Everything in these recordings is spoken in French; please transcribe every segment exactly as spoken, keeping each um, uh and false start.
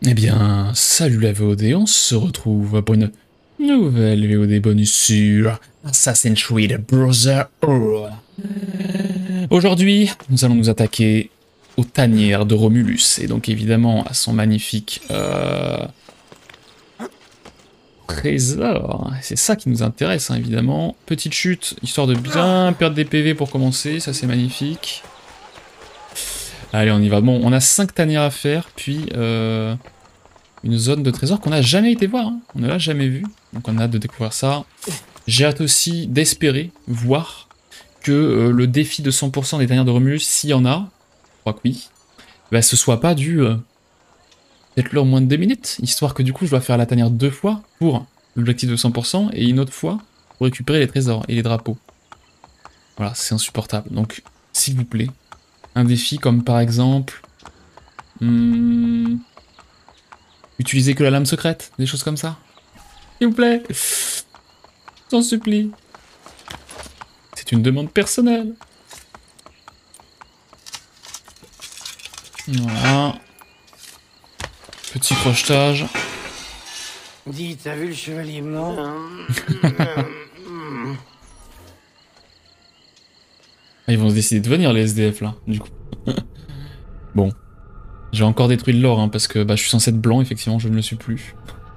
Eh bien, salut la V O D, on se retrouve pour une nouvelle V O D bonus sur Assassin's Creed Brotherhood. Aujourd'hui, nous allons nous attaquer aux tanières de Romulus, et donc évidemment à son magnifique euh, trésor. C'est ça qui nous intéresse, hein, évidemment. Petite chute, histoire de bien perdre des P V pour commencer, ça c'est magnifique. Allez, on y va. Bon, on a cinq tanières à faire, puis... Euh... une zone de trésor qu'on n'a jamais été voir, hein. On ne l'a jamais vu, donc on a hâte de découvrir ça. J'ai hâte aussi d'espérer voir que euh, le défi de cent pour cent des tanières de Romulus, s'il y en a, je crois que oui, bah, ce soit pas du... Euh, faites-le en moins de deux minutes, histoire que du coup je dois faire la tanière deux fois pour l'objectif de cent pour cent et une autre fois pour récupérer les trésors et les drapeaux. Voilà, c'est insupportable. Donc, s'il vous plaît, un défi comme par exemple... Hmm, utilisez que la lame secrète, des choses comme ça. S'il vous plaît. J'en supplie. C'est une demande personnelle. Voilà. Petit crochetage. Dis, t'as vu le chevalier mort? Ah, ils vont se décider de venir les S D F là, du coup. Bon. J'ai encore détruit l'or, hein, parce que bah, je suis censé être blanc, effectivement, je ne le suis plus.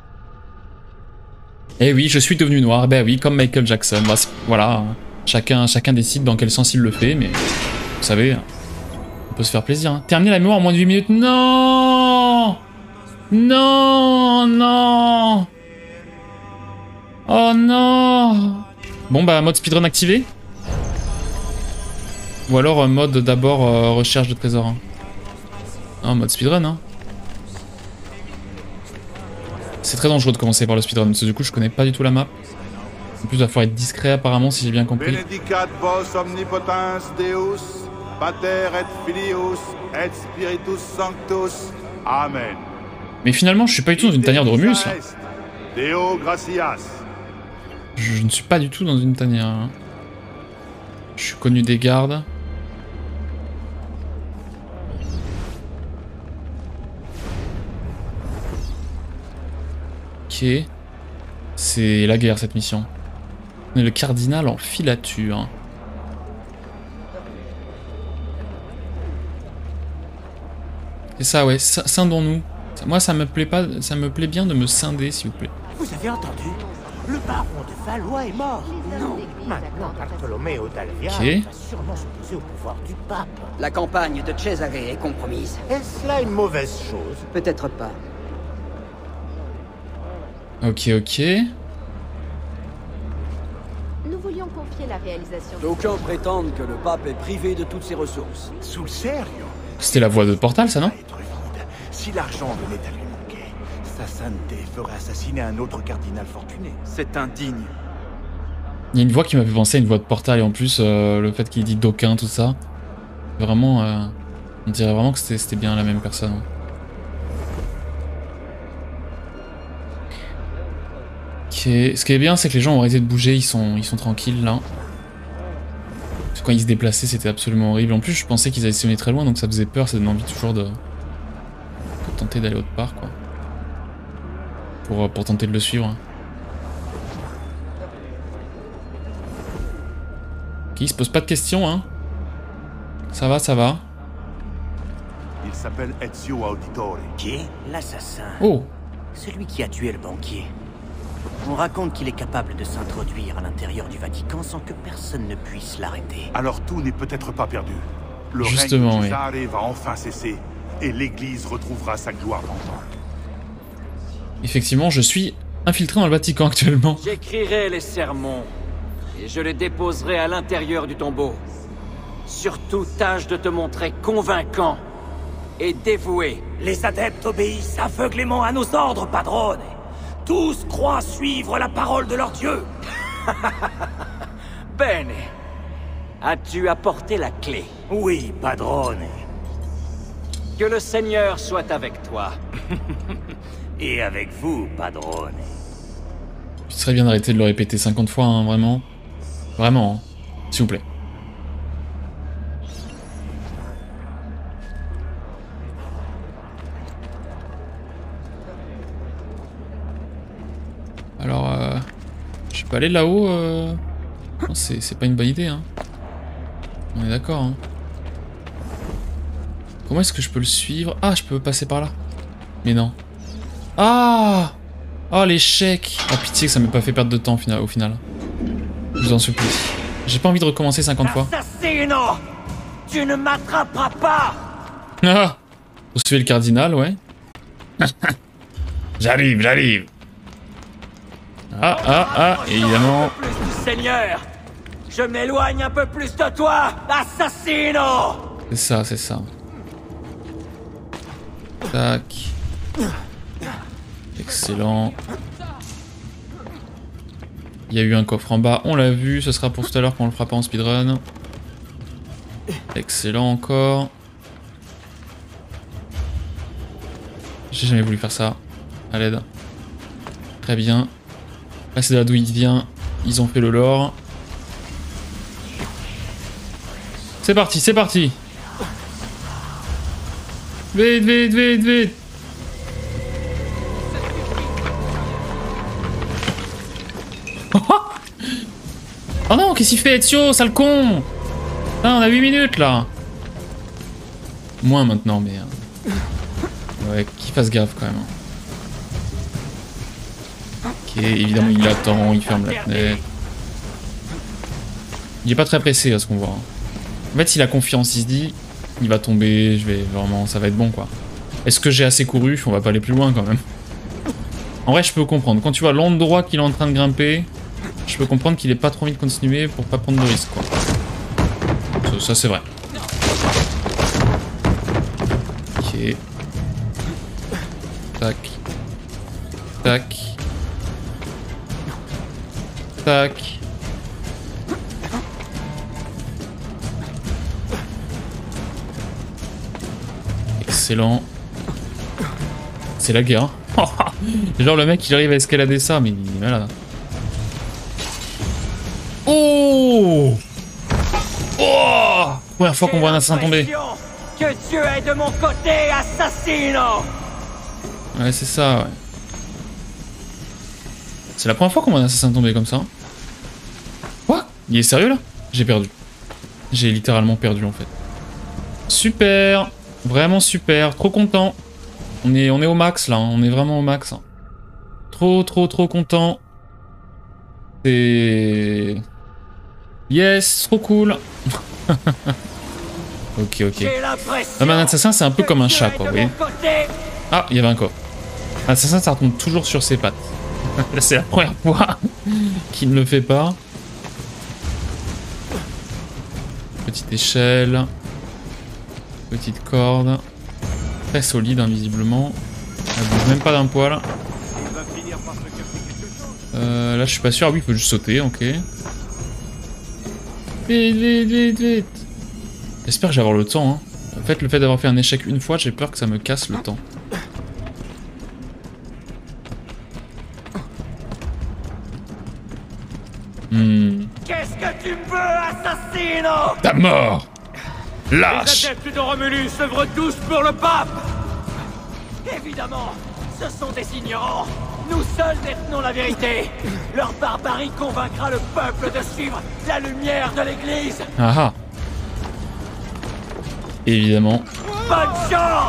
Eh oui, je suis devenu noir, bah oui, comme Michael Jackson. Bah, voilà, chacun, chacun décide dans quel sens il le fait, mais vous savez, on peut se faire plaisir. Hein. Terminer la mémoire en moins de huit minutes. Non! Non! Non! Oh non! Bon bah, mode speedrun activé. Ou alors euh, mode d'abord euh, recherche de trésors. Hein. En mode speedrun, hein. C'est très dangereux de commencer par le speedrun, parce que du coup je connais pas du tout la map. En plus il va falloir être discret apparemment si j'ai bien compris. Benedicat vos omnipotens Deus, Pater et Filius et Spiritus Sanctus. Amen. Mais finalement je suis pas du tout dans une tanière de Romulus là. Deo gratias. Je, je ne suis pas du tout dans une tanière. Hein. Je suis connu des gardes. Ok. C'est la guerre cette mission. On est le cardinal en filature. C'est ça, ouais, scindons-nous. Moi ça me plaît pas, ça me plaît bien de me scinder s'il vous plaît. Vous avez entendu? Le baron de Valois est mort. Non, maintenant Bartolomeo d'Alvia okay. va sûrement s'opposer au pouvoir du pape. La campagne de Cesare est compromise. Est-ce là une mauvaise chose? Peut-être pas. Ok, ok. Nous voulions confier la réalisation... D'aucuns prétendent que le pape est privé de toutes ses ressources. Sul serio? C'était la voix de Portal, ça, non? Si l'argent venait à lui manquer, sa sainteté ferait assassiner un autre cardinal fortuné. C'est indigne. Il y a une voix qui m'a fait penser à une voix de Portal, et en plus, euh, le fait qu'il dit d'aucuns, tout ça. Vraiment, euh, on dirait vraiment que c'était bien la même personne. Hein. Ce qui est bien, c'est que les gens ont arrêté de bouger, ils sont, ils sont tranquilles là. Parce que quand ils se déplaçaient, c'était absolument horrible. En plus, je pensais qu'ils allaient se sonner très loin, donc ça faisait peur, ça donnait envie toujours de, de tenter d'aller autre part, quoi. Pour, pour tenter de le suivre. Ok, il se pose pas de questions, hein. Ça va, ça va. Il s'appelle Ezio Auditore. Qui? L'assassin. Oh! Celui qui a tué le banquier. On raconte qu'il est capable de s'introduire à l'intérieur du Vatican sans que personne ne puisse l'arrêter. Alors tout n'est peut-être pas perdu. Le Justement, règne de oui. Cesare va enfin cesser, et l'Église retrouvera sa gloire d'antan. Effectivement, je suis infiltré dans le Vatican actuellement. J'écrirai les sermons, et je les déposerai à l'intérieur du tombeau. Surtout, tâche de te montrer convaincant et dévoué. Les adeptes obéissent aveuglément à nos ordres, padrone. Tous croient suivre la parole de leur dieu. Bene. As-tu apporté la clé? Oui, padrone. Que le Seigneur soit avec toi. Et avec vous, padrone. Il serait bien d'arrêter de le répéter cinquante fois, hein, vraiment. Vraiment, hein. S'il vous plaît. peux aller là-haut euh... C'est pas une bonne idée, hein. On est d'accord, hein. Comment est-ce que je peux le suivre? Ah, je peux passer par là. Mais non. Ah! Oh, l'échec! Oh, pitié que ça m'ait pas fait perdre de temps au final. Au final. Je vous en supplie. J'ai pas envie de recommencer cinquante fois. Assassino! Tu ne m'attraperas pas! Ah! Faut suivre le cardinal, ouais. J'arrive, j'arrive. Ah, ah, ah, évidemment. Plus du Seigneur! Je m'éloigne un peu plus de toi, assassino! C'est ça, c'est ça. Tac. Excellent. Il y a eu un coffre en bas, on l'a vu, ce sera pour tout à l'heure quand on le fera pas en speedrun. Excellent encore. J'ai jamais voulu faire ça. À l'aide. Très bien. Là c'est là d'où il vient. Ils ont fait le lore. C'est parti, c'est parti. Vite, vite, vite, vite. Oh non, qu'est-ce qu'il fait, Ezio, sale con. Putain, on a huit minutes là. Moins maintenant, mais... Ouais, qu'il fasse gaffe quand même. Ok, évidemment il attend, il ferme la fenêtre. Il est pas très pressé à ce qu'on voit. En fait, s'il a confiance, il se dit, il va tomber, je vais vraiment, ça va être bon quoi. Est-ce que j'ai assez couru? On va pas aller plus loin quand même. En vrai, je peux comprendre. Quand tu vois l'endroit qu'il est en train de grimper, je peux comprendre qu'il ait pas trop envie de continuer pour pas prendre de risques quoi. Ça, ça c'est vrai. Ok. Tac. Tac. Tac. Excellent. C'est la guerre. Genre le mec il arrive à escalader ça, mais il est malade. Oh! Oh! Première fois qu'on voit un assassin tomber. Que Dieu est de mon côté, assassino! Ouais, c'est ça, ouais. C'est la première fois qu'on voit un assassin tomber comme ça. Quoi? Il est sérieux là? J'ai perdu. J'ai littéralement perdu en fait. Super! Vraiment super, trop content. On est, on est au max là, hein. On est vraiment au max. Hein. Trop, trop, trop content. C'est... Yes, trop cool. Ok, ok. Un assassin, c'est un peu comme un chat, quoi, vous voyez. Ah, il y avait un coffre. Un assassin, ça retombe toujours sur ses pattes. Là, c'est la première fois qu'il ne le fait pas. Petite échelle. Petite corde. Très solide, invisiblement. Elle bouge même pas d'un poil. Euh, là, je suis pas sûr. Ah oui, il faut juste sauter, ok. Vite, vite, vite, vite. J'espère que j'ai avoir le temps. Hein. En fait, le fait d'avoir fait un échec une fois, j'ai peur que ça me casse le temps. Hmm. Qu'est-ce que tu veux, assassino? Ta mort! Lâche! Les adeptes de Romulus œuvrent tous pour le pape! Évidemment, ce sont des ignorants. Nous seuls détenons la vérité. Leur barbarie convaincra le peuple de suivre la lumière de l'église. Ah ah. Évidemment. Bonne chance!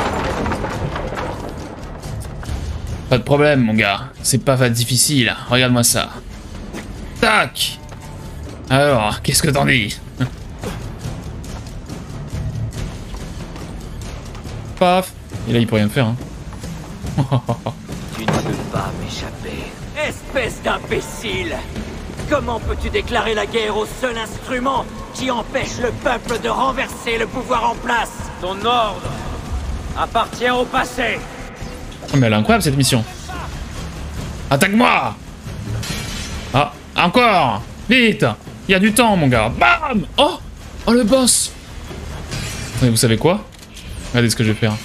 Pas de problème, mon gars. C'est pas difficile. Regarde-moi ça. Tac! Alors, qu'est-ce que t'en dis? Paf! Et là, il peut rien faire, hein. Tu ne peux pas m'échapper. Espèce d'imbécile! Comment peux-tu déclarer la guerre au seul instrument qui empêche le peuple de renverser le pouvoir en place? Ton ordre appartient au passé. Oh, mais elle est incroyable cette mission. Attaque-moi! Ah, encore! Vite! Il y a du temps, mon gars. Bam! Oh! Oh, le boss! Mais vous savez quoi? Regardez ce que je vais faire.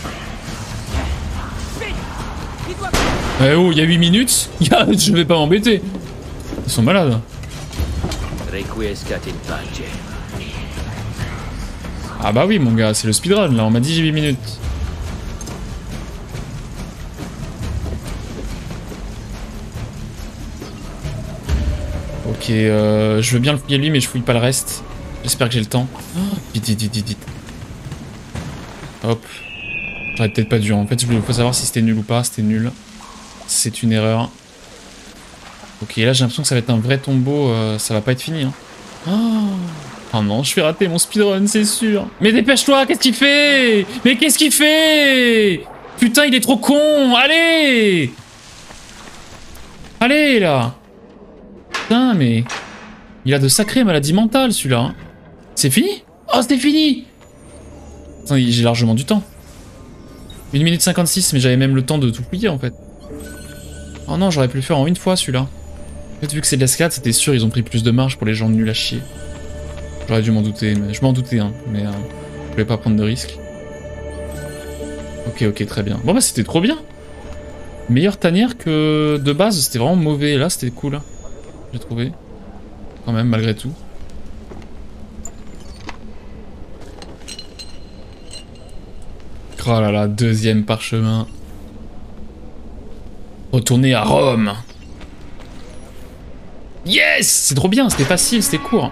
Eh oh, il y a huit minutes? Je vais pas m'embêter. Ils sont malades. Ah bah oui, mon gars, c'est le speedrun, là. On m'a dit j'ai huit minutes. Ok, euh, je veux bien le fouiller lui, mais je fouille pas le reste. J'espère que j'ai le temps. Oh, vite, vite, vite, vite, vite. Hop. J'aurais peut-être pas dû. En fait, il faut savoir si c'était nul ou pas. C'était nul. C'est une erreur. Ok, là j'ai l'impression que ça va être un vrai tombeau. Euh, ça va pas être fini. Hein. Oh. Oh non, je vais rater mon speedrun, c'est sûr. Mais dépêche-toi, qu'est-ce qu'il fait? Mais qu'est-ce qu'il fait? Putain, il est trop con. Allez! Allez, là! Putain, mais... Il a de sacrées maladies mentales, celui-là. Hein. C'est fini? Oh, c'était fini! Attends, j'ai largement du temps. une minute cinquante-six, mais j'avais même le temps de tout fouiller, en fait. Oh non, j'aurais pu le faire en une fois, celui-là. En fait, vu que c'est de l'escalade, c'était sûr, ils ont pris plus de marge pour les gens nuls à chier. J'aurais dû m'en douter, mais je m'en doutais, hein, mais euh, je voulais pas prendre de risques. Ok, ok, très bien. Bon bah c'était trop bien. Meilleure tanière que de base, c'était vraiment mauvais. Là, c'était cool. Hein. J'ai trouvé. Quand même, malgré tout. Oh là là, deuxième parchemin. Retourner à Rome. Yes! C'est trop bien, c'était facile, c'était court.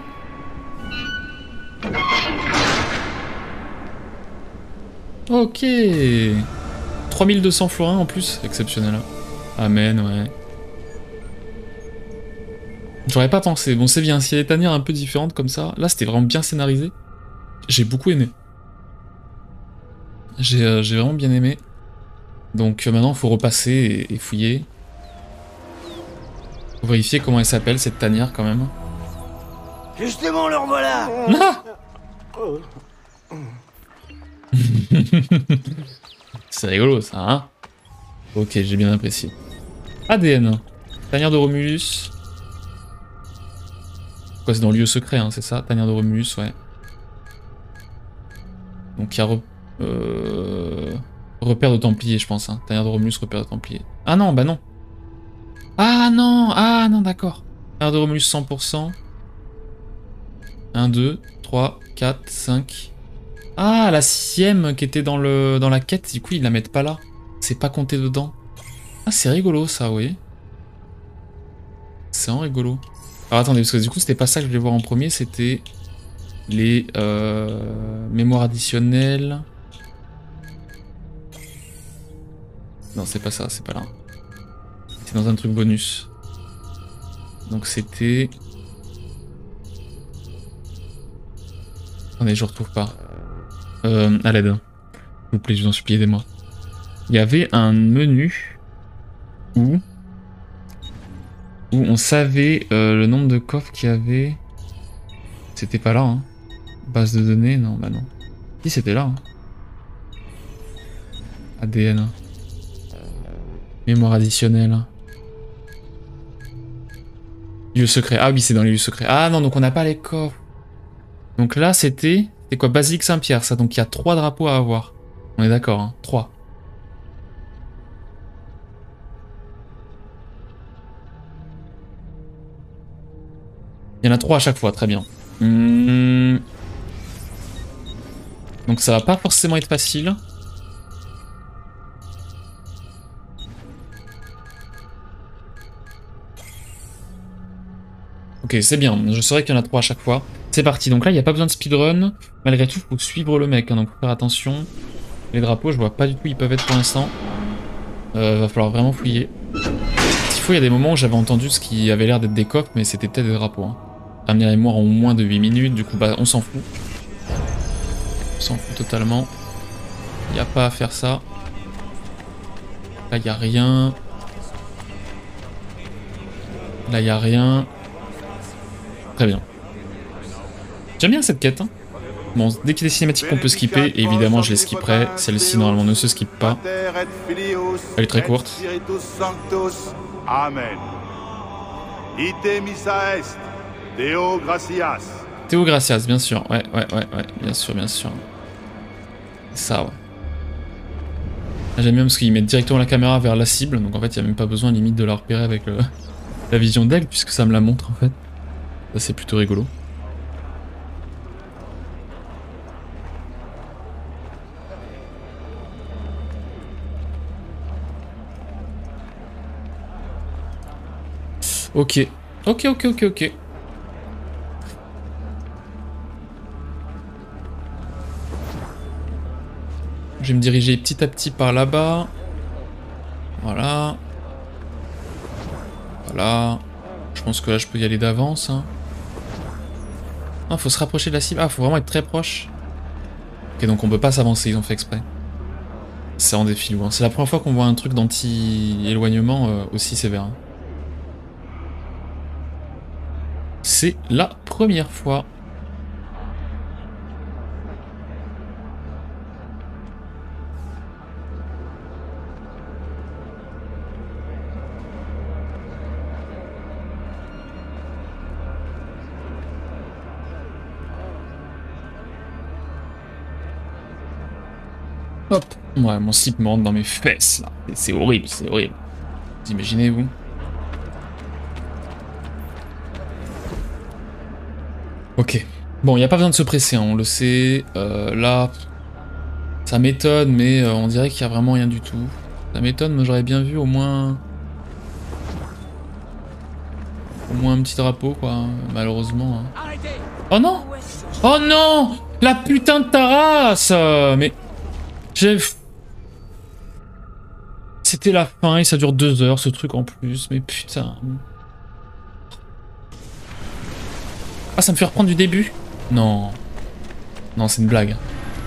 Ok. trois mille deux cents florins en plus, exceptionnel. Amen, ouais. J'aurais pas pensé. Bon, c'est bien, s'il y a des tanières un peu différentes comme ça. Là, c'était vraiment bien scénarisé. J'ai beaucoup aimé. J'ai euh, j'ai vraiment bien aimé. Donc euh, maintenant, il faut repasser et, et fouiller. Faut vérifier comment elle s'appelle, cette tanière, quand même. Justement, leur voilà. Ah c'est rigolo ça, hein. Ok, j'ai bien apprécié. A D N. Tanière de Romulus. Quoi, c'est dans le lieu secret, hein, c'est ça? Tanière de Romulus, ouais. Donc il y a re... euh... repère de Templier, je pense. Hein. Tanière de Romulus, repère de Templier. Ah non, bah non. Ah non, ah non, d'accord. Tanière de Romulus cent pour cent. un, deux, trois, quatre, cinq... Ah, la sixième qui était dans, le, dans la quête, du coup ils la mettent pas là. C'est pas compté dedans. Ah, c'est rigolo ça, oui. C'est vraiment rigolo. Alors attendez, parce que du coup c'était pas ça que je voulais voir en premier, c'était les euh, mémoires additionnelles. Non, c'est pas ça, c'est pas là. C'est dans un truc bonus. Donc c'était... Attendez, je retrouve pas. Euh, à l'aide. S'il vous plaît, je vous en supplie, aidez-moi. Il y avait un menu où, où on savait euh, le nombre de coffres qu'il y avait. C'était pas là, hein. Base de données, non, bah non. Si, c'était là. Hein. A D N. Mémoire additionnelle. Lieu secret. Ah oui, c'est dans les lieux secrets. Ah non, donc on n'a pas les coffres. Donc là, c'était... C'est quoi? Basilique Saint-Pierre, ça. Donc il y a trois drapeaux à avoir. On est d'accord, hein? Trois. Il y en a trois à chaque fois, très bien. Mmh. Donc ça va pas forcément être facile. Ok, c'est bien. Je saurais qu'il y en a trois à chaque fois. C'est parti. Donc là, il n'y a pas besoin de speedrun. Malgré tout, il faut suivre le mec. Hein, donc faut faire attention. Les drapeaux, je vois pas du tout où ils peuvent être pour l'instant. Euh, va falloir vraiment fouiller. S'il faut, il y a des moments où j'avais entendu ce qui avait l'air d'être des coffres, mais c'était peut-être des drapeaux. Hein. Ramener les mémoires en moins de huit minutes. Du coup, bah, on s'en fout. On s'en fout totalement. Il n'y a pas à faire ça. Là, il n'y a rien. Là, il n'y a rien. Très bien. J'aime bien cette quête. Hein. Bon, dès qu'il y a des cinématiques qu'on peut skipper, et évidemment je les skipperai. Celle-ci normalement ne se skippe pas. Elle est très courte. Amen. Ite missa est. Deo gratias. Théo Gracias, bien sûr. Ouais, ouais, ouais, ouais. Bien sûr, bien sûr. Ça, ouais. J'aime bien parce qu'ils mettent directement la caméra vers la cible. Donc en fait, il n'y a même pas besoin limite de la repérer avec le... la vision d'aigle, puisque ça me la montre en fait. Ça, c'est plutôt rigolo. Ok. Ok, ok, ok, ok. Je vais me diriger petit à petit par là-bas. Voilà. Voilà. Je pense que là, je peux y aller d'avance. Hein. Ah, faut se rapprocher de la cible. Ah, faut vraiment être très proche. Ok, donc on peut pas s'avancer, ils ont fait exprès. C'est en défi loin. C'est la première fois qu'on voit un truc d'anti-éloignement euh, aussi sévère. Hein. C'est la première fois. Hop. Ouais, mon slip me rentre dans mes fesses, là. C'est horrible, c'est horrible. Vous imaginez, vous? Ok. Bon, il n'y a pas besoin de se presser, hein, on le sait. Euh, là, ça m'étonne, mais euh, on dirait qu'il n'y a vraiment rien du tout. Ça m'étonne, mais j'aurais bien vu au moins... Au moins un petit drapeau, quoi, hein, malheureusement. Hein. Oh non! Oh non! La putain de ta race! Mais... J'ai... C'était la fin et ça dure deux heures ce truc en plus, mais putain. Ah, ça me fait reprendre du début? Non. Non, c'est une blague.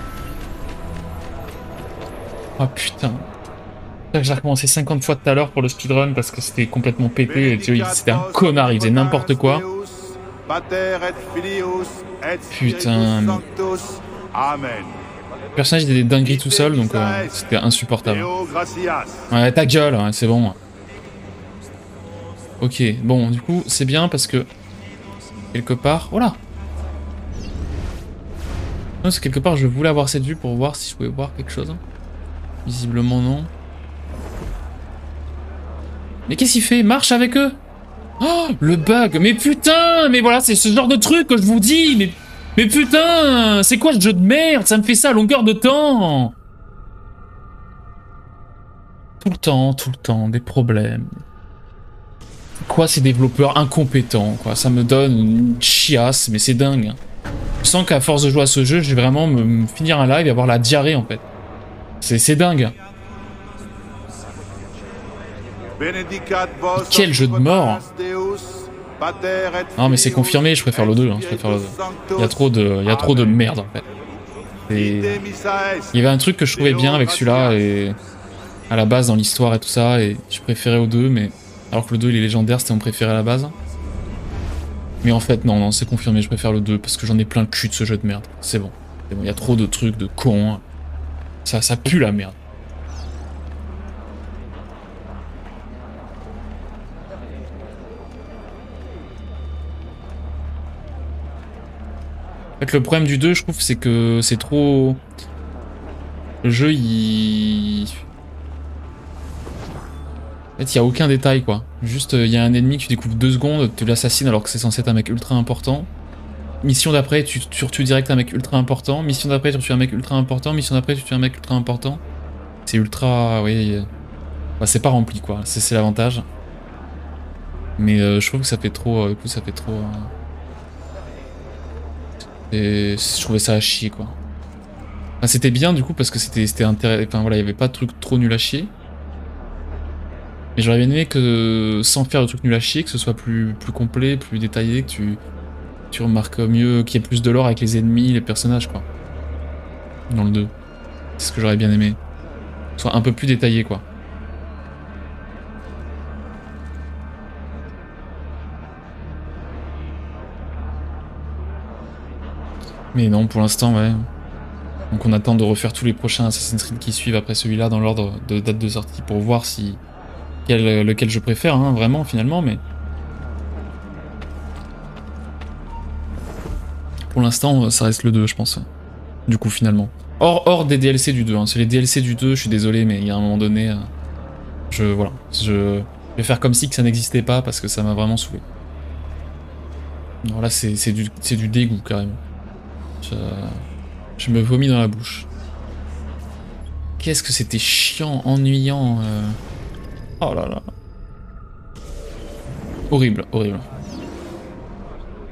Oh putain. J'ai recommencé cinquante fois tout à l'heure pour le speedrun parce que c'était complètement pété et tu vois, c'était un connard, il faisait n'importe quoi. Putain. Amen. Le personnage était des dingueries tout seul, donc euh, c'était insupportable. Ouais, ta gueule, ouais, c'est bon. Ok, bon, du coup, c'est bien parce que... Quelque part... Oh là! Non, c'est quelque part, je voulais avoir cette vue pour voir si je pouvais voir quelque chose. Visiblement, non. Mais qu'est-ce qu'il fait? Marche avec eux? Oh, le bug! Mais putain! Mais voilà, c'est ce genre de truc que je vous dis! Mais... Mais putain, c'est quoi ce jeu de merde? Ça me fait ça à longueur de temps. Tout le temps, tout le temps, des problèmes. Quoi, ces développeurs incompétents, quoi. Ça me donne une chiasse, mais c'est dingue. Je sens qu'à force de jouer à ce jeu, je vais vraiment me, me finir un live et avoir la diarrhée, en fait. C'est dingue. Quel jeu de mort. Non mais c'est confirmé, je préfère le deux, hein, je préfère le deux. Il y a trop de, il y a trop de merde en fait. Et... Il y avait un truc que je trouvais bien avec celui-là et à la base dans l'histoire et tout ça et je préférais au deux mais alors que le deux il est légendaire, c'était mon préféré à la base. Mais en fait non non c'est confirmé, je préfère le deux parce que j'en ai plein le cul de ce jeu de merde. C'est bon, c'est bon, il y a trop de trucs de cons. Ça ça pue la merde. En fait, le problème du deux, je trouve, c'est que c'est trop... Le jeu, il... En fait, il n'y a aucun détail, quoi. Juste, il y a un ennemi que tu découvres deux secondes, tu l'assassines alors que c'est censé être un mec ultra important. Mission d'après, tu, tu retues direct un mec ultra important. Mission d'après, tu retues un mec ultra important. Mission d'après, tu tues un mec ultra important. C'est ultra... Oui... Bah, c'est pas rempli, quoi. C'est l'avantage. Mais euh, je trouve que ça fait trop... Euh, du coup, ça fait trop... Euh... Et je trouvais ça à chier quoi. Enfin, c'était bien du coup parce que c'était intéressant. Enfin voilà, il n'y avait pas de truc trop nul à chier. Mais j'aurais bien aimé que sans faire le truc nul à chier, que ce soit plus, plus complet, plus détaillé, que tu, tu remarques mieux, qu'il y ait plus de lore avec les ennemis, les personnages quoi. Dans le deux. C'est ce que j'aurais bien aimé. Que ce soit un peu plus détaillé quoi. Mais non, pour l'instant, ouais. Donc on attend de refaire tous les prochains Assassin's Creed qui suivent après celui-là dans l'ordre de date de sortie pour voir si quel, lequel je préfère, hein, vraiment, finalement, mais... Pour l'instant, ça reste le deux, je pense. Du coup, finalement. Hors, hors des D L C du deux, hein. C'est les D L C du deux, je suis désolé, mais il y a un moment donné... Euh, je... Voilà. Je vais faire comme si que ça n'existait pas, parce que ça m'a vraiment saoulé. Alors là, c'est du, du dégoût, carrément. Je, je me vomis dans la bouche. Qu'est-ce que c'était chiant, ennuyant. Euh... Oh là là. Horrible, horrible.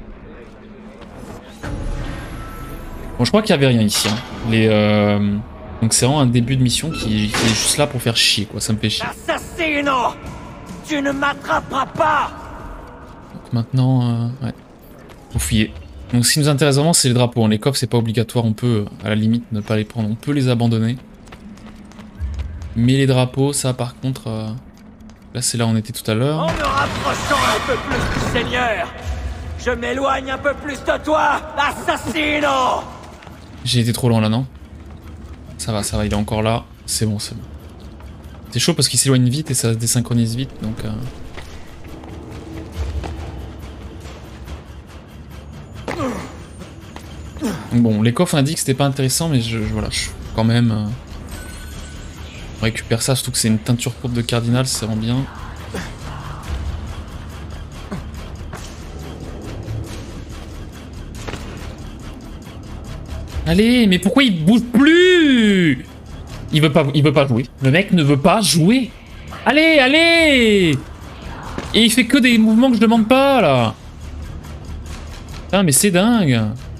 Bon, je crois qu'il n'y avait rien ici. Hein. Les, euh... Donc c'est vraiment un début de mission qui, qui est juste là pour faire chier, quoi. Ça me fait chier. Assassino! Tu ne m'attraperas pas! Donc maintenant, euh, ouais. Faut fouiller. Donc ce qui nous intéresse vraiment, c'est les drapeaux. Hein. Les coffres, c'est pas obligatoire. On peut, à la limite, ne pas les prendre. On peut les abandonner. Mais les drapeaux, ça, par contre... Euh... Là, c'est là où on était tout à l'heure. En me rapprochant un peu plus du Seigneur, je m'éloigne un peu plus de toi, assassino! J'ai été trop loin là, non? Ça va, ça va, il est encore là. C'est bon, c'est bon. C'est chaud parce qu'il s'éloigne vite et ça se désynchronise vite, donc... Euh... Donc bon, les coffres, on a dit que c'était pas intéressant, mais je, je voilà, je quand même... Euh... On récupère ça, surtout que c'est une teinture courte de cardinal, ça rend bien. Allez, mais pourquoi il bouge plus? Il veut pas, il veut pas jouer. Le mec ne veut pas jouer. Allez, allez! Et il fait que des mouvements que je demande pas, là. Putain, mais c'est dingue.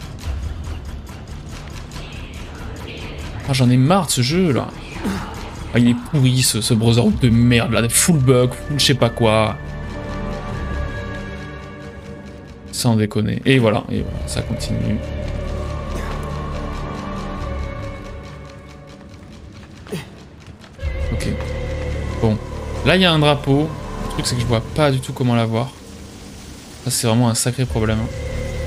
Ah, j'en ai marre de ce jeu, là. Ah, il est pourri, ce, ce Brotherhood de merde, là. Full bug, full je sais pas quoi. Sans déconner. Et voilà, et voilà, ça continue. Ok. Bon. Là, il y a un drapeau. Le truc, c'est que je vois pas du tout comment l'avoir. Ça, c'est vraiment un sacré problème. Hein.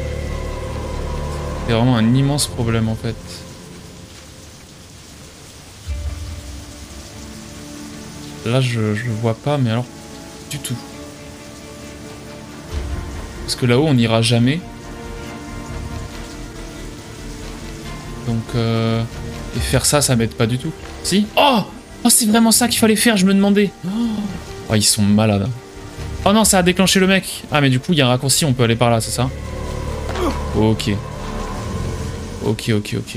C'est vraiment un immense problème, en fait. Là, je, je le vois pas, mais alors, du tout. Parce que là-haut, on n'ira jamais. Donc, euh... et faire ça, ça m'aide pas du tout. Si? Oh! Oh, c'est vraiment ça qu'il fallait faire, je me demandais. Oh, ils sont malades. Oh non, ça a déclenché le mec. Ah, mais du coup, il y a un raccourci, on peut aller par là, c'est ça? Ok. Ok, ok, ok.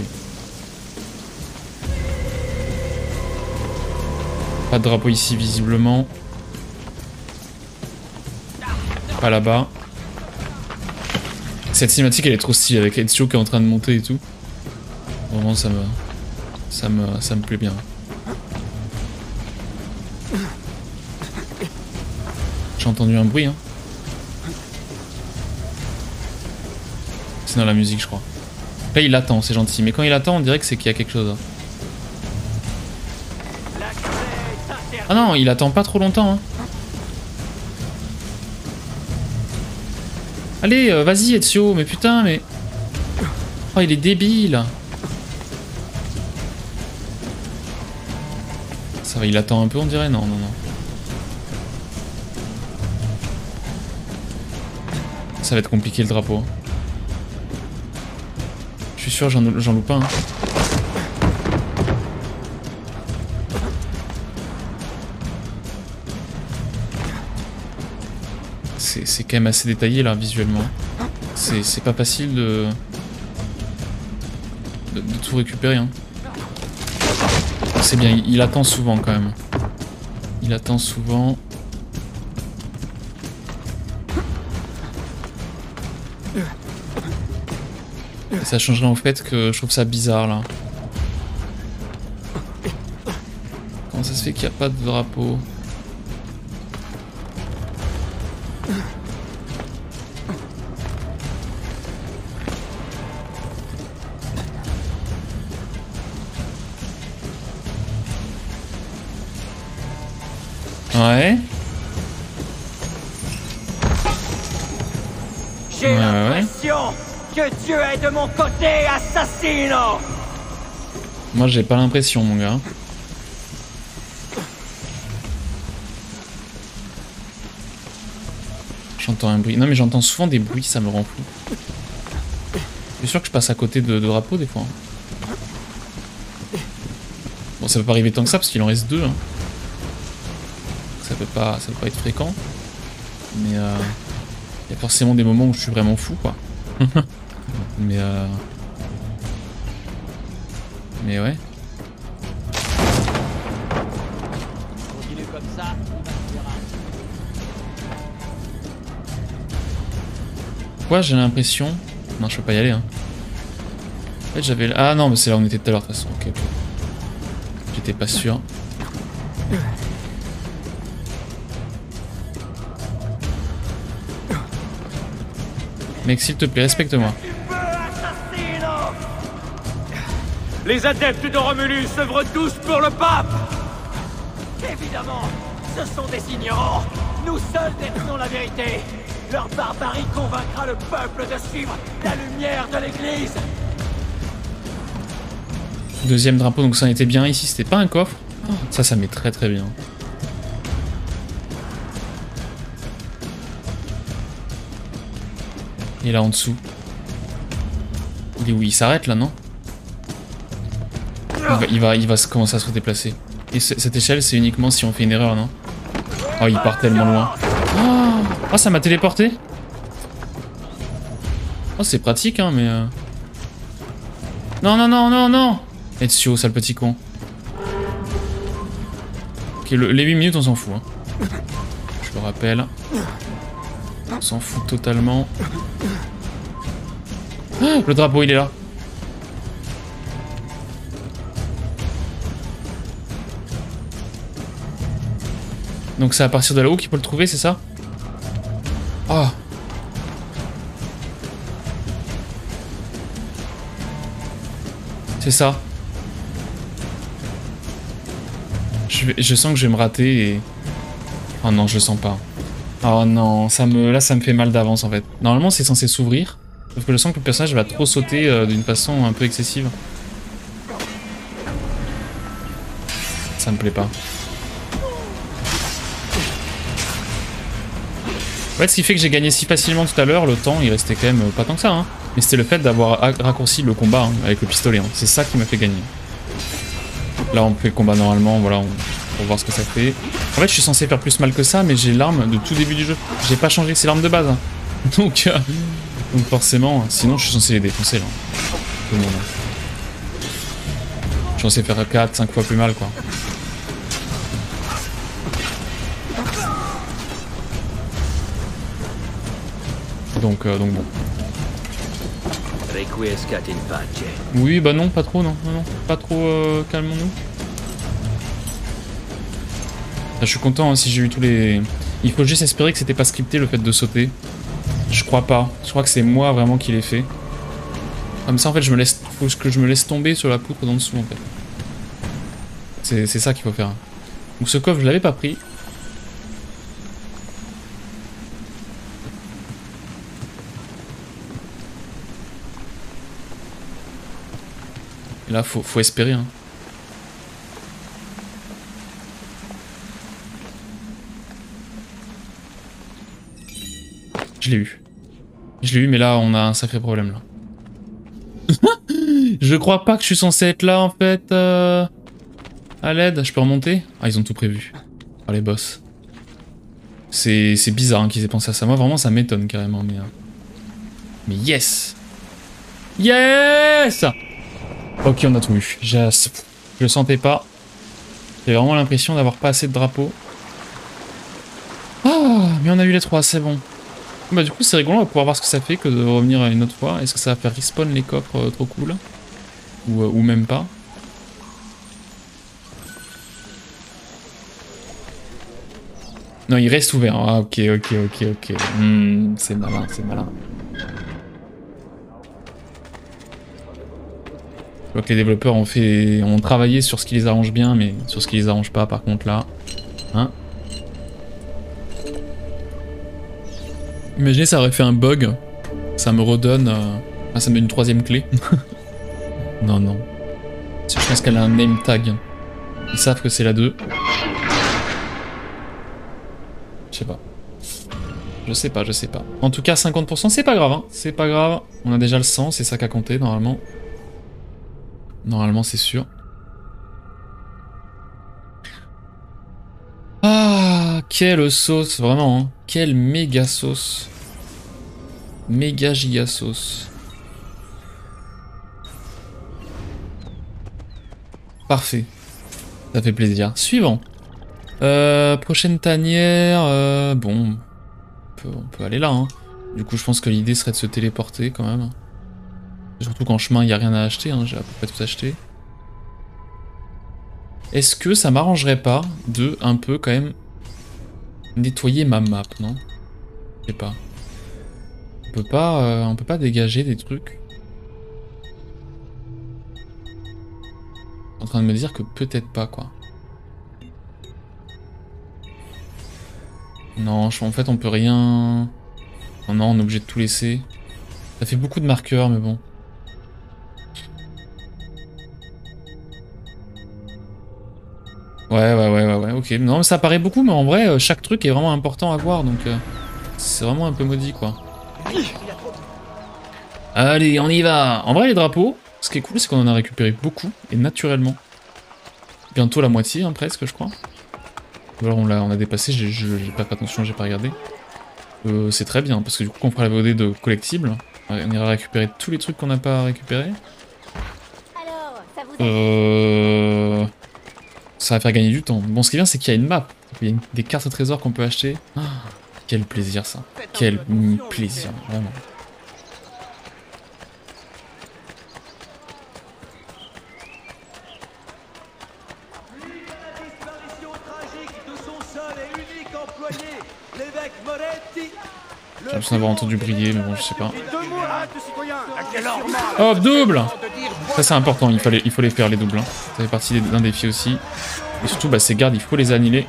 Pas de drapeau ici, visiblement. Pas là-bas. Cette cinématique, elle est trop stylée, avec Ezio qui est en train de monter et tout. Vraiment, ça me... Ça me, ça me plaît bien. J'ai entendu un bruit, hein. C'est dans la musique, je crois. Là, il attend, c'est gentil. Mais quand il attend, on dirait que c'est qu'il y a quelque chose. Hein. Ah non, il attend pas trop longtemps. Hein. Allez, euh, vas-y, Ezio. Mais putain, mais... Oh, il est débile. Ça va, il attend un peu, on dirait? Non, non, non. Ça va être compliqué, le drapeau. Je suis sûr, j'en loupe pas. Hein. C'est quand même assez détaillé, là, visuellement. C'est pas facile de... de... de tout récupérer, hein. C'est bien, il, il attend souvent, quand même. Il attend souvent... Et ça changerait en fait que je trouve ça bizarre là. Comment ça se fait qu'il n'y a pas de drapeau? Ouais. J'ai ouais, l'impression ouais. que Dieu est de mon côté, assassino. Moi j'ai pas l'impression, mon gars. J'entends un bruit. Non mais j'entends souvent des bruits, ça me rend fou. Je suis sûr que je passe à côté de, de drapeaux des fois. Bon, ça peut pas arriver tant que ça parce qu'il en reste deux. Hein. Ça peut pas, ça peut pas être fréquent. Mais euh, y a forcément des moments où je suis vraiment fou, quoi. Mais euh... Mais ouais. Continue comme ça, Quoi, j'ai l'impression... Non, je peux pas y aller, hein. En fait, j'avais... Ah non, mais c'est là où on était tout à l'heure, de toute façon. Ok, ok. J'étais pas sûr. Mec, s'il te plaît, respecte-moi. Les adeptes de Romulus œuvrent tous pour le pape. Évidemment, ce sont des ignorants. Nous seuls détenons la vérité. Leur barbarie convaincra le peuple de suivre la lumière de l'église. Deuxième drapeau, donc ça en était bien. Ici, c'était pas un coffre. Ça, ça met très très bien. Et là en dessous. Il est où? Il s'arrête là, non? il va, il, va, il va commencer à se déplacer. Et cette échelle, c'est uniquement si on fait une erreur, non? Oh, il part tellement loin. Oh, oh ça m'a téléporté. Oh, c'est pratique, hein, mais... Euh... Non, non, non, non, non. Ezio, sale petit con. Ok, le, les huit minutes, on s'en fout. Hein. Je le rappelle. On s'en fout totalement. Ah, le drapeau, il est là. Donc c'est à partir de là-haut qu'il peut le trouver, c'est ça? Ah. C'est ça. Je, vais, je sens que je vais me rater et... Oh non, je le sens pas. Oh non, ça me, là ça me fait mal d'avance en fait. Normalement c'est censé s'ouvrir, sauf que je sens que le personnage va trop sauter euh, d'une façon un peu excessive. Ça me plaît pas. En fait, ce qui fait que j'ai gagné si facilement tout à l'heure, le temps il restait quand même pas tant que ça, hein. Mais c'était le fait d'avoir raccourci le combat hein, avec le pistolet. Hein. C'est ça qui m'a fait gagner. Là on fait le combat normalement, voilà, on... pour voir ce que ça fait. En fait, je suis censé faire plus mal que ça, mais j'ai l'arme de tout début du jeu. J'ai pas changé, c'est l'arme de base. Hein. Donc, euh... donc forcément, sinon je suis censé les défoncer là. Tout le monde. Je suis censé faire quatre cinq fois plus mal quoi. Donc, euh, donc bon. Oui, bah non, pas trop, non, non, non. Pas trop, euh, calmons-nous. Je suis content hein, si j'ai eu tous les... Il faut juste espérer que c'était pas scripté le fait de sauter. Je crois pas. Je crois que c'est moi vraiment qui l'ai fait. Comme ça en fait je me laisse... Faut que je me laisse tomber sur la poutre d'en dessous en fait. C'est ça qu'il faut faire. Donc ce coffre je l'avais pas pris. Et là faut, faut espérer hein. Je l'ai eu. Je l'ai eu, mais là, on a un sacré problème, là. Je crois pas que je suis censé être là, en fait. Euh... À l'aide, je peux remonter? Ah, ils ont tout prévu. Ah, les boss. C'est bizarre hein, qu'ils aient pensé à ça. Moi, vraiment, ça m'étonne, carrément, mais... Euh... Mais yes! Yes! Ok, on a tout eu. Je le sentais pas. J'ai vraiment l'impression d'avoir pas assez de drapeaux. Ah, mais on a eu les trois, c'est bon. Bah du coup c'est rigolo, on va pouvoir voir ce que ça fait que de revenir une autre fois. Est-ce que ça va faire respawn les coffres euh, trop cool ou, euh, ou même pas. Non il reste ouvert, ah ok ok ok ok. Mmh, c'est malin, c'est malin. Je vois que les développeurs ont fait, ont travaillé sur ce qui les arrange bien, mais sur ce qui les arrange pas par contre là. Hein? Imaginez ça aurait fait un bug, ça me redonne, euh... ah, ça me donne une troisième clé. Non non, je pense qu'elle a un name tag, ils savent que c'est la deux. Je sais pas, je sais pas, je sais pas. En tout cas cinquante pour cent c'est pas grave, hein. C'est pas grave, on a déjà le cent, c'est ça qu'a compté normalement. Normalement c'est sûr. Ah, quelle sauce, vraiment, hein. Quelle méga sauce. Méga giga sauce. Parfait. Ça fait plaisir. Suivant. Euh, prochaine tanière. Euh, bon. On peut, on peut aller là, hein. Du coup, je pense que l'idée serait de se téléporter quand même. Surtout qu'en chemin, il n'y a rien à acheter, hein. J'ai à peu près tout acheté. Est-ce que ça m'arrangerait pas de un peu quand même nettoyer ma map, non? Je sais pas. On peut pas, euh, on peut pas dégager des trucs. En train de me dire que peut-être pas, quoi. Non, je, en fait, on peut rien... Oh non, on est obligé de tout laisser. Ça fait beaucoup de marqueurs, mais bon. Ouais, ouais, ouais, ouais, ouais, ok. Non, mais ça paraît beaucoup, mais en vrai, chaque truc est vraiment important à voir, donc... Euh, c'est vraiment un peu maudit, quoi. Allez, on y va. En vrai, les drapeaux, ce qui est cool, c'est qu'on en a récupéré beaucoup, et naturellement. Bientôt la moitié, hein, presque, je crois. Ou alors on l'a on a dépassé, j'ai pas fait attention, j'ai pas regardé. Euh, c'est très bien, parce que du coup, quand on fera la V O D de collectibles, on ira récupérer tous les trucs qu'on n'a pas récupérés. Alors, ça vous a... Euh... Ça va faire gagner du temps. Bon, ce qui est bien, c'est qu'il y a une map. Il y a une... des cartes au trésor qu'on peut acheter. Ah, quel plaisir, ça. Quel plaisir, vraiment. J'ai l'impression d'avoir entendu briller, mais bon, je sais pas. Hop, double! Ça, c'est important, il, fallait, il faut les faire, les doubles. Hein. Ça fait partie d'un défi aussi. Et surtout, bah, ces gardes, il faut les annihiler.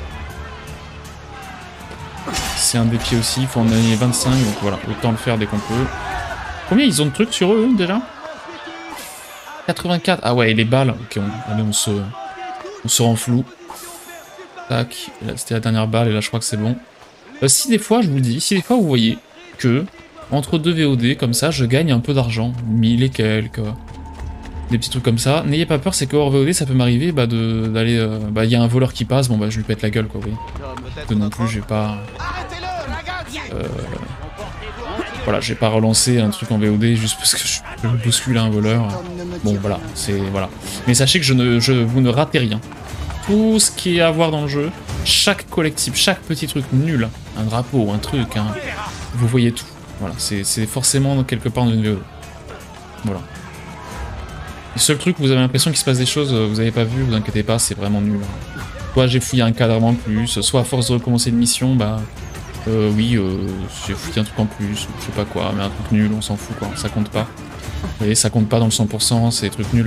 C'est un défi aussi, il faut en annihiler vingt-cinq, donc voilà, autant le faire dès qu'on peut. Combien ils ont de trucs sur eux, déjà? quatre-vingt-quatre. Ah ouais, et les balles. Ok, on, allez, on se, on se rend flou. Tac, c'était la dernière balle, et là, je crois que c'est bon. Euh, si des fois, je vous le dis, si des fois vous voyez que entre deux V O D, comme ça, je gagne un peu d'argent, mille et quelques, des petits trucs comme ça, n'ayez pas peur, c'est que hors V O D, ça peut m'arriver bah, d'aller... Euh, bah, il y a un voleur qui passe, bon bah je lui pète la gueule, quoi, oui. Que non plus, j'ai pas... Euh, voilà, j'ai pas relancé un truc en V O D juste parce que je, je bouscule un voleur. Bon, voilà, c'est... Voilà. Mais sachez que je ne, je, vous ne ratez rien. Tout ce qui est à voir dans le jeu, chaque collectif, chaque petit truc nul, un drapeau, un truc, hein, vous voyez tout. Voilà, c'est forcément quelque part dans une V O D. Voilà. Le seul truc où vous avez l'impression qu'il se passe des choses, vous avez pas vu, vous inquiétez pas, c'est vraiment nul. Soit j'ai fouillé un cadre en plus, soit à force de recommencer une mission, bah... Euh, oui, euh, j'ai fouillé un truc en plus, je sais pas quoi, mais un truc nul, on s'en fout quoi, ça compte pas. Vous voyez, ça compte pas dans le cent pour cent, c'est des trucs nuls.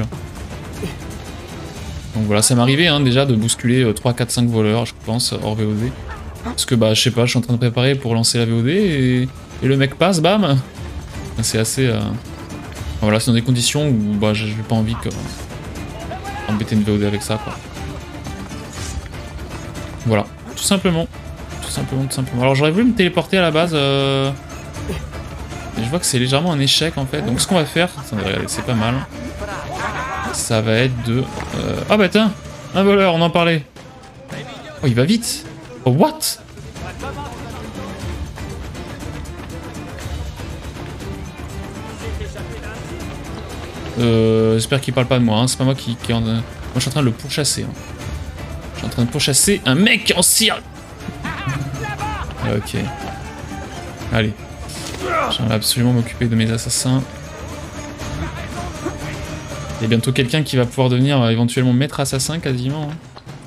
Donc voilà, ça m'est arrivé hein, déjà de bousculer trois, quatre, cinq voleurs, je pense, hors V O D. Parce que bah, je sais pas, je suis en train de préparer pour lancer la V O D et, et le mec passe, bam. C'est assez... Euh... Voilà, c'est dans des conditions où bah, j'ai pas envie que... embêter une V O D avec ça, quoi. Voilà, tout simplement. Tout simplement, tout simplement. Alors j'aurais voulu me téléporter à la base, euh... mais je vois que c'est légèrement un échec en fait. Donc ce qu'on va faire, attendez, regardez, c'est pas mal. Ça va être de... Euh... Ah bah tiens, un voleur, on en parlait. Oh, il va vite. Oh, what? Euh... J'espère qu'il parle pas de moi, hein. C'est pas moi qui, qui en... Moi je suis en train de le pourchasser. Hein. Je suis en train de pourchasser un mec en cire. Ok. Allez. J'aimerais absolument m'occuper de mes assassins. Il y a bientôt quelqu'un qui va pouvoir devenir euh, éventuellement maître assassin quasiment. Hein.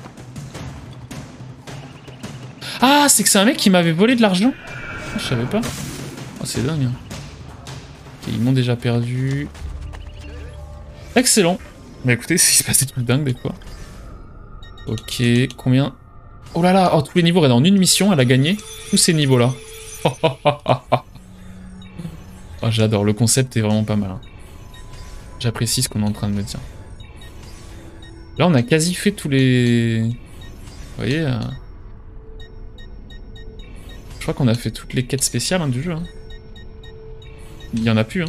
Ah, c'est que c'est un mec qui m'avait volé de l'argent. Je savais pas. Oh, c'est dingue. Hein. Okay, ils m'ont déjà perdu. Excellent. Mais écoutez, il se passe des trucs dingues des fois. Ok, combien? Oh là là, oh, tous les niveaux, elle est en une mission, elle a gagné tous ces niveaux-là. Oh, oh, oh, oh, oh. Oh, j'adore, le concept est vraiment pas mal. Hein. J'apprécie ce qu'on est en train de me dire. Là, on a quasi fait tous les... Vous voyez euh... Je crois qu'on a fait toutes les quêtes spéciales hein, du jeu. Hein. Il y en a plus. Hein.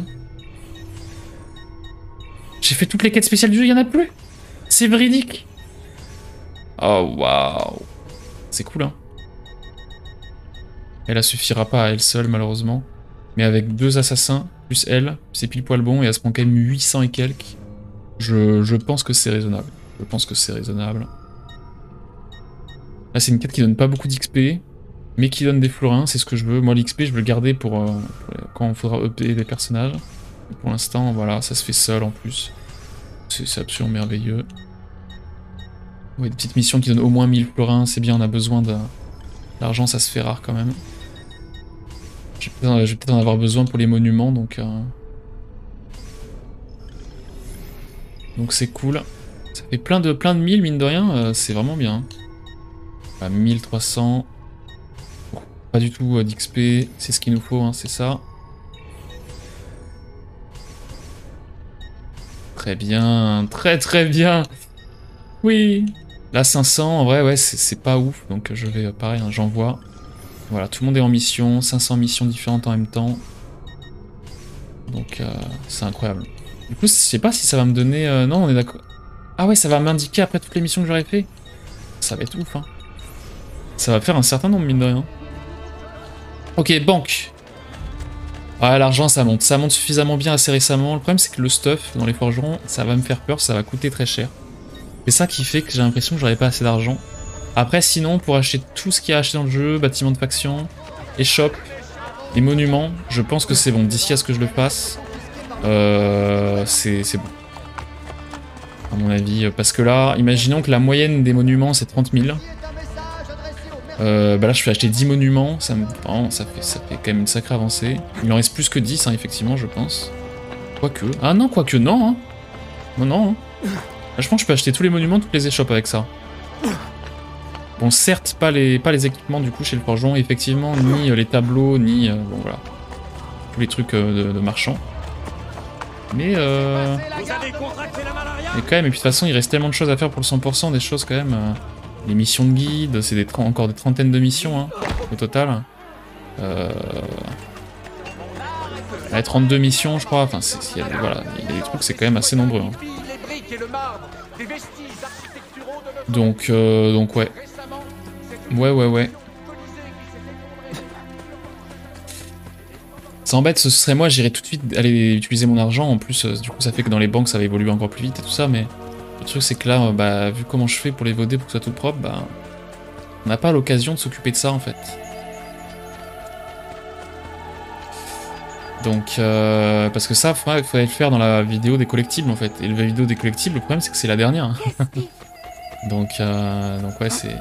J'ai fait toutes les quêtes spéciales du jeu, il y en a plus. C'est véridique. Oh, waouh. C'est cool, hein. Elle ne suffira pas à elle seule, malheureusement. Mais avec deux assassins, plus elle, c'est pile poil bon, et elle se prend quand même huit cents et quelques. Je, je pense que c'est raisonnable. Je pense que c'est raisonnable. Là, c'est une quête qui donne pas beaucoup d'X P, mais qui donne des florins, c'est ce que je veux. Moi, l'X P, je veux le garder pour, euh, pour quand il faudra upper les personnages. Et pour l'instant, voilà, ça se fait seul en plus. C'est absolument merveilleux. Ouais, des petites missions qui donnent au moins mille florins, c'est bien, on a besoin de... L'argent, ça se fait rare quand même. Je vais peut-être peut en avoir besoin pour les monuments, donc... Euh... Donc c'est cool. Ça fait plein de, plein de mille, mine de rien, euh, c'est vraiment bien. Bah, mille trois cents. Bon, pas du tout euh, d'X P, c'est ce qu'il nous faut, hein, c'est ça. Très bien, très très bien. Oui. Là cinq cents, en vrai, ouais, c'est pas ouf, donc je vais, euh, pareil, hein, j'envoie. Voilà, tout le monde est en mission, cinq cents missions différentes en même temps. Donc euh, c'est incroyable. Du coup, je sais pas si ça va me donner... Euh, non, on est d'accord. Ah ouais, ça va m'indiquer après toutes les missions que j'aurais fait. Ça va être ouf, hein. Ça va faire un certain nombre, mine de rien. Ok, banque. Ouais, l'argent, ça monte. Ça monte suffisamment bien assez récemment. Le problème, c'est que le stuff dans les forgerons, ça va me faire peur, ça va coûter très cher. C'est ça qui fait que j'ai l'impression que j'aurais pas assez d'argent. Après, sinon, pour acheter tout ce qu'il y a à acheter dans le jeu, bâtiment de faction, échoppe, les monuments, je pense que c'est bon. D'ici à ce que je le fasse, euh, c'est bon. À mon avis, parce que là, imaginons que la moyenne des monuments, c'est trente mille. Euh, bah là, je fais acheter dix monuments, ça, me... oh, ça, fait, ça fait quand même une sacrée avancée. Il en reste plus que dix, hein, effectivement, je pense. Quoique. Ah non, quoique, non. Hein. Non, non. Hein. Là, je pense que je peux acheter tous les monuments, toutes les échoppes avec ça. Bon, certes, pas les, pas les équipements du coup chez le forgeron, effectivement, ni euh, les tableaux, ni euh, bon voilà, tous les trucs euh, de, de marchands. Mais euh... mais quand même, et puis de toute façon, il reste tellement de choses à faire pour le cent pour cent, des choses quand même. Euh, les missions de guide, c'est des encore des trentaines de missions hein, au total. Euh... Ouais, trente-deux missions, je crois. Enfin, il y a, voilà, il y a des trucs, c'est quand même assez nombreux. Hein. Donc, euh, donc ouais. Ouais, ouais, ouais. Ça embête, ce serait moi, j'irais tout de suite aller utiliser mon argent. En plus, euh, du coup, ça fait que dans les banques, ça va évoluer encore plus vite et tout ça. Mais le truc, c'est que là, euh, bah, vu comment je fais pour les voder pour que ça soit tout propre, bah, on n'a pas l'occasion de s'occuper de ça en fait. Donc, euh, parce que ça, il faudrait, faudrait le faire dans la vidéo des collectibles en fait. Et la vidéo des collectibles, le problème, c'est que c'est la dernière. Hein. donc, euh, donc ouais, c'est.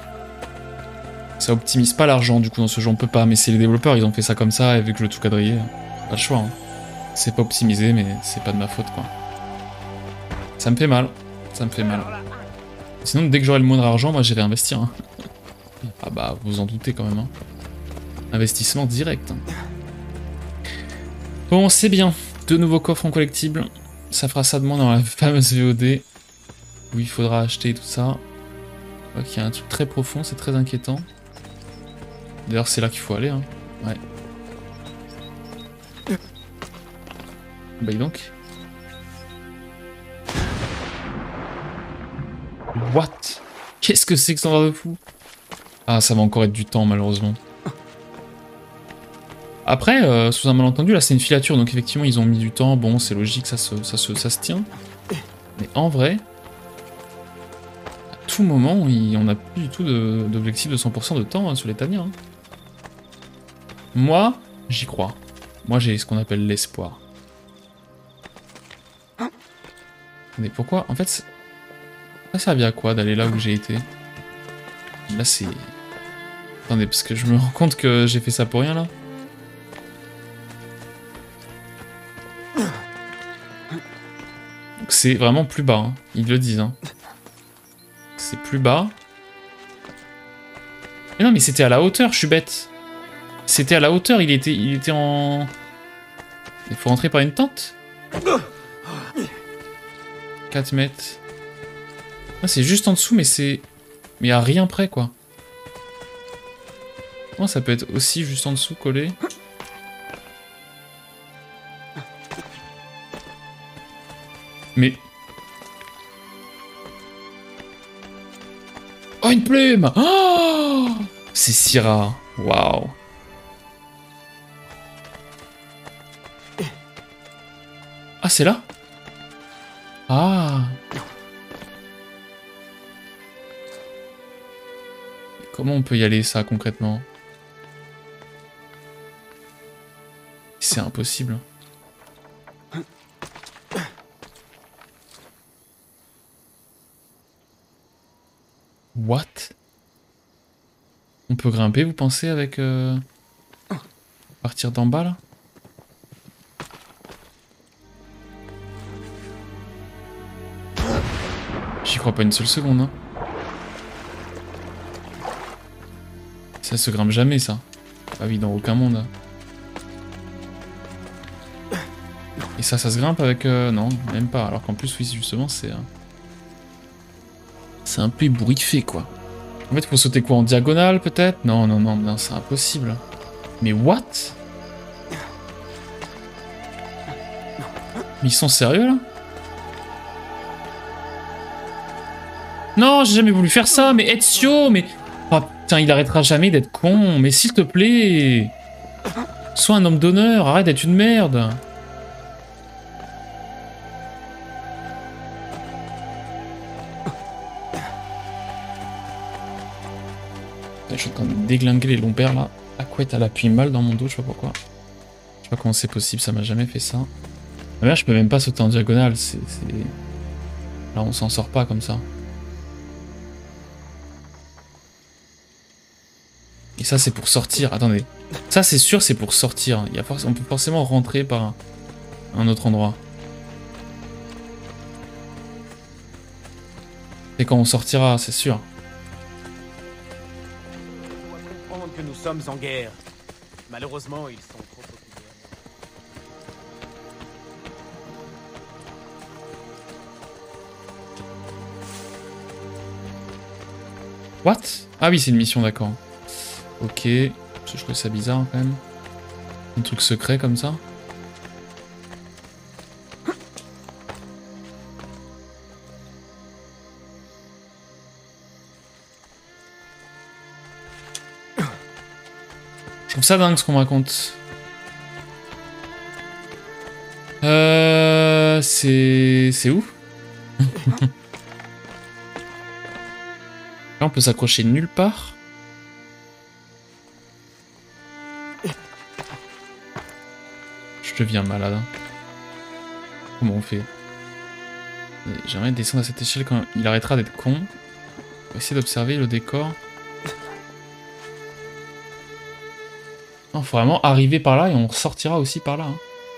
Ça optimise pas l'argent du coup dans ce jeu, on peut pas, mais c'est les développeurs, ils ont fait ça comme ça, et vu que je veux tout quadriller, pas le choix. Hein. C'est pas optimisé, mais c'est pas de ma faute quoi. Ça me fait mal, ça me fait mal. Sinon, dès que j'aurai le moindre argent, moi j'irai investir. Hein. Ah bah, vous vous en doutez quand même. Hein. Investissement direct. Hein. Bon, c'est bien. Deux nouveaux coffres en collectible. Ça fera ça de moins dans la fameuse V O D, où il faudra acheter tout ça. Ok, il y a un truc très profond, c'est très inquiétant. D'ailleurs, c'est là qu'il faut aller, hein. Ouais. Bah, donc. What? Qu'est-ce que c'est que cet endroit de fou? Ah, ça va encore être du temps, malheureusement. Après, euh, sous un malentendu, là, c'est une filature, donc effectivement, ils ont mis du temps. Bon, c'est logique, ça se, ça, se, ça se tient. Mais en vrai... À tout moment, on n'a plus du tout d'objectif de, de cent pour cent de temps hein, sur les tanières. Hein. Moi, j'y crois. Moi, j'ai ce qu'on appelle l'espoir. Mais pourquoi? En fait, ça servait à quoi d'aller là où j'ai été? Là, c'est... Attendez, parce que je me rends compte que j'ai fait ça pour rien, là. C'est vraiment plus bas, hein. Ils le disent. Hein. C'est plus bas. Mais non, mais c'était à la hauteur, je suis bête. C'était à la hauteur, il était, il était en... Il faut rentrer par une tente. quatre mètres. Ah, c'est juste en dessous, mais c'est... Mais à rien près, quoi. Comment ça peut être aussi juste en dessous, collé? Mais... Oh, une plume! Oh, c'est si rare. Waouh. Ah, c'est là? Ah. Comment on peut y aller, ça, concrètement? C'est impossible. what? On peut grimper, vous pensez, avec... Euh... Partir d'en bas, là? J'y crois pas une seule seconde, hein. Ça se grimpe jamais, ça. Ah oui, dans aucun monde. Et ça, ça se grimpe avec... Euh... Non, même pas. Alors qu'en plus, oui, justement, c'est... Euh... C'est un peu ébouriffé, quoi. En fait, faut sauter quoi, en diagonale, peut-être? Non, non, non, non, c'est impossible. Mais what? Mais ils sont sérieux, là? Non, j'ai jamais voulu faire ça, mais Ezio, mais... Oh putain, il arrêtera jamais d'être con, mais s'il te plaît. Sois un homme d'honneur, arrête d'être une merde. Je suis en train de déglinguer les longs pères là. La couette elle appuie mal dans mon dos, je sais pas pourquoi. Je sais pas comment c'est possible, ça m'a jamais fait ça. Mais là je peux même pas sauter en diagonale, c'est... Là on s'en sort pas comme ça. Et ça c'est pour sortir, attendez. Ça c'est sûr c'est pour sortir. Il y a for... On peut forcément rentrer par un autre endroit. Et quand on sortira, c'est sûr. Que nous sommes en guerre. Malheureusement, ils sont trop populaires. What? Ah oui, c'est une mission, d'accord. Ok. Je trouve ça bizarre quand même. Un truc secret comme ça. Je trouve ça dingue ce qu'on me raconte. Euh... C'est... C'est où? Là on peut s'accrocher nulle part. Je deviens malade. Hein. Comment on fait? J'aimerais descendre à cette échelle quand il arrêtera d'être con. On va essayer d'observer le décor. Il faut vraiment arriver par là et on ressortira aussi par là. Hein.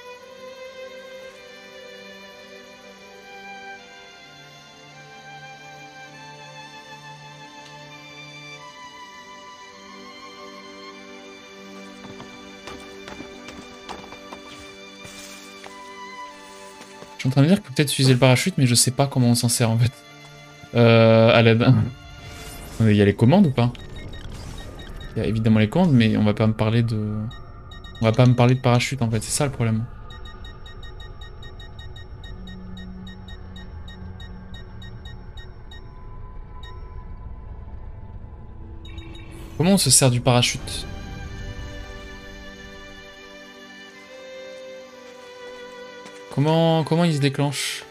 Je suis en train de dire que peut-être utiliser le parachute, mais je sais pas comment on s'en sert en fait. Euh, à l'aide. Il y a les commandes ou pas? Il y a évidemment les commandes, mais on va pas me parler de... On va pas me parler de parachute en fait, c'est ça le problème. Comment on se sert du parachute? Comment... Comment il se déclenche?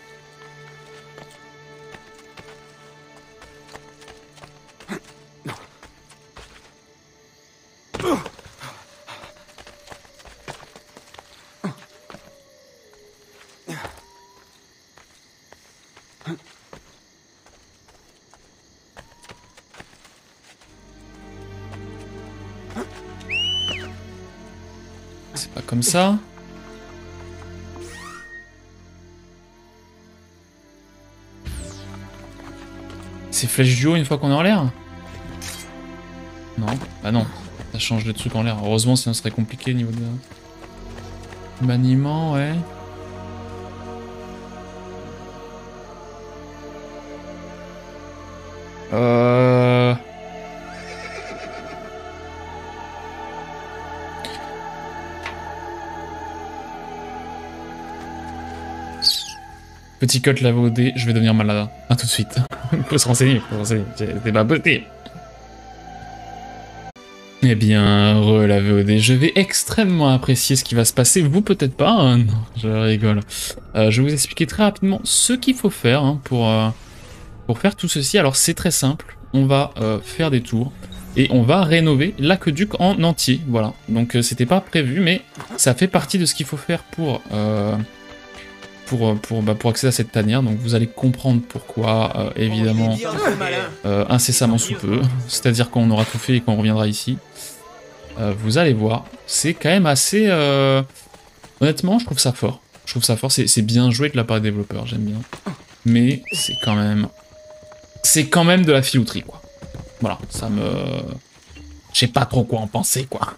C'est pas comme ça. C'est flèche du haut une fois qu'on est en l'air? Non, bah non, ça change de truc en l'air. Heureusement, sinon ce serait compliqué au niveau de maniement, ouais. Euh... Petit cut la V O D, je vais devenir malade. A tout de suite. Faut se renseigner, faut se renseigner. C'est pas possible. Eh bien, re la V O D, je vais extrêmement apprécier ce qui va se passer. Vous peut-être pas, hein non, je rigole. Euh, je vais vous expliquer très rapidement ce qu'il faut faire hein, pour, euh, pour faire tout ceci. Alors c'est très simple, on va euh, faire des tours et on va rénover l'aqueduc en entier. Voilà, donc euh, c'était pas prévu, mais ça fait partie de ce qu'il faut faire pour... Euh, pour, pour, bah, pour accéder à cette tanière. Donc vous allez comprendre pourquoi, euh, évidemment, euh, incessamment sous peu. C'est-à-dire quand on aura tout fait et qu'on reviendra ici. Euh, vous allez voir, c'est quand même assez... Euh... Honnêtement, je trouve ça fort. Je trouve ça fort, c'est bien joué de la part des développeurs, j'aime bien. Mais c'est quand même... C'est quand même de la filouterie, quoi. Voilà, ça me... Je sais pas trop quoi en penser, quoi.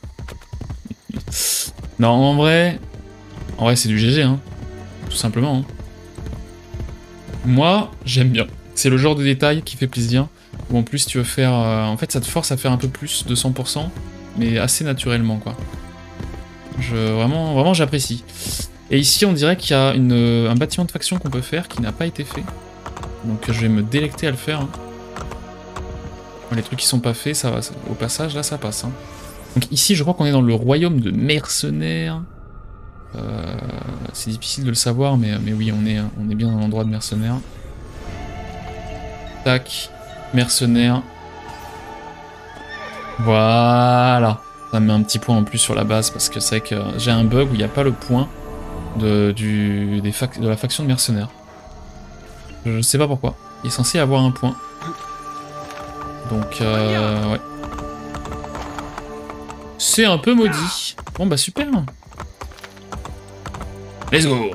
Non, en vrai... En vrai, c'est du G G, hein. Tout simplement. Hein. Moi, j'aime bien. C'est le genre de détail qui fait plaisir. Ou en plus, tu veux faire... Euh... En fait, ça te force à faire un peu plus de cent pour cent. Mais assez naturellement, quoi. Je... Vraiment, vraiment j'apprécie. Et ici, on dirait qu'il y a une... un bâtiment de faction qu'on peut faire qui n'a pas été fait. Donc je vais me délecter à le faire. Hein. Les trucs qui sont pas faits, ça va. Au passage, là, ça passe. Hein. Donc ici, je crois qu'on est dans le royaume de mercenaires. Euh, c'est difficile de le savoir, mais, mais oui, on est, on est bien dans l'endroit de mercenaires. Tac. Mercenaires. Voilà. Ça me met un petit point en plus sur la base, parce que c'est vrai que j'ai un bug où il n'y a pas le point de, du, des fac, de la faction de mercenaires. Je sais pas pourquoi. Il est censé avoir un point. Donc, euh, ouais. C'est un peu maudit. Bon, bah super. Let's go.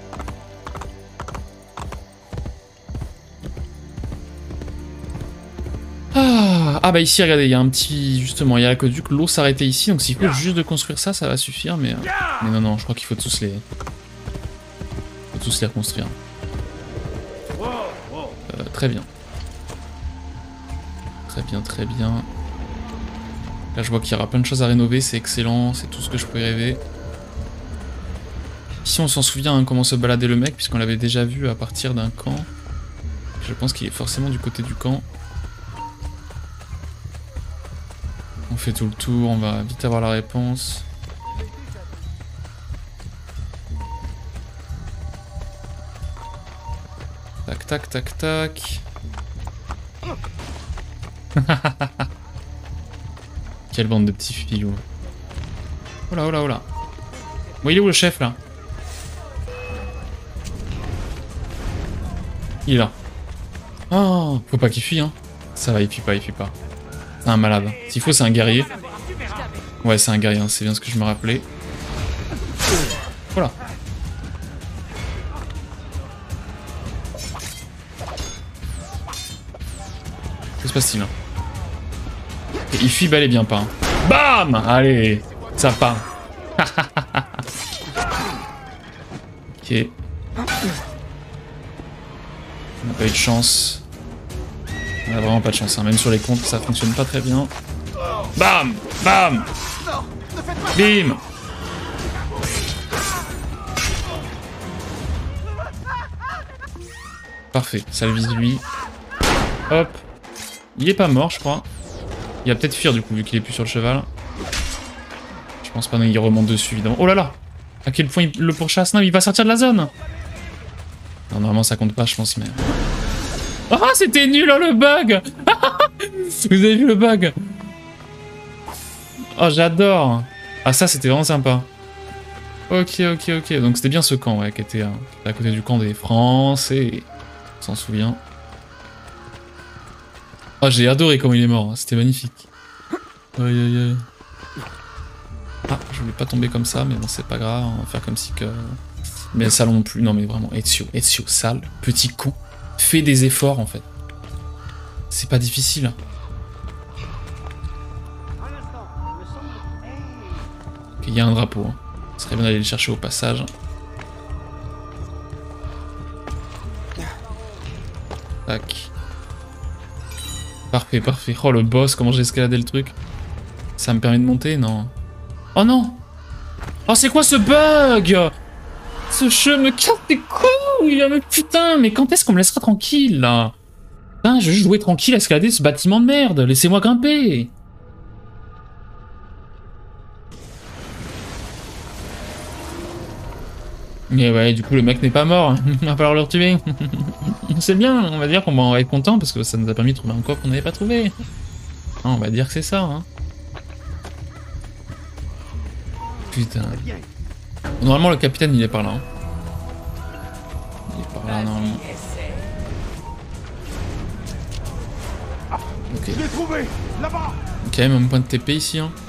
Ah, ah bah ici, regardez, il y a un petit... Justement, il y a l'aqueduc, l'eau s'arrêtait ici. Donc s'il faut juste de construire ça, ça va suffire. Mais, mais non, non, je crois qu'il faut tous les... faut tous les reconstruire. Euh, très bien. Très bien, très bien. Là, je vois qu'il y aura plein de choses à rénover, c'est excellent, c'est tout ce que je pouvais rêver. Ici, on s'en souvient hein, comment se baladait le mec, puisqu'on l'avait déjà vu à partir d'un camp. Je pense qu'il est forcément du côté du camp. On fait tout le tour, on va vite avoir la réponse. Tac, tac, tac, tac. Quelle bande de petits filous. Oh là, oh là, oh là. Bon, il est où le chef, là? Il est là. Oh, faut pas qu'il fuit, hein. Ça va, il fuit pas, il fuit pas. C'est un malade. S'il faut, c'est un guerrier. Ouais, c'est un guerrier, hein. C'est bien ce que je me rappelais. Voilà. Que se passe-t-il là? Il fuit bel et bien pas. Hein. Bam! Allez, ça part. Ok. On n'a pas eu de chance. On a vraiment pas de chance. Hein. Même sur les comptes, ça fonctionne pas très bien. Bam! Bam! Bim! Parfait, ça le vise lui. Hop. Il est pas mort, je crois. Il va peut-être fuir du coup, vu qu'il est plus sur le cheval. Je pense pas, non, il remonte dessus, évidemment. Oh là là! À quel point il le pourchasse? Non, il va sortir de la zone! Non, normalement ça compte pas, je pense, mais... Ah, oh, c'était nul, oh, le bug! Vous avez vu le bug? Oh, j'adore! Ah, ça, c'était vraiment sympa. Ok, ok, ok. Donc c'était bien ce camp, ouais, qui était, euh, qui était à côté du camp des Français. On s'en souvient. Ah, j'ai adoré comment il est mort, hein. C'était magnifique. Aïe aïe aïe. Ah, je voulais pas tomber comme ça, mais bon, c'est pas grave, on va faire comme si que... Mais Sale non plus, non mais vraiment, Ezio, Ezio, Sale, petit con, fais des efforts en fait. C'est pas difficile. Ok, il y a un drapeau, hein. Ce serait bien d'aller le chercher au passage. Tac. Parfait, parfait. Oh le boss, comment j'ai escaladé le truc. Ça me permet de monter? Non. Oh non! Oh c'est quoi ce bug? Ce jeu me casse les couilles! Mais putain, mais quand est-ce qu'on me laissera tranquille là? Putain, je veux juste jouer tranquille à escalader ce bâtiment de merde. Laissez-moi grimper! Mais ouais, du coup le mec n'est pas mort. Il va falloir le retuer. C'est bien, on va dire qu'on va être content parce que ça nous a permis de trouver un coffre qu'on n'avait pas trouvé. Ah, on va dire que c'est ça, hein. Putain. Normalement le capitaine il est par là. Hein. par là normalement. Ok. Je l'ai trouvé, là-bas. Ok, même point de T P ici. Hein.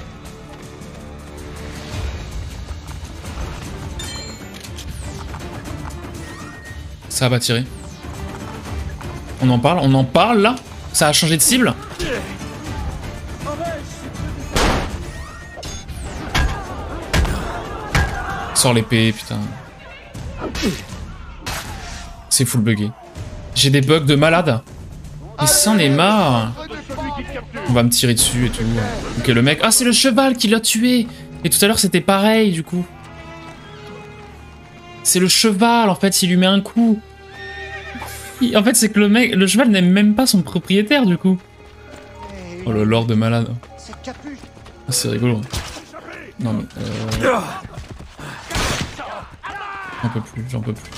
Ça va tirer. On en parle, on en parle là? Ça a changé de cible? Sors l'épée, putain. C'est full buggé. J'ai des bugs de malade. Mais c'en est marre. On va me tirer dessus et tout. Ok, le mec... Ah, c'est le cheval qui l'a tué. Et tout à l'heure, c'était pareil, du coup. C'est le cheval, en fait, il lui met un coup. Il... En fait, c'est que le mec... Le cheval n'aime même pas son propriétaire, du coup. Oh, le lord de malade. Ah, c'est rigolo. Non, mais... Euh... J'en peux plus, j'en peux plus.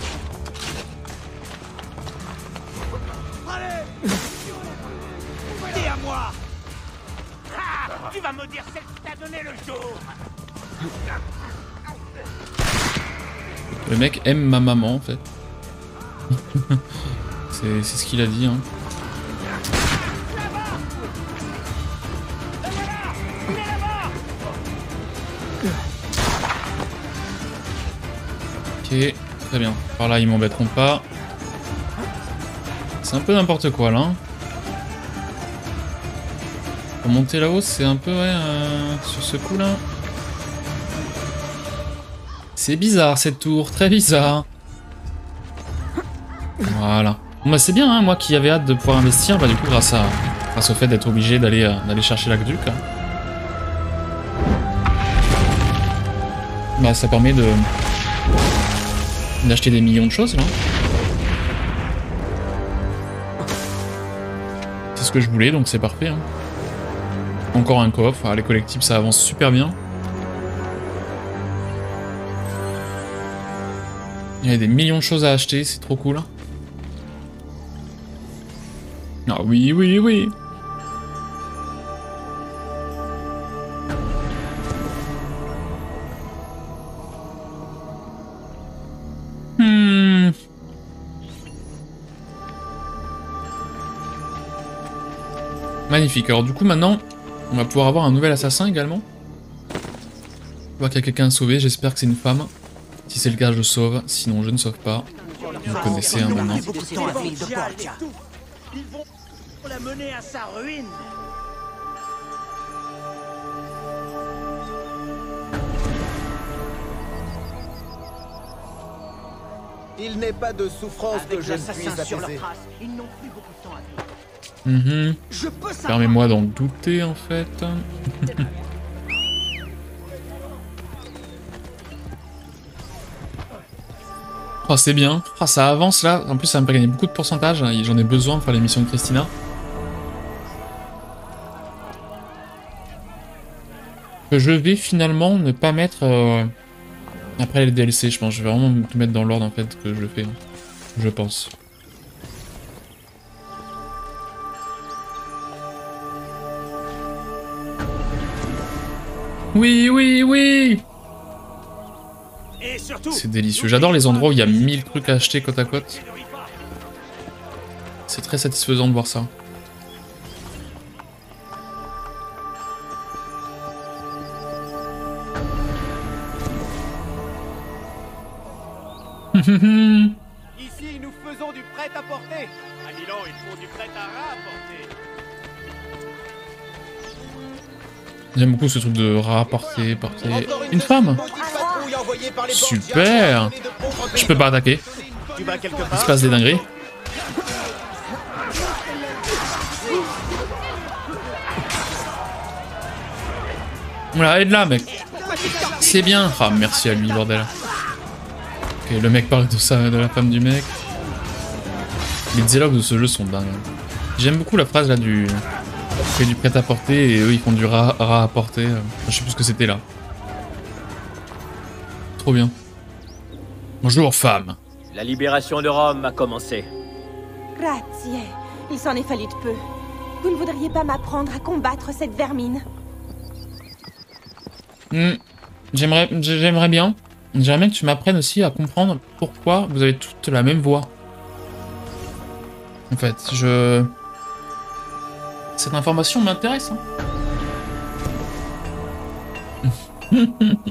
Allez, à moi. Ah, tu vas me dire celle qui t'a donné le jour. Le mec aime ma maman en fait. C'est ce qu'il a dit. Hein. Ok, très bien. Par là ils m'embêteront pas. C'est un peu n'importe quoi là. Hein. Pour monter là-haut c'est un peu ouais euh, sur ce coup là. C'est bizarre cette tour, très bizarre. Voilà. Bon bah c'est bien, hein, moi qui avais hâte de pouvoir investir, bah du coup grâce, à, grâce au fait d'être obligé d'aller euh, d'aller chercher l'aqueduc. Hein. Bah ça permet de d'acheter des millions de choses là. C'est ce que je voulais donc c'est parfait. Hein. Encore un coffre, ah, les collectibles ça avance super bien. Il y a des millions de choses à acheter, c'est trop cool. Ah oui, oui, oui. Hmm. Magnifique. Alors du coup maintenant, on va pouvoir avoir un nouvel assassin également. Je vois qu'il y a quelqu'un à sauver, j'espère que c'est une femme. Si c'est le cas, je sauve. Sinon, je ne sauve pas. Vous connaissez hein, maintenant. Ils vont la mener à sa ruine. Il n'est pas de souffrance que je ne puisse apaiser. Ils n'ont plus beaucoup de temps à vivre. Mm-hmm. Permets-moi d'en douter en fait. Oh, c'est bien. Oh, ça avance là. En plus, ça me fait gagner beaucoup de pourcentage. J'en ai besoin pour faire les missions de Christina. Que je vais finalement ne pas mettre euh, après les D L C. Je pense. Je vais vraiment tout mettre dans l'ordre en fait que je le fais. Je pense. Oui, oui, oui. C'est délicieux. J'adore les endroits où il y a mille trucs à acheter côte à côte. C'est très satisfaisant de voir ça. Ici, nous faisons du prêt-à-porter. À Milan, ils font du prêt à rapporter. J'aime beaucoup ce truc de rapporter, porter. Une femme. Super. Je peux pas attaquer. Il se passe des dingueries. Voilà, aide là, mec. C'est bien. Ah, merci à lui, bordel. Ok, le mec parle de ça, de la femme du mec. Les dialogues de ce jeu sont dingues. J'aime beaucoup la phrase là du... fait du prêt-à-porter et eux ils font du ra-à-porter. Ra je sais plus ce que c'était là. Trop bien. Bonjour femme. La libération de Rome a commencé. Grazie. Il s'en est fallu de peu. Vous ne voudriez pas m'apprendre à combattre cette vermine? mmh. J'aimerais j'aimerais bien. J'aimerais bien que tu m'apprennes aussi à comprendre pourquoi vous avez toutes la même voix. En fait, je... Cette information m'intéresse. Hein. Je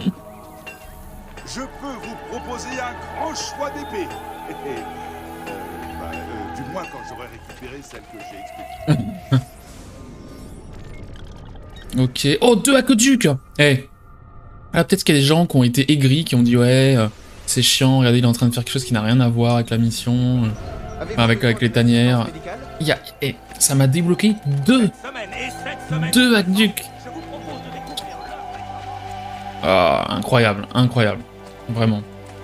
peux vous proposer un grand choix d'épées. euh, bah, euh, du moins quand j'aurai récupéré celle que j'ai expédiée. Ok. Oh, deux aqueducs. Eh. Hey. Ah, peut-être qu'il y a des gens qui ont été aigris, qui ont dit ouais, euh, c'est chiant, regardez, il est en train de faire quelque chose qui n'a rien à voir avec la mission, euh, enfin, avec, avec les tanières. Il y a... Eh, ça m'a débloqué deux. Deux aqueducs. Ah, incroyable, incroyable. Vraiment.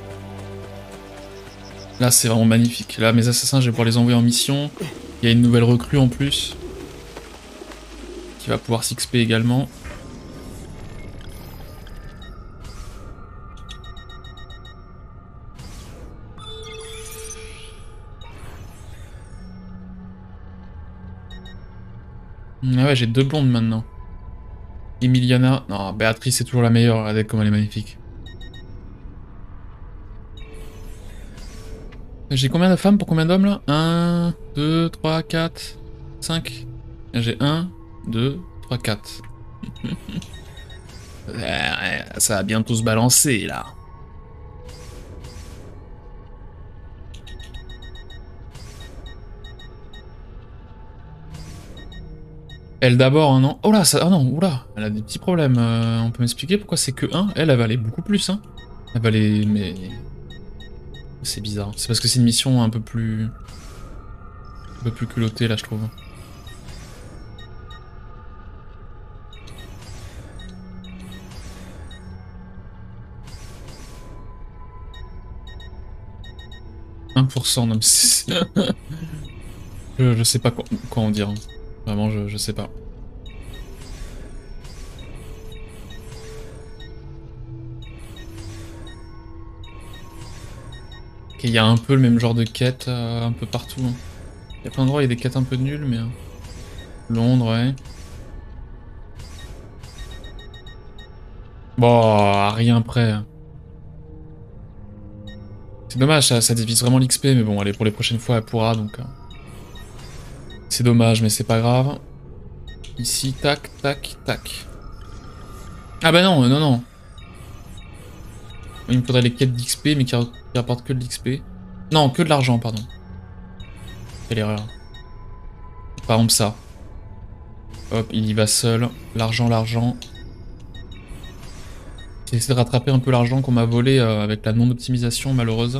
Là, c'est vraiment magnifique. Là, mes assassins, je vais pouvoir les envoyer en mission. Il y a une nouvelle recrue en plus. Qui va pouvoir s'X P également. Ah ouais, j'ai deux blondes maintenant. Emiliana... Non, Béatrice c'est toujours la meilleure, regardez comme elle est magnifique. J'ai combien de femmes pour combien d'hommes là? un, deux, trois, quatre, cinq. J'ai un, deux, trois, quatre. Ça va bientôt se balancer là. Elle d'abord, hein, non? Oh là, ça... Oh non, oula, elle a des petits problèmes. Euh, on peut m'expliquer pourquoi c'est que un? Elle, elle va aller beaucoup plus, hein. Elle va aller... Mais... C'est bizarre. C'est parce que c'est une mission un peu plus... Un peu plus culottée, là, je trouve. un pour cent, non mais c'est... je, je sais pas quoi, quoi en dire. Vraiment, je, je sais pas. Ok, il y a un peu le même genre de quête euh, un peu partout. Hein. Il y a plein d'endroits, il y a des quêtes un peu nulles, mais... Euh... Londres, ouais. Bon, à rien près. C'est dommage, ça, ça divise vraiment l'X P, mais bon, allez, pour les prochaines fois, elle pourra, donc... Euh... C'est dommage, mais c'est pas grave. Ici, tac, tac, tac. Ah bah non, non, non. Il me faudrait les quêtes d'X P, mais qui, qui rapportent que de l'X P. Non, que de l'argent, pardon. Quelle erreur. Par exemple ça. Hop, il y va seul. L'argent, l'argent. J'ai essayé de rattraper un peu l'argent qu'on m'a volé euh, avec la non-optimisation malheureuse.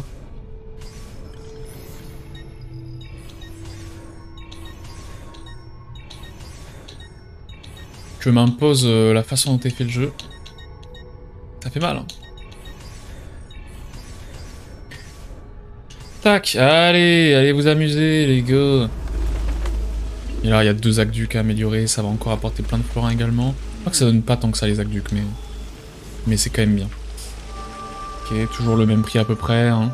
Je m'impose euh, la façon dont est fait le jeu. Ça fait mal, hein. Tac, allez, allez vous amuser les gars. Et là il y a deux aqueducs à améliorer, ça va encore apporter plein de florins également. Je crois que ça donne pas tant que ça les aqueducs, mais mais c'est quand même bien. Ok, toujours le même prix à peu près. Hein.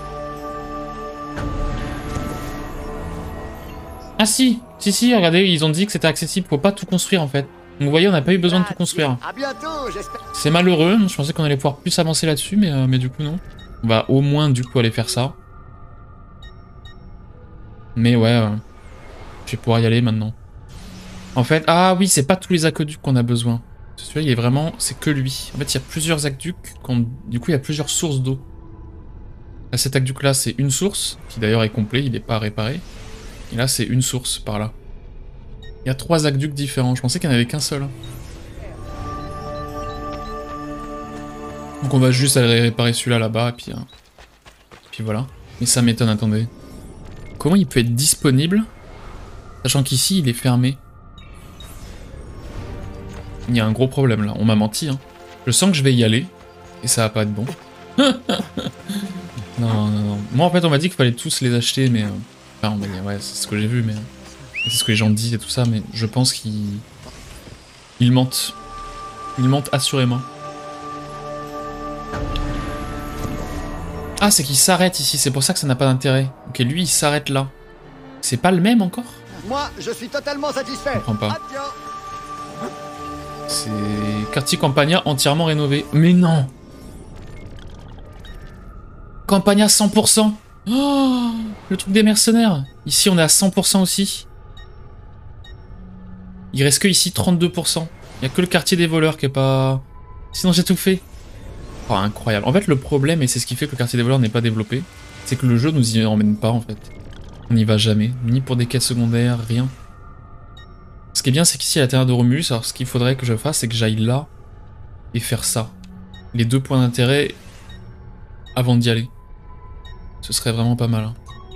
Ah si, si si, regardez, ils ont dit que c'était accessible, faut pas tout construire en fait. Donc vous voyez, on n'a pas eu besoin de tout construire. C'est malheureux, je pensais qu'on allait pouvoir plus avancer là-dessus, mais, euh, mais du coup non. On va au moins du coup aller faire ça. Mais ouais, euh, je vais pouvoir y aller maintenant. En fait, ah oui, c'est pas tous les aqueducs qu'on a besoin. Celui-là, il est vraiment, c'est que lui. En fait, il y a plusieurs aqueducs, quand... du coup il y a plusieurs sources d'eau. Là, cet aqueduc-là, c'est une source, qui d'ailleurs est complet, il n'est pas réparé. Et là, c'est une source par là. Il y a trois aqueducs différents, je pensais qu'il n'y en avait qu'un seul. Donc on va juste aller réparer celui-là là-bas, et puis, euh... puis voilà. Mais ça m'étonne, attendez. Comment il peut être disponible, sachant qu'ici, il est fermé? Il y a un gros problème là, on m'a menti. Hein. Je sens que je vais y aller, et ça va pas être bon. non, non, non. Moi en fait, on m'a dit qu'il fallait tous les acheter, mais... Euh... Enfin, on m'a dit, ouais, c'est ce que j'ai vu, mais... C'est ce que les gens disent et tout ça, mais je pense qu'ils... Ils mentent. Ils mentent assurément. Ah, c'est qu'il s'arrête ici, c'est pour ça que ça n'a pas d'intérêt. Ok, lui, il s'arrête là. C'est pas le même encore? Moi, je suis totalement satisfait. Je comprends pas. C'est quartier Campania entièrement rénové. Mais non! Campagne à cent pour cent. Oh, le truc des mercenaires. Ici, on est à cent pour cent aussi. Il reste que ici trente-deux pour cent. Il n'y a que le quartier des voleurs qui est pas... Sinon, j'ai tout fait. Oh, incroyable. En fait, le problème, et c'est ce qui fait que le quartier des voleurs n'est pas développé, c'est que le jeu nous y emmène pas, en fait. On n'y va jamais. Ni pour des quêtes secondaires, rien. Ce qui est bien, c'est qu'ici, à l'intérieur de Romulus, alors ce qu'il faudrait que je fasse, c'est que j'aille là et faire ça. Les deux points d'intérêt avant d'y aller. Ce serait vraiment pas mal. Hein.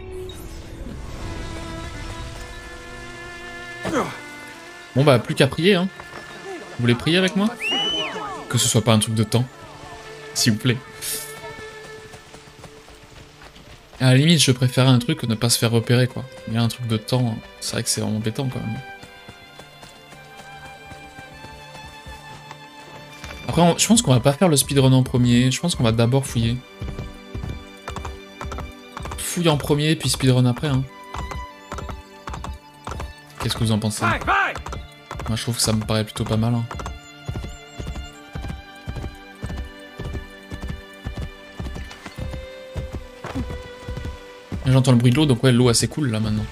Bon bah, plus qu'à prier, hein. Vous voulez prier avec moi? Que ce soit pas un truc de temps. S'il vous plaît. À la limite, je préférais un truc que ne pas se faire repérer, quoi. Mais un truc de temps, c'est vrai que c'est vraiment embêtant, quand même. Après, on, je pense qu'on va pas faire le speedrun en premier. Je pense qu'on va d'abord fouiller. Fouille en premier, puis speedrun après, hein. Qu'est-ce que vous en pensez? Moi, je trouve que ça me paraît plutôt pas mal, hein. J'entends le bruit de l'eau, donc ouais, l'eau assez cool là maintenant.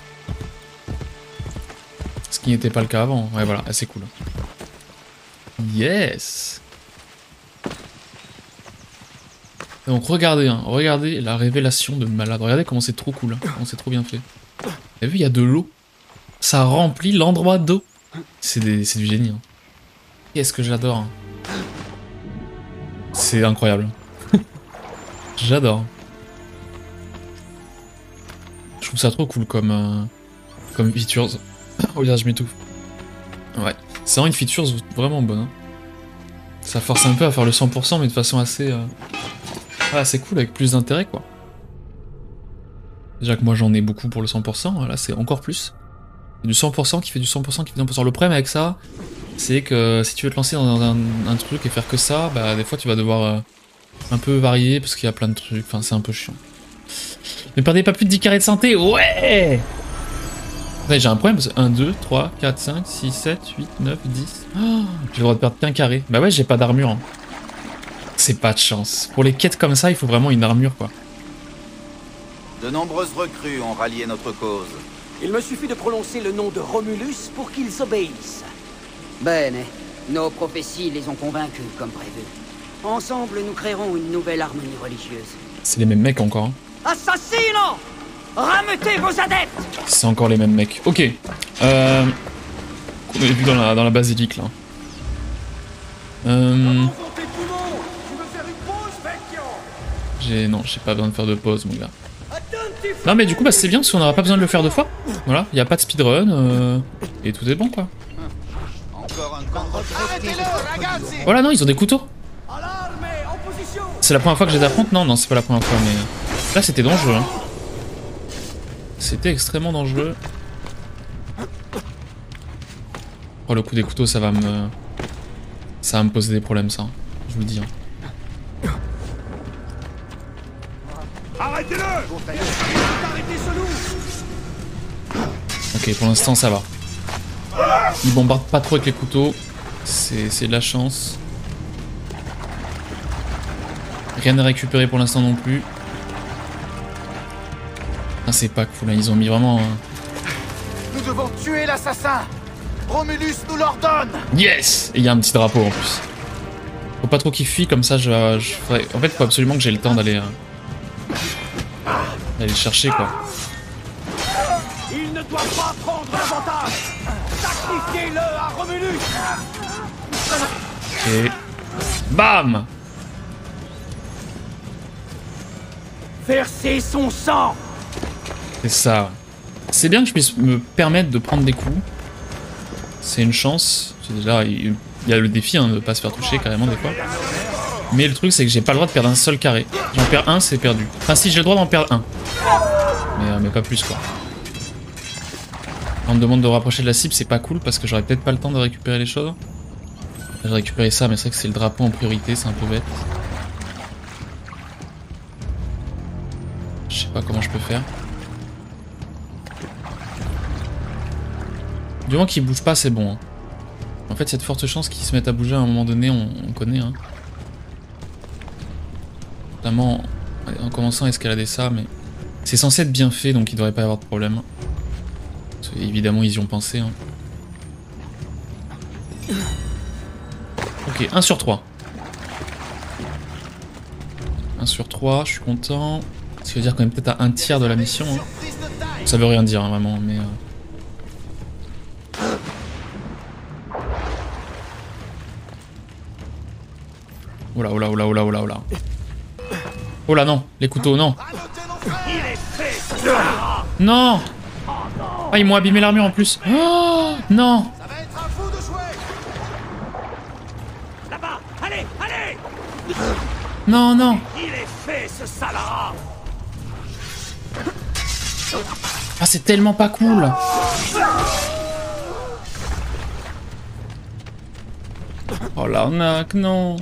Ce qui n'était pas le cas avant. Ouais, voilà, assez cool. Yes. Donc regardez, hein, regardez la révélation de malade. Regardez comment c'est trop cool, hein, comment c'est trop bien fait. Vous avez vu, il y a de l'eau. Ça remplit l'endroit d'eau. C'est du génie. Hein. Qu'est-ce que j'adore. Hein. C'est incroyable. J'adore. Je trouve ça trop cool comme, euh, comme features. Oh là, je m'étouffe. Ouais, c'est vraiment une feature vraiment bonne. Hein. Ça force un peu à faire le cent pour cent, mais de façon assez... Euh... Ouais, assez cool, avec plus d'intérêt, quoi. Déjà que moi, j'en ai beaucoup pour le cent pour cent, là, c'est encore plus. Du cent pour cent qui fait du cent pour cent qui fait du cent pour cent. Le problème avec ça, c'est que si tu veux te lancer dans un, un truc et faire que ça, bah, des fois, tu vas devoir euh, un peu varier, parce qu'il y a plein de trucs, enfin, c'est un peu chiant. Ne perdez pas plus de dix carrés de santé, ouais. J'ai un problème, parce que un, deux, trois, quatre, cinq, six, sept, huit, neuf, dix... Oh, j'ai le droit de perdre qu'un carré. Bah ouais, j'ai pas d'armure. Hein. C'est pas de chance. Pour les quêtes comme ça, il faut vraiment une armure, quoi. De nombreuses recrues ont rallié notre cause. Il me suffit de prononcer le nom de Romulus pour qu'ils obéissent. Bene, nos prophéties les ont convaincus, comme prévu. Ensemble, nous créerons une nouvelle harmonie religieuse. C'est les mêmes mecs encore. Hein. Assassino! Rameutez vos adeptes! C'est encore les mêmes mecs. Ok. Euh... On avait vu dans la, dans la basilique, là. Euh... J'ai... Non, j'ai pas besoin de faire de pause, mon gars. Non, mais du coup, bah, c'est bien, parce qu'on n'aura pas besoin de le faire deux fois. Voilà, il n'y a pas de speedrun, euh... et tout est bon, quoi. Voilà, non, ils ont des couteaux. C'est la première fois que je les affronte? Non, non, c'est pas la première fois, mais... Là, c'était dangereux, hein. C'était extrêmement dangereux. Oh, le coup des couteaux, ça va me... Ça va me poser des problèmes, ça. Je vous le dis, hein. Arrêtez-le! Ok, pour l'instant, ça va. Ils bombardent pas trop avec les couteaux. C'est de la chance. Rien à récupérer pour l'instant non plus. Ah, c'est pas cool, là. Ils ont mis vraiment... Euh... Nous devons tuer l'assassin! Romulus nous l'ordonne! Yes! Et il y a un petit drapeau en plus. Faut pas trop qu'il fuit, comme ça je, je ferai... En fait, faut absolument que j'ai le temps d'aller... Euh... d'aller le chercher, quoi. Il ne doit pas prendre l'avantage! Sacrifiez-le à Romulus! Ok. Bam! Versez son sang! C'est ça. C'est bien que je puisse me permettre de prendre des coups. C'est une chance. Déjà, il y a le défi hein, de pas se faire toucher carrément des fois. Mais le truc, c'est que j'ai pas le droit de perdre un seul carré. J'en perds un, c'est perdu. Enfin, si, j'ai le droit d'en perdre un. Mais, euh, mais pas plus, quoi. On me demande de rapprocher de la cible, c'est pas cool parce que j'aurais peut-être pas le temps de récupérer les choses. J'ai récupéré ça, mais c'est vrai que c'est le drapeau en priorité, c'est un peu bête. Je sais pas comment je peux faire. Du moment qu'ils bougent pas, c'est bon. Hein. En fait, cette forte chance qu'ils se mettent à bouger à un moment donné, on, on connaît. Hein. Notamment En commençant à escalader ça, mais... C'est censé être bien fait, donc il devrait pas y avoir de problème. Parce que, évidemment, ils y ont pensé. Hein. Ok, un sur trois. un sur trois, je suis content. Ça veut dire qu'on est peut-être à un tiers de la mission. Hein. Ça veut rien dire, hein, vraiment, mais... Euh... Oh là, oh là, oh là, oh là, oh là, oh là. Oh là, non, les couteaux, non. Non. Ah, ils m'ont abîmé l'armure en plus. Oh, non. Là-bas, allez, allez. Non, non. Il est fait, ce salade. Ah, c'est tellement pas cool. Oh l'arnaque, non.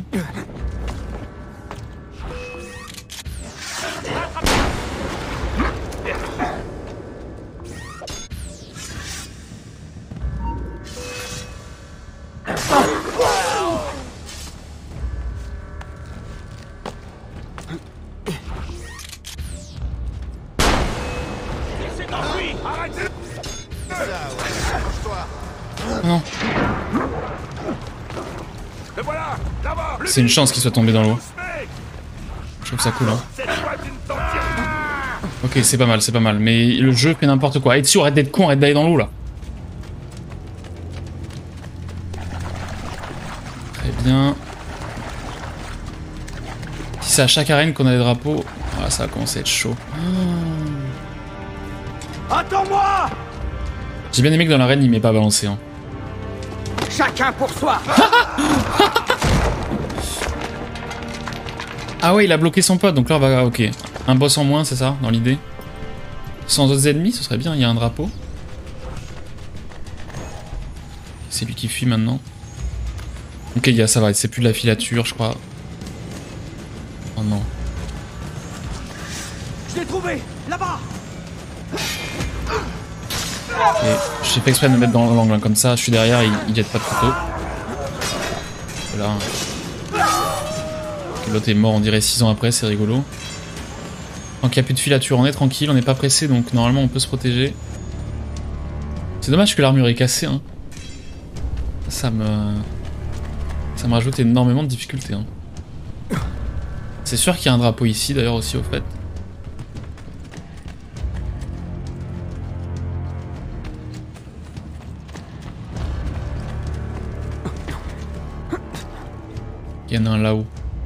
Non. C'est une chance qu'il soit tombé dans l'eau. Je trouve ça cool, hein. Ok, c'est pas mal, c'est pas mal. Mais le jeu fait n'importe quoi. Et dessus, arrête d'être con, arrête d'aller dans l'eau, là. Très bien. Si c'est à chaque arène qu'on a des drapeaux... Ah, ça va commencer à être chaud. Attends-moi. J'ai bien aimé que dans l'arène, il m'ait pas balancé, hein. Chacun pour soi. Ah ouais, il a bloqué son pote, donc là on va... Ok. Un boss en moins, c'est ça, dans l'idée. Sans autres ennemis, ce serait bien, il y a un drapeau. C'est lui qui fuit maintenant. Ok, il y a, ça va, c'est plus de la filature, je crois. Oh non. Je l'ai trouvé, là-bas. Et j'ai fait exprès de me mettre dans l'angle comme ça, je suis derrière, il, il jette pas de couteau. Voilà. L'autre est mort, on dirait six ans après, c'est rigolo. Tant qu'il n'y a plus de filature, on est tranquille, on n'est pas pressé, donc normalement on peut se protéger. C'est dommage que l'armure est cassée, hein. Ça me... Ça me rajoute énormément de difficultés, hein. C'est sûr qu'il y a un drapeau ici, d'ailleurs, aussi, au fait. Il y en a un là-haut.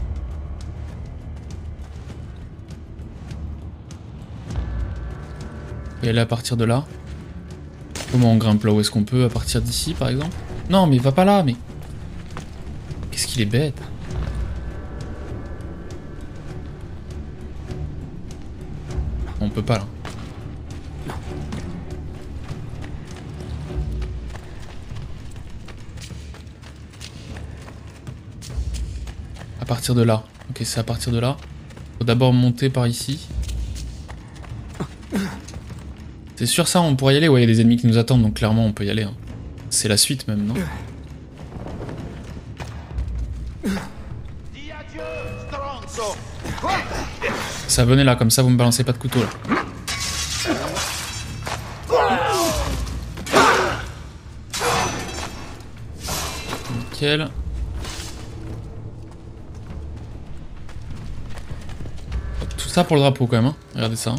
On peut y aller à partir de là. Comment on grimpe là? Où est-ce qu'on peut? À partir d'ici, par exemple? Non, mais va pas là, mais... Qu'est-ce qu'il est bête. On peut pas, là. À partir de là. Ok, c'est à partir de là. Faut d'abord monter par ici. C'est sûr ça, on pourrait y aller. Ouais, il y a des ennemis qui nous attendent, donc clairement on peut y aller. Hein. C'est la suite même, non? Ça venait là, comme ça vous me balancez pas de couteau là. Nickel. Tout ça pour le drapeau quand même, hein. Regardez ça.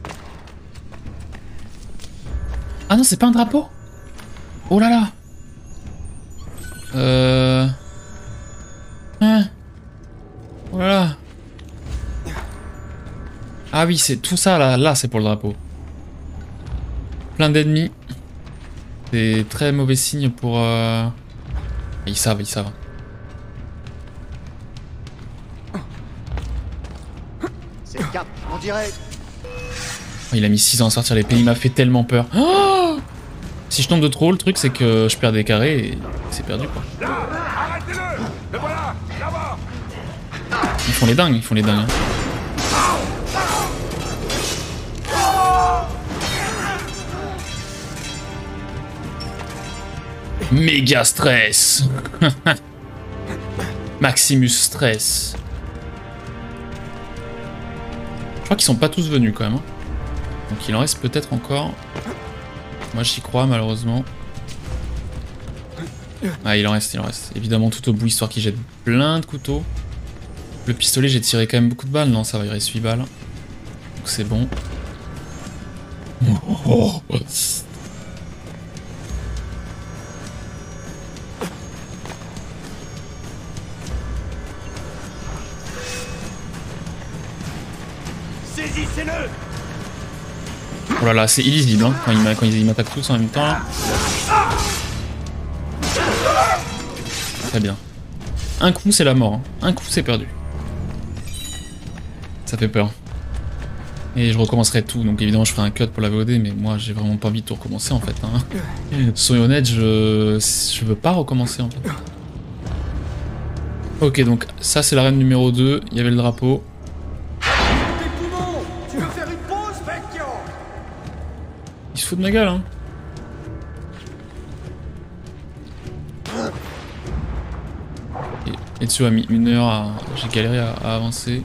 Ah non, c'est pas un drapeau? Oh là là. Euh... Hein? Oh là là. Ah oui, c'est tout ça là, là c'est pour le drapeau. Plein d'ennemis. C'est très mauvais signe pour... Euh... Ils savent, ils savent. C'est le cap, on dirait. Oh, il a mis six ans à sortir l'épée, il m'a fait tellement peur. Oh, si je tombe de trop haut, le truc c'est que je perds des carrés et c'est perdu quoi. Ils font les dingues, ils font les dingues. Hein. Méga stress. Maximus stress. crois qu'ils sont pas tous venus quand même. Hein. Donc il en reste peut-être encore. Moi j'y crois malheureusement. Ah il en reste, il en reste. Évidemment tout au bout histoire qu'ils jettent plein de couteaux. Le pistolet j'ai tiré quand même beaucoup de balles. Non ça va, il reste huit balles. Donc c'est bon. Oh. Saisissez-le! Oh là là, c'est illisible hein, quand ils quand ils m'attaquent tous en même temps. Là. Très bien. Un coup c'est la mort, hein. Un coup c'est perdu. Ça fait peur. Et je recommencerai tout, donc évidemment je ferai un cut pour la V O D, mais moi j'ai vraiment pas envie de tout recommencer en fait. Hein. Soyons honnêtes, je... je veux pas recommencer en fait. Ok, donc ça c'est l'arène numéro deux, il y avait le drapeau. Tu veux faire une pause, Vecchio? Il se fout de ma gueule, hein. Et, et dessus a mis une heure à... J'ai galéré à, à avancer.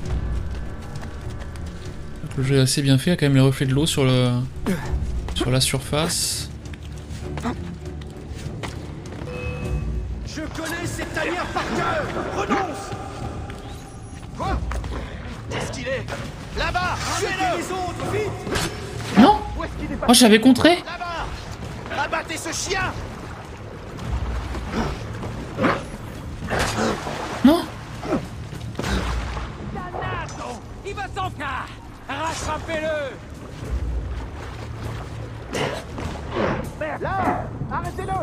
Le jeu est assez bien fait, il y a quand même les reflets de l'eau sur le... sur la surface. Je connais cette tanière par cœur. Renonce. Quoi? Qu'est-ce qu'il est? Là-bas. Tuez-le. Les autres, vite. Non. Oh, j'avais contré. Là-bas. Abattez ce chien. Non. Il va s'en faire. Rattrapez-le. Là. Arrêtez-le.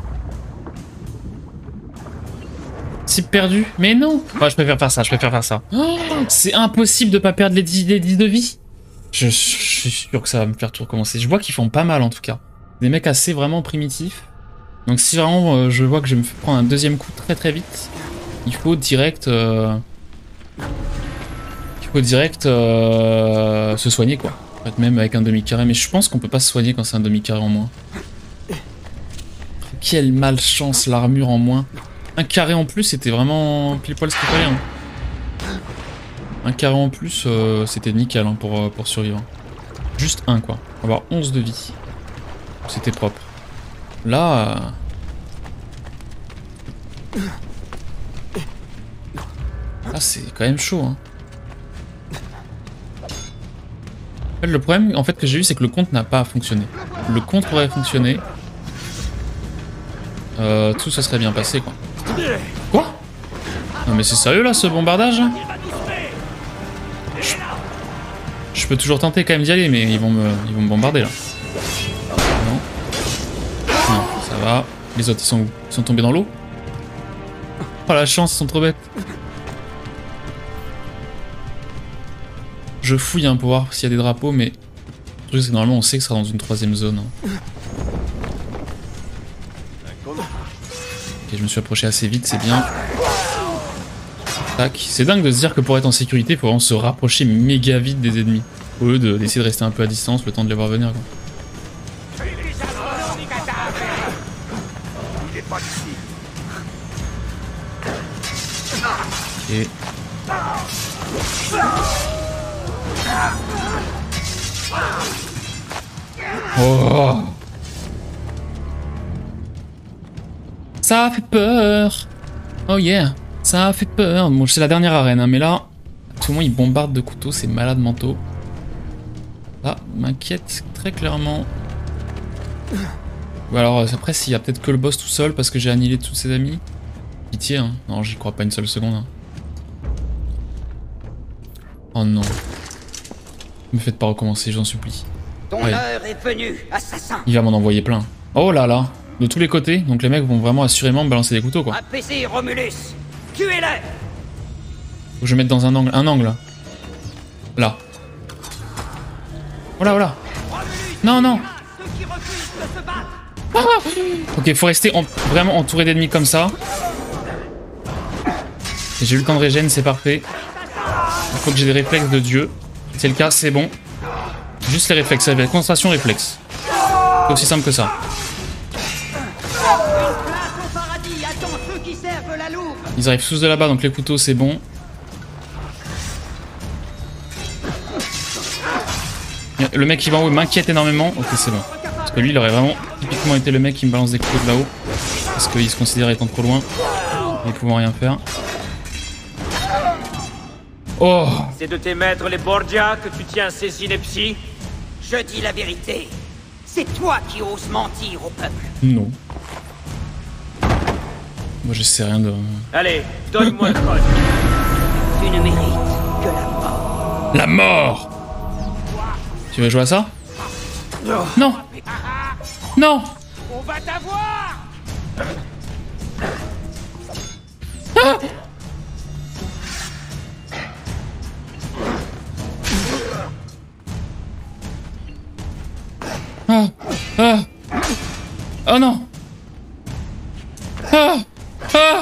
Cible perdu. Mais non. Oh, je préfère faire ça, je préfère faire ça. Oh, c'est impossible de pas perdre les dix, les dix de vie. Je, je, je suis sûr que ça va me faire tout recommencer. Je vois qu'ils font pas mal en tout cas. Des mecs assez vraiment primitifs. Donc si vraiment euh, je vois que je vais me prendre un deuxième coup très très vite, il faut direct... Euh... Il faut direct euh... se soigner quoi. En fait, même avec un demi-carré. Mais je pense qu'on peut pas se soigner quand c'est un demi-carré en moins. Quelle malchance l'armure en moins. Un carré en plus, c'était vraiment pile poil ce qu'il fallait. Hein. Un carré en plus, euh, c'était nickel hein, pour, pour survivre. Juste un quoi. On va avoir onze de vie. C'était propre. Là... Euh... Là c'est quand même chaud. Hein. En fait, le problème en fait, que j'ai eu, c'est que le compte n'a pas fonctionné. Le compte aurait fonctionné. Euh, tout ça serait bien passé quoi. Quoi? Non mais c'est sérieux là ce bombardage? Je... Je peux toujours tenter quand même d'y aller mais ils vont me, ils vont me bombarder là. Non. Non, ça va. Les autres ils sont où? Ils sont tombés dans l'eau? Oh la chance, ils sont trop bêtes. Je fouille hein, pour voir s'il y a des drapeaux mais... Le truc c'est que normalement on sait que ce sera dans une troisième zone. Hein. Ok, je me suis approché assez vite, c'est bien. Tac. C'est dingue de se dire que pour être en sécurité, il faut vraiment se rapprocher méga vite des ennemis. Au lieu d'essayer de, de rester un peu à distance le temps de les voir venir. Quoi. Il est pas ici. Ok. Oh. Ça fait peur. Oh yeah. Ça fait peur. Bon, c'est la dernière arène, hein, mais là, tout le monde il bombarde de couteaux, c'est malade mentaux. Ça m'inquiète très clairement. Ou alors, après, s'il y a peut-être que le boss tout seul parce que j'ai annihilé tous ses amis. Pitié, hein. Non, j'y crois pas une seule seconde. Hein. Oh non. Ne me faites pas recommencer, j'en supplie. Ton ouais. heure est venue, assassin. Il va m'en envoyer plein. Oh là là. De tous les côtés, donc les mecs vont vraiment assurément me balancer des couteaux quoi. Apaiser Romulus. Tuez-le. Faut que je mette dans un angle. Un angle. Là. Oh là, oh là. Non, non. Ah, ok, faut rester en... vraiment entouré d'ennemis comme ça. Et j'ai eu le temps de régène, c'est parfait. Il faut que j'ai des réflexes de dieu. Si c'est le cas, c'est bon. Juste les réflexes, ça va être concentration réflexe. C'est aussi simple que ça. Ils arrivent tous de là-bas, donc les couteaux, c'est bon. Le mec qui va en haut m'inquiète énormément. Ok, c'est bon. Parce que lui, il aurait vraiment typiquement été le mec qui me balance des coups de là-haut. Parce qu'il se considère étant trop loin et pouvant rien faire. Oh! C'est de tes maîtres les Borgia que tu tiens ces inepties? Je dis la vérité. C'est toi qui oses mentir au peuple. Non. Moi, je sais rien de... Allez, donne-moi le code. Tu ne mérites que la mort. La mort! Tu veux jouer à ça? Non! Non! On va t'avoir! Ah! Ah! Ah! Oh non! Ah! Ah!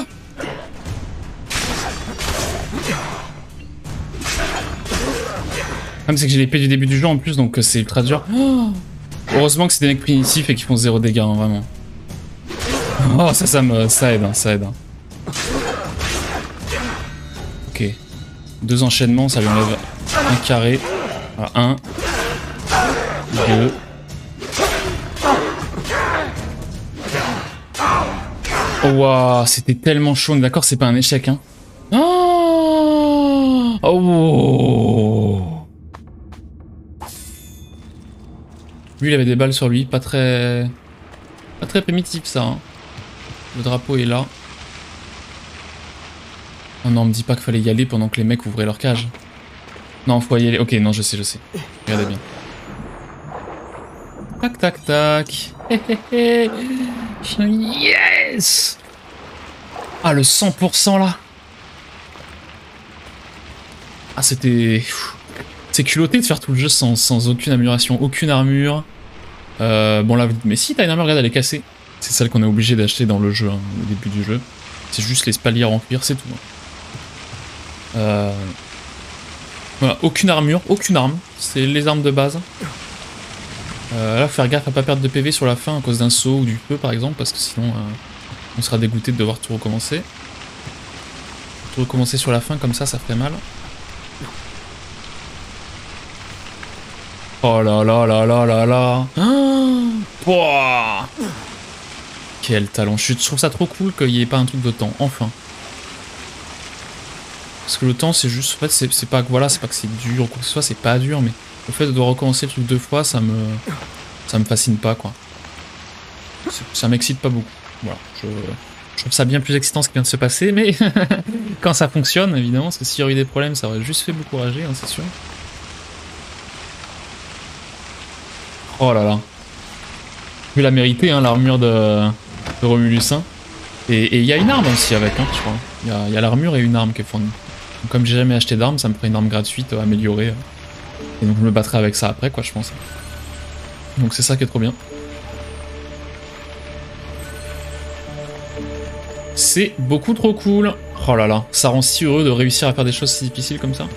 Comme c'est que j'ai l'épée du début du jeu en plus, donc c'est ultra dur. Oh, heureusement que c'est des mecs primitifs et qui font zéro dégâts, hein, vraiment. Oh, ça, ça me, ça aide, hein, ça aide. Hein. Ok. Deux enchaînements, ça lui enlève un carré. Voilà, un. Deux. Oh, waouh, c'était tellement chaud. D'accord, c'est pas un échec, hein. Oh, oh. Lui, il avait des balles sur lui, pas très... Pas très primitif, ça. Hein. Le drapeau est là. Oh non, on me dit pas qu'il fallait y aller pendant que les mecs ouvraient leur cage. Non, faut y aller. Ok, non, je sais, je sais. Regardez bien. Tac, tac, tac. Yes! Ah, le cent pour cent, là. Ah, c'était... C'est culotté de faire tout le jeu sans, sans aucune amélioration, aucune armure. Euh, bon là, mais si t'as une armure, regarde, elle est cassée. C'est celle qu'on est obligé d'acheter dans le jeu, hein, au début du jeu. C'est juste les spaliers en cuir, c'est tout. Euh... Voilà, aucune armure, aucune arme. C'est les armes de base. Euh, là, faut faire gaffe à pas perdre de P V sur la fin à cause d'un saut ou du feu, par exemple, parce que sinon, euh, on sera dégoûté de devoir tout recommencer. Tout recommencer sur la fin, comme ça, ça ferait mal. Oh là là là là là là. Ah, quel talent. Je trouve ça trop cool qu'il n'y ait pas un truc de temps, enfin. Parce que le temps, c'est juste... En fait, c'est pas que voilà, c'est pas que c'est dur ou quoi que ce soit, c'est pas dur, mais le fait de devoir recommencer le truc deux fois, ça me... Ça me fascine pas, quoi. Ça m'excite pas beaucoup. Voilà, je... je trouve ça bien plus excitant ce qui vient de se passer, mais quand ça fonctionne, évidemment, parce que s'il y aurait eu des problèmes, ça aurait juste fait beaucoup rager, hein, c'est sûr. Oh là là. Il l'a mérité, hein, l'armure de, de Romulus. Hein. Et il y a une arme aussi avec, hein, je crois. Il y a, a l'armure et une arme qui est fournie. Donc, comme j'ai jamais acheté d'arme, ça me ferait une arme gratuite euh, améliorée. Euh. Et donc je me battrai avec ça après, quoi, je pense. Donc c'est ça qui est trop bien. C'est beaucoup trop cool. Oh là là, ça rend si heureux de réussir à faire des choses si difficiles comme ça.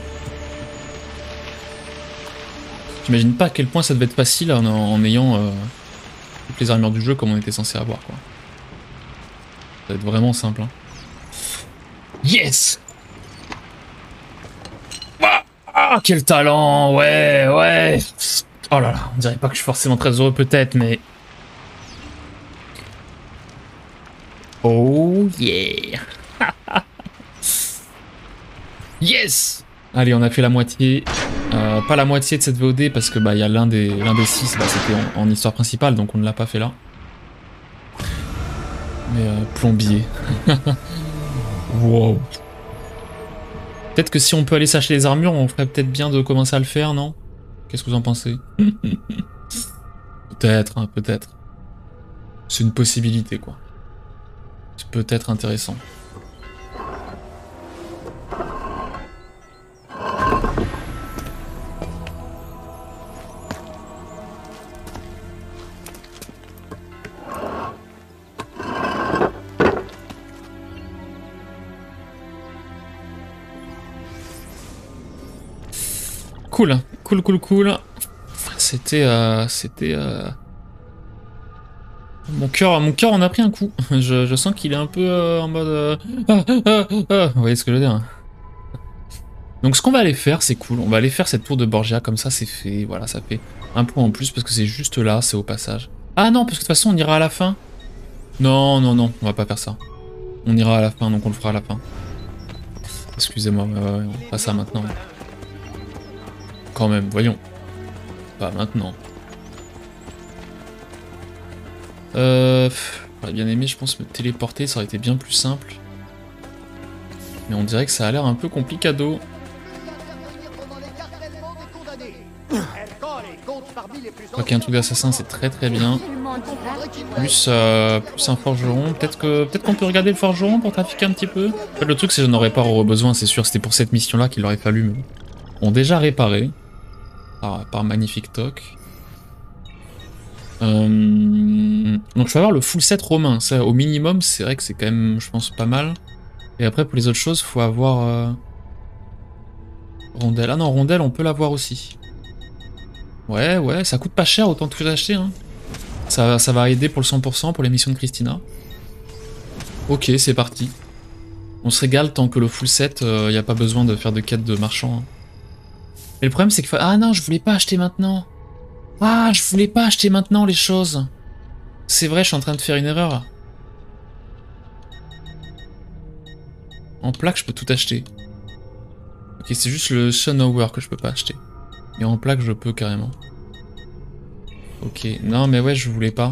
J'imagine pas à quel point ça devait être facile en, en ayant euh, toutes les armures du jeu comme on était censé avoir, quoi. Ça va être vraiment simple. Hein. Yes! Ah, quel talent! Ouais, ouais! Oh là là, on dirait pas que je suis forcément très heureux peut-être, mais... Oh yeah! Yes! Allez, on a fait la moitié. Euh, pas la moitié de cette V O D parce que bah il y a l'un des l'un des six, bah, c'était en, en histoire principale, donc on ne l'a pas fait là. Mais euh, plombier. Wow. Peut-être que si on peut aller s'acheter les armures, on ferait peut-être bien de commencer à le faire, non? Qu'est-ce que vous en pensez? Peut-être, hein, peut-être. C'est une possibilité, quoi. C'est peut-être intéressant. Cool, cool, cool, cool. C'était, euh, c'était, euh... mon cœur, mon cœur en a pris un coup. Je, je sens qu'il est un peu euh, en mode. Euh... Ah, ah, ah, ah. Vous voyez ce que je veux dire? Donc ce qu'on va aller faire, c'est cool. On va aller faire cette tour de Borgia, comme ça c'est fait. Voilà, ça fait un point en plus parce que c'est juste là, c'est au passage. Ah non, parce que de toute façon on ira à la fin. Non, non, non, on va pas faire ça. On ira à la fin, donc on le fera à la fin. Excusez-moi, ouais, ouais, pas ça maintenant. Quand même, voyons. Pas maintenant. Euh... J'aurais bien aimé, je pense, me téléporter, ça aurait été bien plus simple. Mais on dirait que ça a l'air un peu complicado. Je crois qu'il y a un truc d'assassin, c'est très très bien. Plus, euh, plus un forgeron. Peut-être que peut-être qu'on peut regarder le forgeron pour trafiquer un petit peu. En fait, le truc, c'est que j'en aurais pas besoin, c'est sûr. C'était pour cette mission-là qu'il aurait fallu. Mais... On déjà réparé. Par, par Magnifique Toc. Euh... Donc je vais avoir le full set romain. Ça, au minimum, c'est vrai que c'est quand même, je pense, pas mal. Et après, pour les autres choses, faut avoir... Euh... Rondelle. Ah non, rondelle, on peut l'avoir aussi. Ouais, ouais, ça coûte pas cher, autant tout acheter. Hein. Ça, ça va aider pour le cent pour cent pour les missions de Christina. Ok, c'est parti. On se régale tant que le full set, il euh, n'y a pas besoin de faire de quête de marchand. Hein. Mais le problème, c'est qu'il faut... Ah non, je voulais pas acheter maintenant. Ah, je voulais pas acheter maintenant les choses. C'est vrai, je suis en train de faire une erreur. En plaque, je peux tout acheter. Ok, c'est juste le Sunhour que je peux pas acheter. Et en plaque, je peux carrément. Ok, non mais ouais, je voulais pas.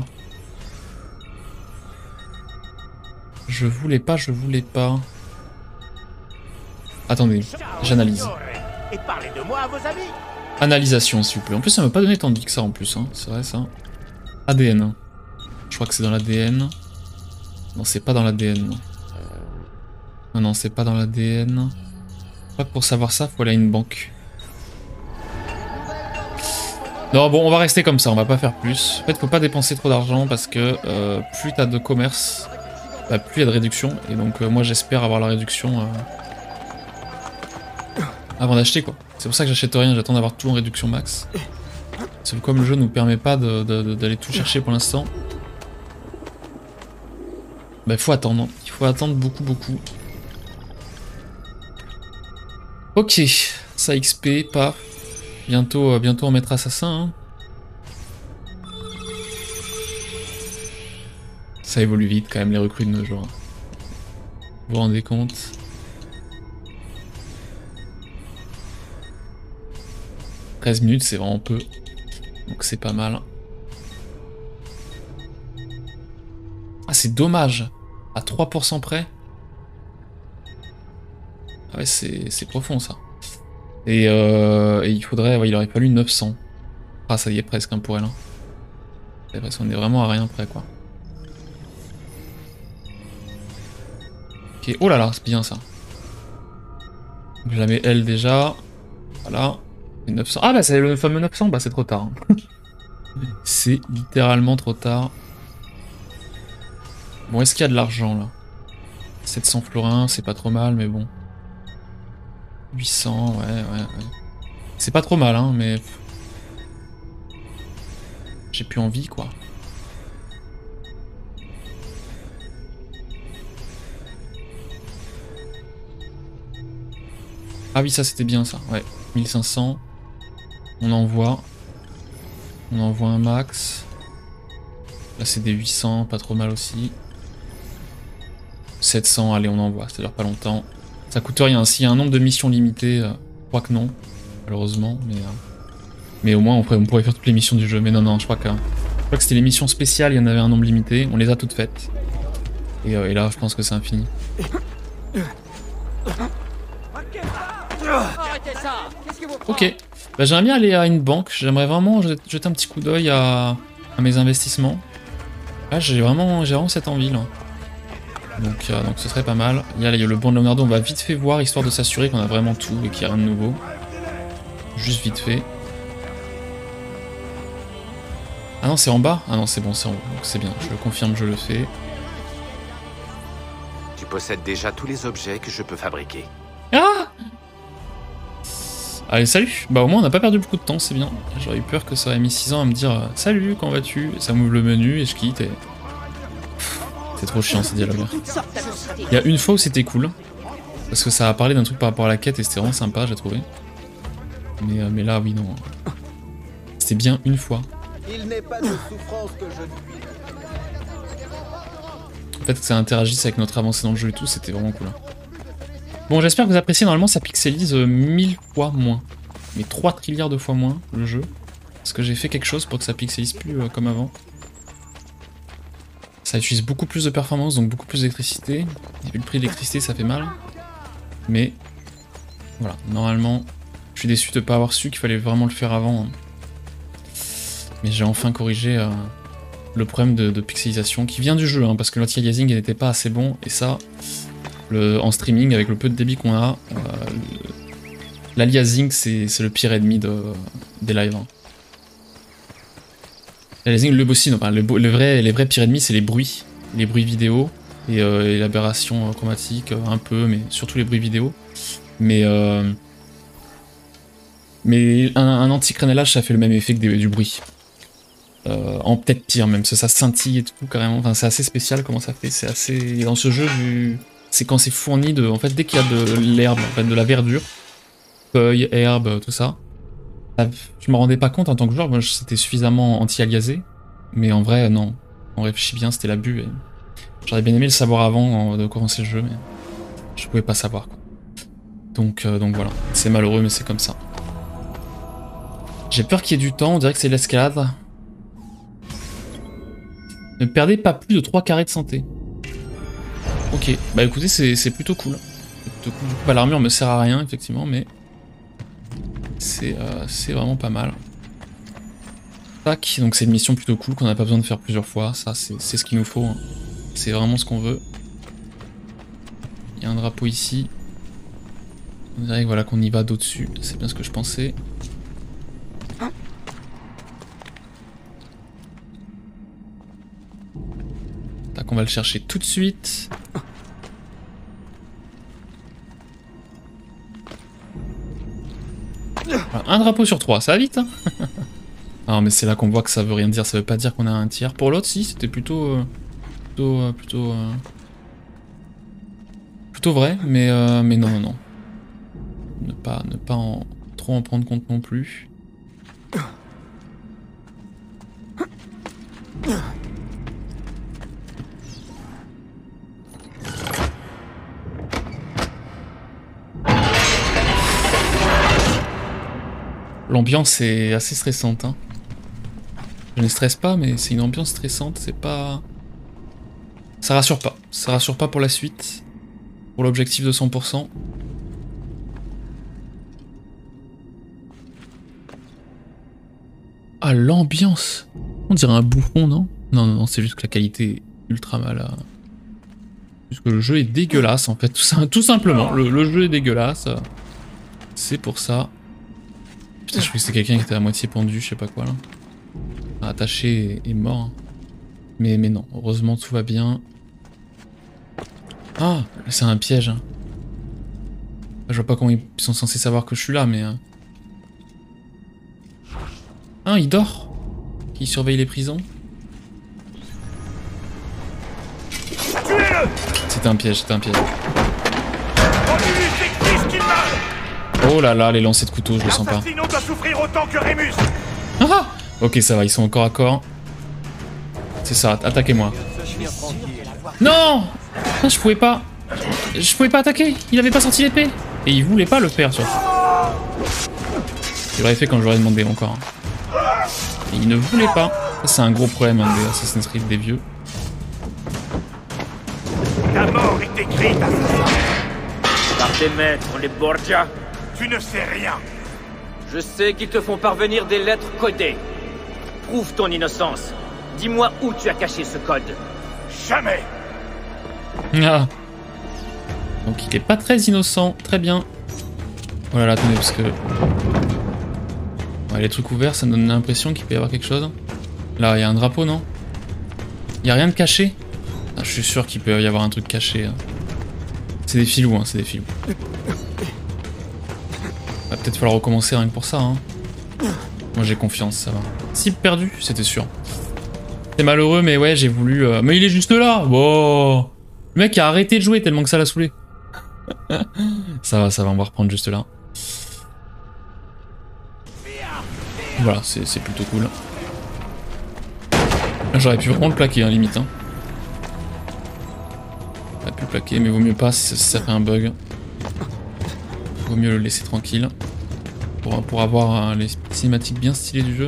Je voulais pas, je voulais pas. Attendez, j'analyse. Analysation, s'il vous plaît. En plus, ça m'a pas donné tant de vie que ça en plus, hein. C'est vrai ça. A D N. Je crois que c'est dans l'A D N. Non, c'est pas dans l'A D N. Non, non, c'est pas dans l'A D N. Je crois que pour savoir ça, faut aller à une banque. Non, bon, on va rester comme ça, on va pas faire plus. En fait, faut pas dépenser trop d'argent parce que euh, plus t'as de commerce, bah, plus il y a de réduction. Et donc, euh, moi, j'espère avoir la réduction euh, avant d'acheter, quoi. C'est pour ça que j'achète rien, j'attends d'avoir tout en réduction max. Sauf comme le jeu nous permet pas d'aller de, de, de, tout chercher pour l'instant. Bah, il faut attendre. Il faut attendre beaucoup, beaucoup. Ok, ça X P, paf. Bientôt, euh, bientôt on mettra assassin. Hein. Ça évolue vite quand même les recrues de nos jours. Vous vous rendez compte? treize minutes c'est vraiment peu. Donc c'est pas mal. Ah c'est dommage. À trois pour cent près. Ah ouais c'est profond ça. Et, euh, et il faudrait, ouais, il aurait fallu neuf cents. Ah ça y est presque hein, pour elle. Hein. C'est vrai, on est vraiment à rien près quoi. Ok, oh là là, c'est bien ça. Je la mets elle déjà. Voilà. Et neuf cents. Ah bah c'est le fameux neuf cents, bah c'est trop tard. Hein. C'est littéralement trop tard. Bon, est-ce qu'il y a de l'argent là? sept cents florins, c'est pas trop mal, mais bon. huit cents, ouais, ouais, ouais. C'est pas trop mal, hein, mais... J'ai plus envie, quoi. Ah oui, ça c'était bien, ça, ouais. mille cinq cents. On envoie. On envoie un max. Là, c'est des huit cents, pas trop mal aussi. sept cents, allez, on envoie, c'est-à-dire pas longtemps. Ça coûte rien, s'il y a un nombre de missions limitées, euh, je crois que non, malheureusement, mais, euh, mais au moins on pourrait, on pourrait faire toutes les missions du jeu, mais non, non, je crois que, je crois que c'était les missions spéciales, il y en avait un nombre limité, on les a toutes faites. Et, euh, et là, je pense que c'est infini. Ok, bah, j'aimerais bien aller à une banque, j'aimerais vraiment jeter un petit coup d'œil à, à mes investissements. Là, j'ai vraiment, j'ai vraiment cette envie, là. Donc, euh, donc ce serait pas mal. Il y a, il y a le banc de Leonardo, on va vite fait voir, histoire de s'assurer qu'on a vraiment tout et qu'il n'y a rien de nouveau. Juste vite fait. Ah non, c'est en bas? Ah non, c'est bon, c'est en haut. Donc c'est bien, je le confirme, je le fais. Tu possèdes déjà tous les objets que je peux fabriquer. Ah! Allez, salut! Bah au moins on n'a pas perdu beaucoup de temps, c'est bien. J'aurais eu peur que ça aurait mis six ans à me dire euh, « Salut, comment vas-tu ?» Ça m'ouvre le menu et je quitte et... C'est trop chiant ces dialogues. Il y a une fois où c'était cool. Parce que ça a parlé d'un truc par rapport à la quête et c'était vraiment sympa, j'ai trouvé. Mais, euh, mais là, oui, non. C'était bien une fois. Il n'est pas de souffrance que je ne puis. En fait, que ça interagisse avec notre avancée dans le jeu et tout, c'était vraiment cool. Bon, j'espère que vous appréciez. Normalement, ça pixelise euh, mille fois moins. Mais trois trilliards de fois moins, le jeu. Parce que j'ai fait quelque chose pour que ça pixelise plus euh, comme avant. Ça utilise beaucoup plus de performance, donc beaucoup plus d'électricité. Et vu le prix de l'électricité, ça fait mal. Mais, voilà, normalement, je suis déçu de ne pas avoir su qu'il fallait vraiment le faire avant. Mais j'ai enfin corrigé euh, le problème de, de pixelisation qui vient du jeu, hein, parce que l'anti-aliasing n'était pas assez bon, et ça, le, en streaming, avec le peu de débit qu'on a, euh, l'aliasing, c'est le pire ennemi de, des lives. Hein. L'aliasing, le aussi, non, enfin, le, le vrai, les vrais pires ennemis, c'est les bruits, les bruits vidéo, et, euh, et l'aberration chromatique, un peu, mais surtout les bruits vidéo. Mais... Euh, Mais un, un anti-crénelage, ça fait le même effet que des, du bruit. Euh, en peut-être pire même, parce que ça scintille et tout, carrément. Enfin, c'est assez spécial comment ça fait. C'est assez... Et dans ce jeu, du... c'est quand c'est fourni de... En fait, dès qu'il y a de l'herbe, en fait, de la verdure, feuilles, herbes, tout ça, je me rendais pas compte en tant que joueur, moi c'était suffisamment anti-aliasé. Mais en vrai, non. On réfléchit bien, c'était l'abus. Et... J'aurais bien aimé le savoir avant de commencer le jeu, mais je pouvais pas savoir, quoi. Donc, euh, donc voilà. C'est malheureux, mais c'est comme ça. J'ai peur qu'il y ait du temps, on dirait que c'est l'escalade. Ne perdez pas plus de trois carrés de santé. Ok, bah écoutez, c'est plutôt cool. Plutôt cool. Du coup, bah, l'armure me sert à rien, effectivement, mais c'est euh, vraiment pas mal. Tac, donc c'est une mission plutôt cool qu'on n'a pas besoin de faire plusieurs fois. Ça, c'est ce qu'il nous faut. Hein. C'est vraiment ce qu'on veut. Il y a un drapeau ici. On dirait voilà, qu'on y va d'au-dessus. C'est bien ce que je pensais. Tac, on va le chercher tout de suite. Voilà, un drapeau sur trois, ça va vite, hein. Ah mais c'est là qu'on voit que ça veut rien dire, ça veut pas dire qu'on a un tiers. Pour l'autre, si, c'était plutôt... Euh, plutôt... Euh, plutôt... Euh, plutôt vrai, mais, euh, mais non, non, non. Ne pas, ne pas en, trop en prendre compte non plus. L'ambiance est assez stressante, hein. Je ne stresse pas, mais c'est une ambiance stressante, c'est pas... Ça rassure pas. Ça rassure pas pour la suite. Pour l'objectif de cent pour cent. Ah, l'ambiance! On dirait un bouffon, non? Non, non, non, c'est juste que la qualité est ultra mal. À... Juste que le jeu est dégueulasse, en fait. Tout, ça, tout simplement, le, le jeu est dégueulasse. C'est pour ça. Putain, je croyais que c'était quelqu'un qui était à moitié pendu, je sais pas quoi, là. Attaché et, et mort. Mais, mais non, heureusement, tout va bien. Ah, c'est un piège. Hein. Je vois pas comment ils sont censés savoir que je suis là, mais... Euh... Ah, il dort. Qui surveille les prisons. C'était un piège, c'était un piège. Oh là là, les lancers de couteau, je le sens pas. Ah, ok, ça va, ils sont au corps à corps. C'est ça, attaquez-moi. Non, ah, je pouvais pas. Je pouvais pas attaquer, il avait pas sorti l'épée. Et il voulait pas le faire, surtout. J'aurais fait quand j'aurais demandé encore. Et il ne voulait pas. Ça, c'est un gros problème hein, des Assassin's Creed des vieux. La mort est écrite, assassin. Par tes maîtres, les Borgia. Tu ne sais rien. Je sais qu'ils te font parvenir des lettres codées. Prouve ton innocence. Dis-moi où tu as caché ce code. Jamais. Ah. Donc il est pas très innocent, très bien. Oh là là, attendez, parce que... Ouais, les trucs ouverts, ça me donne l'impression qu'il peut y avoir quelque chose. Là, il y a un drapeau, non? Il y a rien de caché? Ah, je suis sûr qu'il peut y avoir un truc caché. Hein. C'est des filous, hein, c'est des filous. Va peut-être falloir recommencer rien que pour ça. Hein. Moi j'ai confiance, ça va. Cible perdue, c'était sûr. C'est malheureux, mais ouais, j'ai voulu... Euh... Mais il est juste là. Wow. Le mec a arrêté de jouer tellement que ça l'a saoulé. Ça va, ça va, on va reprendre juste là. Voilà, c'est plutôt cool. J'aurais pu vraiment le plaquer, hein, limite. Hein. J'aurais pu le plaquer, mais vaut mieux pas si ça, si ça fait un bug. Vaut mieux le laisser tranquille. Pour, pour avoir euh, les cinématiques bien stylées du jeu.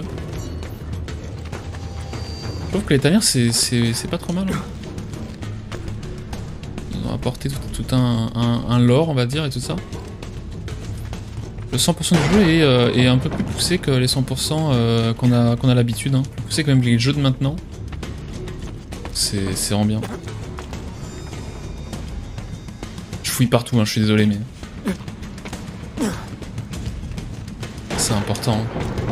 Je trouve que les tanières, c'est pas trop mal. Hein. Ils ont apporté tout, tout un, un, un lore, on va dire, et tout ça. Le cent pour cent du jeu est, euh, est un peu plus poussé que les cent pour cent euh, qu'on a, qu'on a l'habitude. Hein. Plus poussé que même les jeux de maintenant. C'est vraiment bien. Je fouille partout, hein, je suis désolé, mais... C'est important. Hein.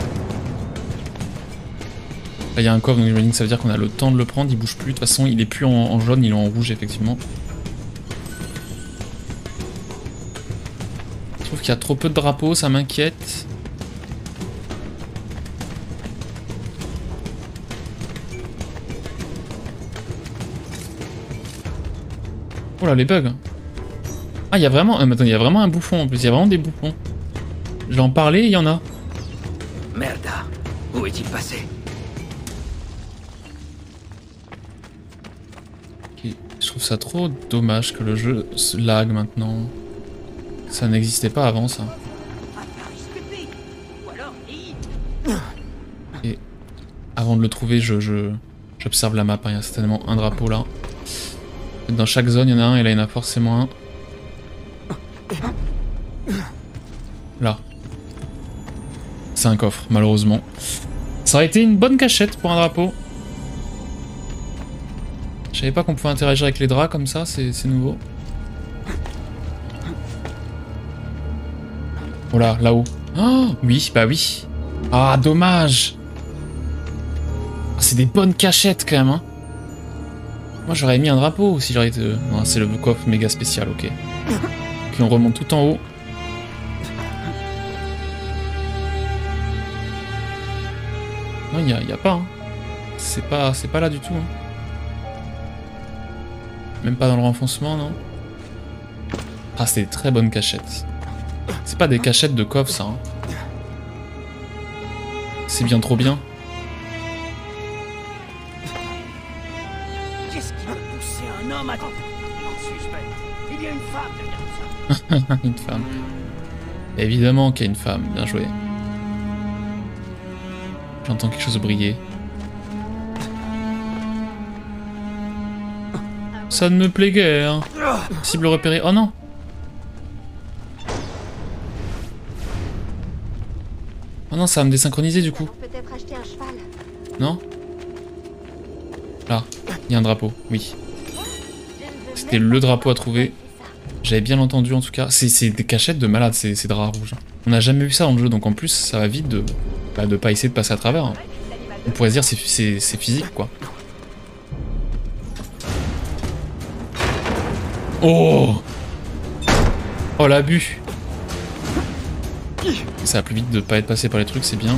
Là, il y a un coffre, donc j'imagine que ça veut dire qu'on a le temps de le prendre. Il bouge plus. De toute façon, il est plus en, en jaune, il est en rouge, effectivement. Je trouve qu'il y a trop peu de drapeaux, ça m'inquiète. Oh là, les bugs. Ah, il y a vraiment... Ah, mais attends, il y a vraiment un bouffon en plus. Il y a vraiment des bouffons. Je vais en parler, il y en a. Merde. Où est-il passé? Okay. Je trouve ça trop dommage que le jeu se lag maintenant. Ça n'existait pas avant, ça. Et avant de le trouver, je, je, j'observe la map. Il y a certainement un drapeau là. Dans chaque zone, il y en a un et là, il y en a forcément un. Là. C'est un coffre, malheureusement. Ça aurait été une bonne cachette pour un drapeau. Je savais pas qu'on pouvait interagir avec les draps comme ça, c'est nouveau. Oh là, là-haut. Oh, oui, bah oui. Ah, dommage. Ah, c'est des bonnes cachettes quand même, hein. Moi j'aurais mis un drapeau si j'aurais été... Non, c'est le coffre méga spécial, ok. Puis on remonte tout en haut. Non, il n'y a, y a pas. Hein. C'est pas, c'est pas là du tout. Hein. Même pas dans le renfoncement, non. Ah, c'est des très bonnes cachettes. C'est pas des cachettes de coffre, ça. Hein. C'est bien trop bien. Qu'est-ce qui peut pousser un homme à... Non, suspect. Il y a une femme derrière ça. Une femme. Évidemment qu'il y a une femme. Bien joué. J'entends quelque chose briller. Ça ne me plaît guère. Cible repérée. Oh non. Oh non, ça va me désynchroniser du coup. Non? Là, il y a un drapeau, oui. C'était le drapeau à trouver. J'avais bien entendu en tout cas. C'est des cachettes de malade, ces, ces draps rouges. On n'a jamais vu ça dans le jeu, donc en plus ça va vite de bah, de pas essayer de passer à travers. Hein. On pourrait se dire c'est c'est physique quoi. Oh! Oh l'abus! Ça va plus vite de pas être passé par les trucs, c'est bien.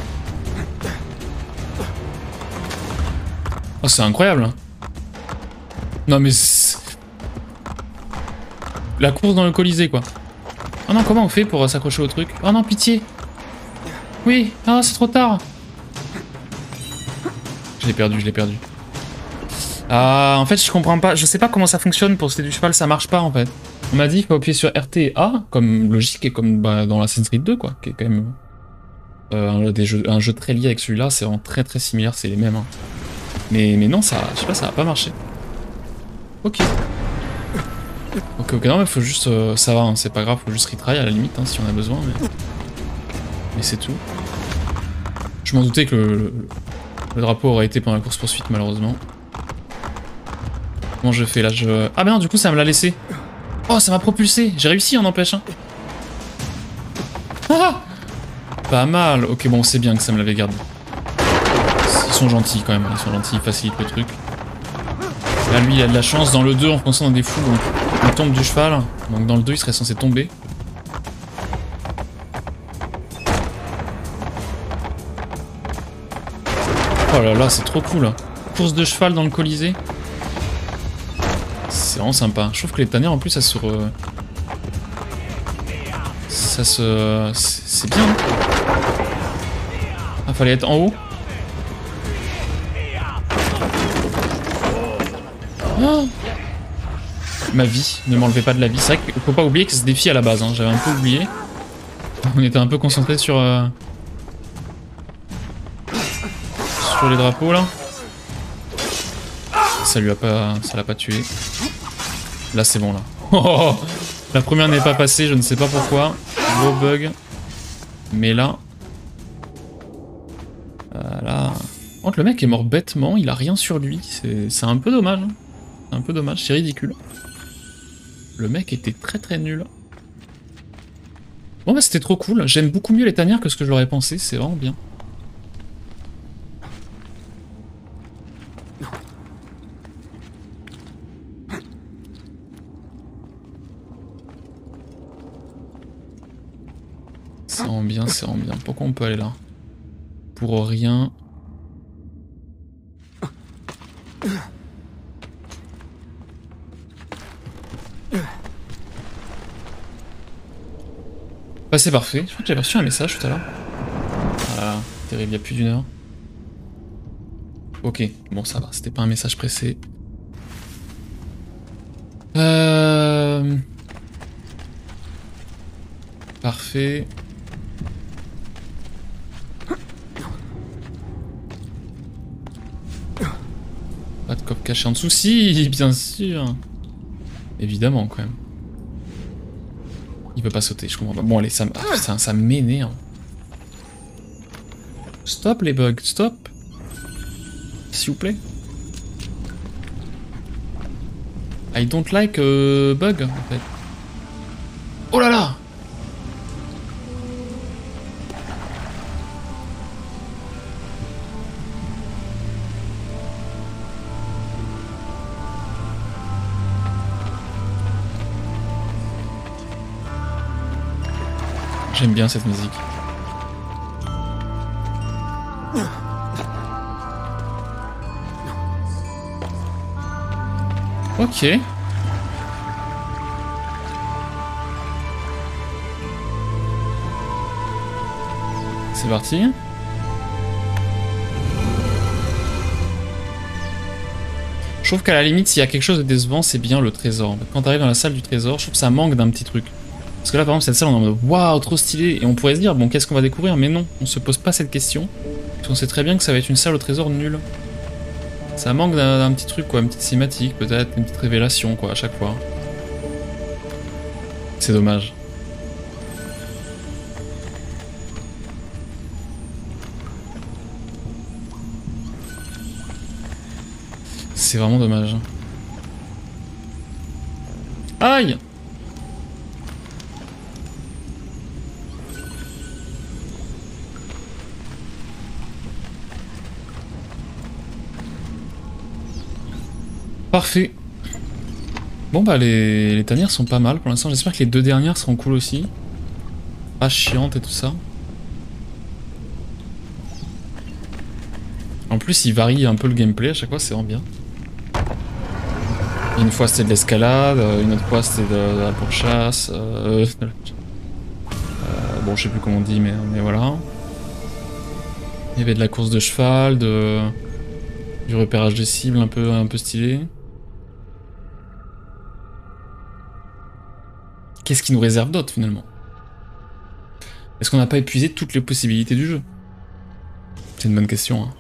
Oh c'est incroyable! Hein. Non mais... La course dans le Colisée quoi. Oh non, comment on fait pour s'accrocher au truc? Oh non, pitié! Oui! Ah, c'est trop tard! Je l'ai perdu, je l'ai perdu. Ah, en fait, je comprends pas. Je sais pas comment ça fonctionne pour sauter du cheval, ça marche pas en fait. On m'a dit qu'il faut appuyer sur R T et A, comme logique et comme bah, dans Assassin's Creed deux, quoi. Qui est quand même euh, un, des jeux, un jeu très lié avec celui-là, c'est vraiment très très similaire, c'est les mêmes. Hein. Mais, mais non, ça, je sais pas, ça va pas marcher. Ok. Ok, ok, non, mais faut juste. Euh, ça va, hein, c'est pas grave, faut juste retry à la limite, hein, si on a besoin, mais. Mais c'est tout. Je m'en doutais que le, le, le drapeau aurait été pendant la course-poursuite, malheureusement. Comment je fais là je... Ah, ben non, du coup, ça me l'a laissé. Oh, ça m'a propulsé. J'ai réussi, on empêche. Hein. Ah, pas mal. Ok, bon, c'est bien que ça me l'avait gardé. Ils sont gentils quand même, ils sont gentils, ils facilitent le truc. Là, lui, il a de la chance. Dans le deux, en fonçant dans des fous, on, on tombe du cheval. Donc dans le deux, il serait censé tomber. Oh là là, c'est trop cool. Course de cheval dans le Colisée. C'est vraiment sympa. Je trouve que les tanières, en plus, elles se, re... Ça se... c'est bien. Ah, fallait être en haut. Oh, ma vie, ne m'enlevez pas de la vie. C'est vrai qu'il faut pas oublier que c'est ce défi à la base, hein. J'avais un peu oublié. On était un peu concentré sur... Euh... sur les drapeaux là. Ça lui a pas... ça l'a pas tué. Là c'est bon là. Oh, la première n'est pas passée, je ne sais pas pourquoi. Gros bug. Mais là... Voilà. Oh, le mec est mort bêtement, il a rien sur lui. C'est un peu dommage. C'est un peu dommage, c'est ridicule. Le mec était très très nul. Bon bah c'était trop cool. J'aime beaucoup mieux les tanières que ce que je l'aurais pensé, c'est vraiment bien. C'est vraiment bien, c'est vraiment bien. Pourquoi on peut aller là? Pour rien. Bah c'est parfait, je crois que j'avais reçu un message tout à l'heure. Voilà, terrible, il y a plus d'une heure. Ok, bon ça va, c'était pas un message pressé. Euh... Parfait. Pas de coffre caché en dessous, si, bien sûr. Évidemment, quand même. Il peut pas sauter, je comprends pas. Bon, allez, ça, ah, putain, ça m'énerve. Stop les bugs, stop. S'il vous plaît. I don't like euh, bug, en fait. Oh là là! J'aime bien cette musique. Ok. C'est parti. Je trouve qu'à la limite, s'il y a quelque chose de décevant, c'est bien le trésor. Quand t'arrives dans la salle du trésor, je trouve que ça manque d'un petit truc. Parce que là, par exemple, cette salle, on est en mode waouh, trop stylé. Et on pourrait se dire, bon, qu'est-ce qu'on va découvrir? Mais non, on se pose pas cette question. Parce qu'on sait très bien que ça va être une salle au trésor nulle. Ça manque d'un petit truc, quoi. Une petite cinématique, peut-être, une petite révélation, quoi, à chaque fois. C'est dommage. C'est vraiment dommage. Aïe! Parfait. Bon bah les, les tanières sont pas mal pour l'instant. J'espère que les deux dernières seront cool aussi. Pas chiantes et tout ça. En plus il varie un peu le gameplay à chaque fois, c'est vraiment bien. Une fois c'était de l'escalade, une autre fois c'était de, de la pourchasse. Euh, euh, bon je sais plus comment on dit mais, mais voilà. Il y avait de la course de cheval, de, du repérage de cibles un peu, un peu stylé. Qu'est-ce qui nous réserve d'autre finalement? Est-ce qu'on n'a pas épuisé toutes les possibilités du jeu? C'est une bonne question. Hein.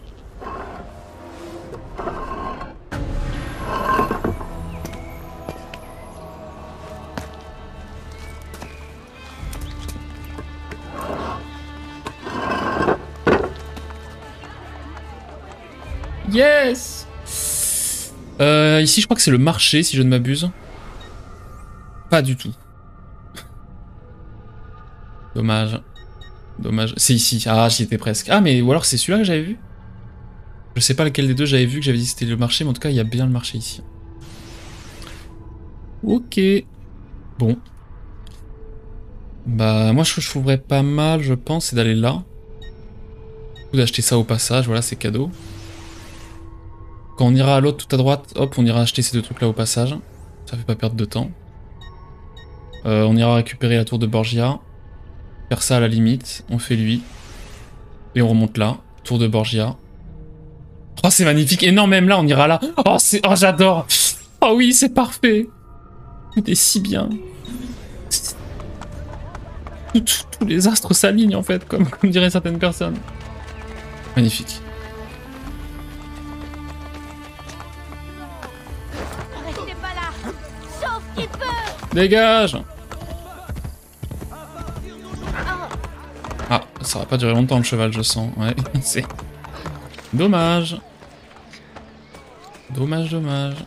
Yes! euh, Ici je crois que c'est le marché si je ne m'abuse. Pas du tout. Dommage. Dommage. C'est ici. Ah, j'y étais presque. Ah, mais ou alors c'est celui-là que j'avais vu? Je sais pas lequel des deux j'avais vu que j'avais dit c'était le marché, mais en tout cas, il y a bien le marché ici. Ok. Bon. Bah, moi, ce que je trouverais pas mal, je pense, c'est d'aller là. Ou d'acheter ça au passage. Voilà, c'est cadeau. Quand on ira à l'autre tout à droite, hop, on ira acheter ces deux trucs-là au passage. Ça fait pas perdre de temps. Euh, on ira récupérer la tour de Borgia. Faire ça à la limite, on fait lui. Et on remonte là, tour de Borgia. Oh c'est magnifique, et non même là on ira là. Oh, oh j'adore. Oh oui c'est parfait. Tout est si bien. Tous les astres s'alignent en fait, comme, comme diraient certaines personnes. Magnifique. Restez pas là. Sauf qu'il peut. Dégage. Ah, ça va pas durer longtemps le cheval, je sens. Ouais, c'est... Dommage. Dommage, dommage.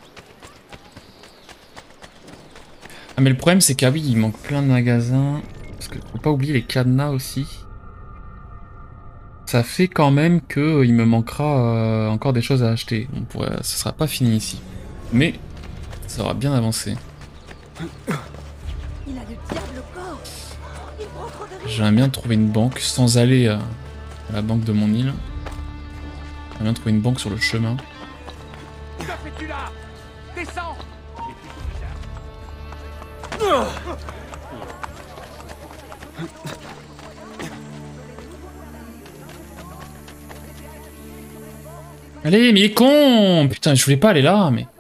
Ah mais le problème c'est qu'ah oui, il manque plein de magasins. Parce que faut pas oublier les cadenas aussi. Ça fait quand même que euh, il me manquera euh, encore des choses à acheter. On pourrait... Ce sera pas fini ici. Mais ça aura bien avancé. Il a le diable au corps. Il prend trop de risques. J'aimerais bien trouver une banque sans aller euh, à la banque de mon île. J'aimerais bien trouver une banque sur le chemin. Que fais-tu là? Descends. Allez, mais il est con! Putain, je voulais pas aller là, mais...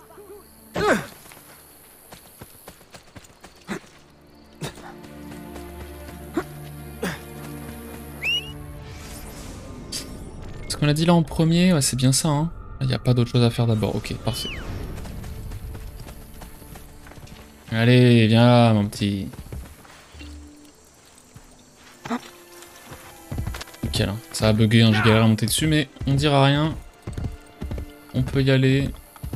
Ce qu'on a dit là en premier, ouais, c'est bien ça, hein. Il n'y a pas d'autre chose à faire d'abord. Ok, parfait. Allez, viens là, mon petit. Nickel, hein. Ça a bugué, hein. J'ai galéré à monter dessus, mais on dira rien. On peut y aller.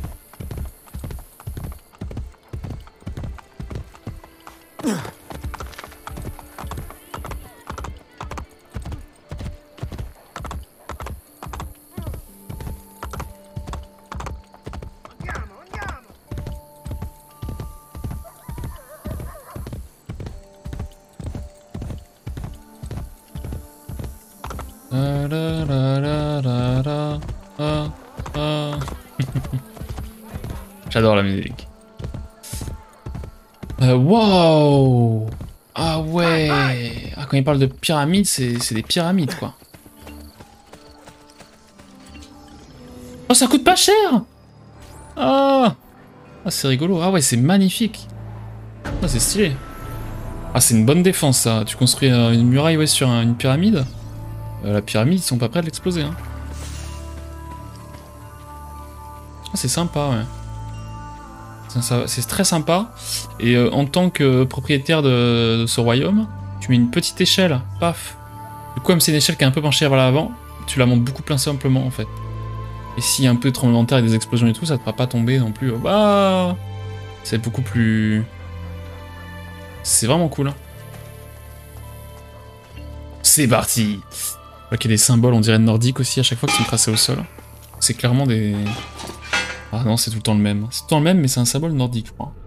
J'adore la musique. Euh, wow! Ah ouais! Ah, quand il parle de pyramides, c'est des pyramides, quoi. Oh, ça coûte pas cher! Ah! Ah, c'est rigolo. Ah ouais, c'est magnifique. Ah, c'est stylé. Ah, c'est une bonne défense, ça. Tu construis euh, une muraille ouais, sur un, une pyramide. Euh, la pyramide, ils sont pas prêts à l'exploser, hein. Ah, c'est sympa, ouais. C'est très sympa. Et euh, en tant que propriétaire de, de ce royaume, tu mets une petite échelle, paf. Du coup, comme c'est une échelle qui est un peu penchée vers l'avant, tu la montes beaucoup plus simplement en fait. Et s'il y a un peu de tremblement de terre et des explosions et tout, ça te fera pas tomber non plus. Bah, c'est beaucoup plus... C'est vraiment cool. Hein. C'est parti. Il y a des symboles, on dirait nordiques aussi, à chaque fois qu'ils sont tracés au sol. C'est clairement des... Ah non, c'est tout le temps le même. C'est tout le temps le même, mais c'est un symbole nordique, je crois.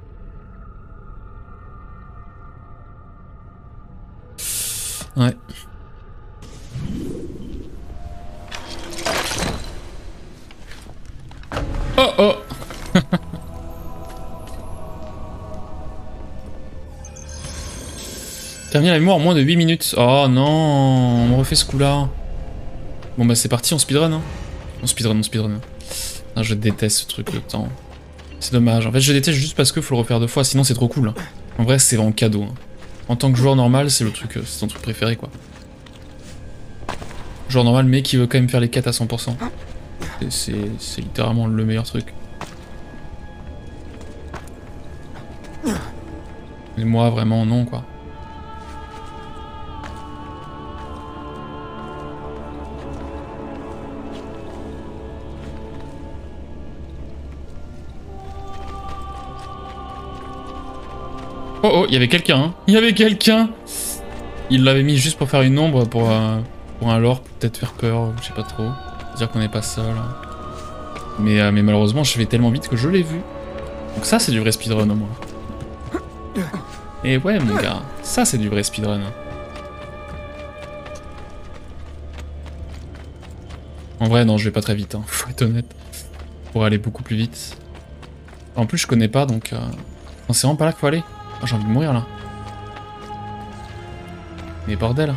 Ouais. Oh oh. Terminer la mémoire en moins de huit minutes. Oh non, on me refait ce coup-là. Bon bah c'est parti, on speedrun. Hein. On speedrun, on speedrun. Ah, je déteste ce truc, le temps. C'est dommage. En fait, je déteste juste parce qu'il faut le refaire deux fois, sinon c'est trop cool. En vrai, c'est vraiment cadeau. Hein. En tant que joueur normal, c'est le truc, c'est ton truc préféré, quoi. Joueur normal, mais qui veut quand même faire les quêtes à cent pour cent. C'est littéralement le meilleur truc. Et moi, vraiment, non, quoi. Oh oh, il y avait quelqu'un, hein. Il y avait quelqu'un. Il l'avait mis juste pour faire une ombre, pour, euh, pour un lore, peut-être faire peur, je sais pas trop. Dire qu'on n'est pas seul. Mais, euh, mais malheureusement, je vais tellement vite que je l'ai vu. Donc ça, c'est du vrai speedrun au moins. Et ouais, mon gars, ça, c'est du vrai speedrun. En vrai, non, je vais pas très vite, hein, faut être honnête. Pour aller beaucoup plus vite. En plus, je connais pas, donc... Euh... Non, c'est vraiment pas là qu'il faut aller. Oh, j'ai envie de mourir là. Mais bordel.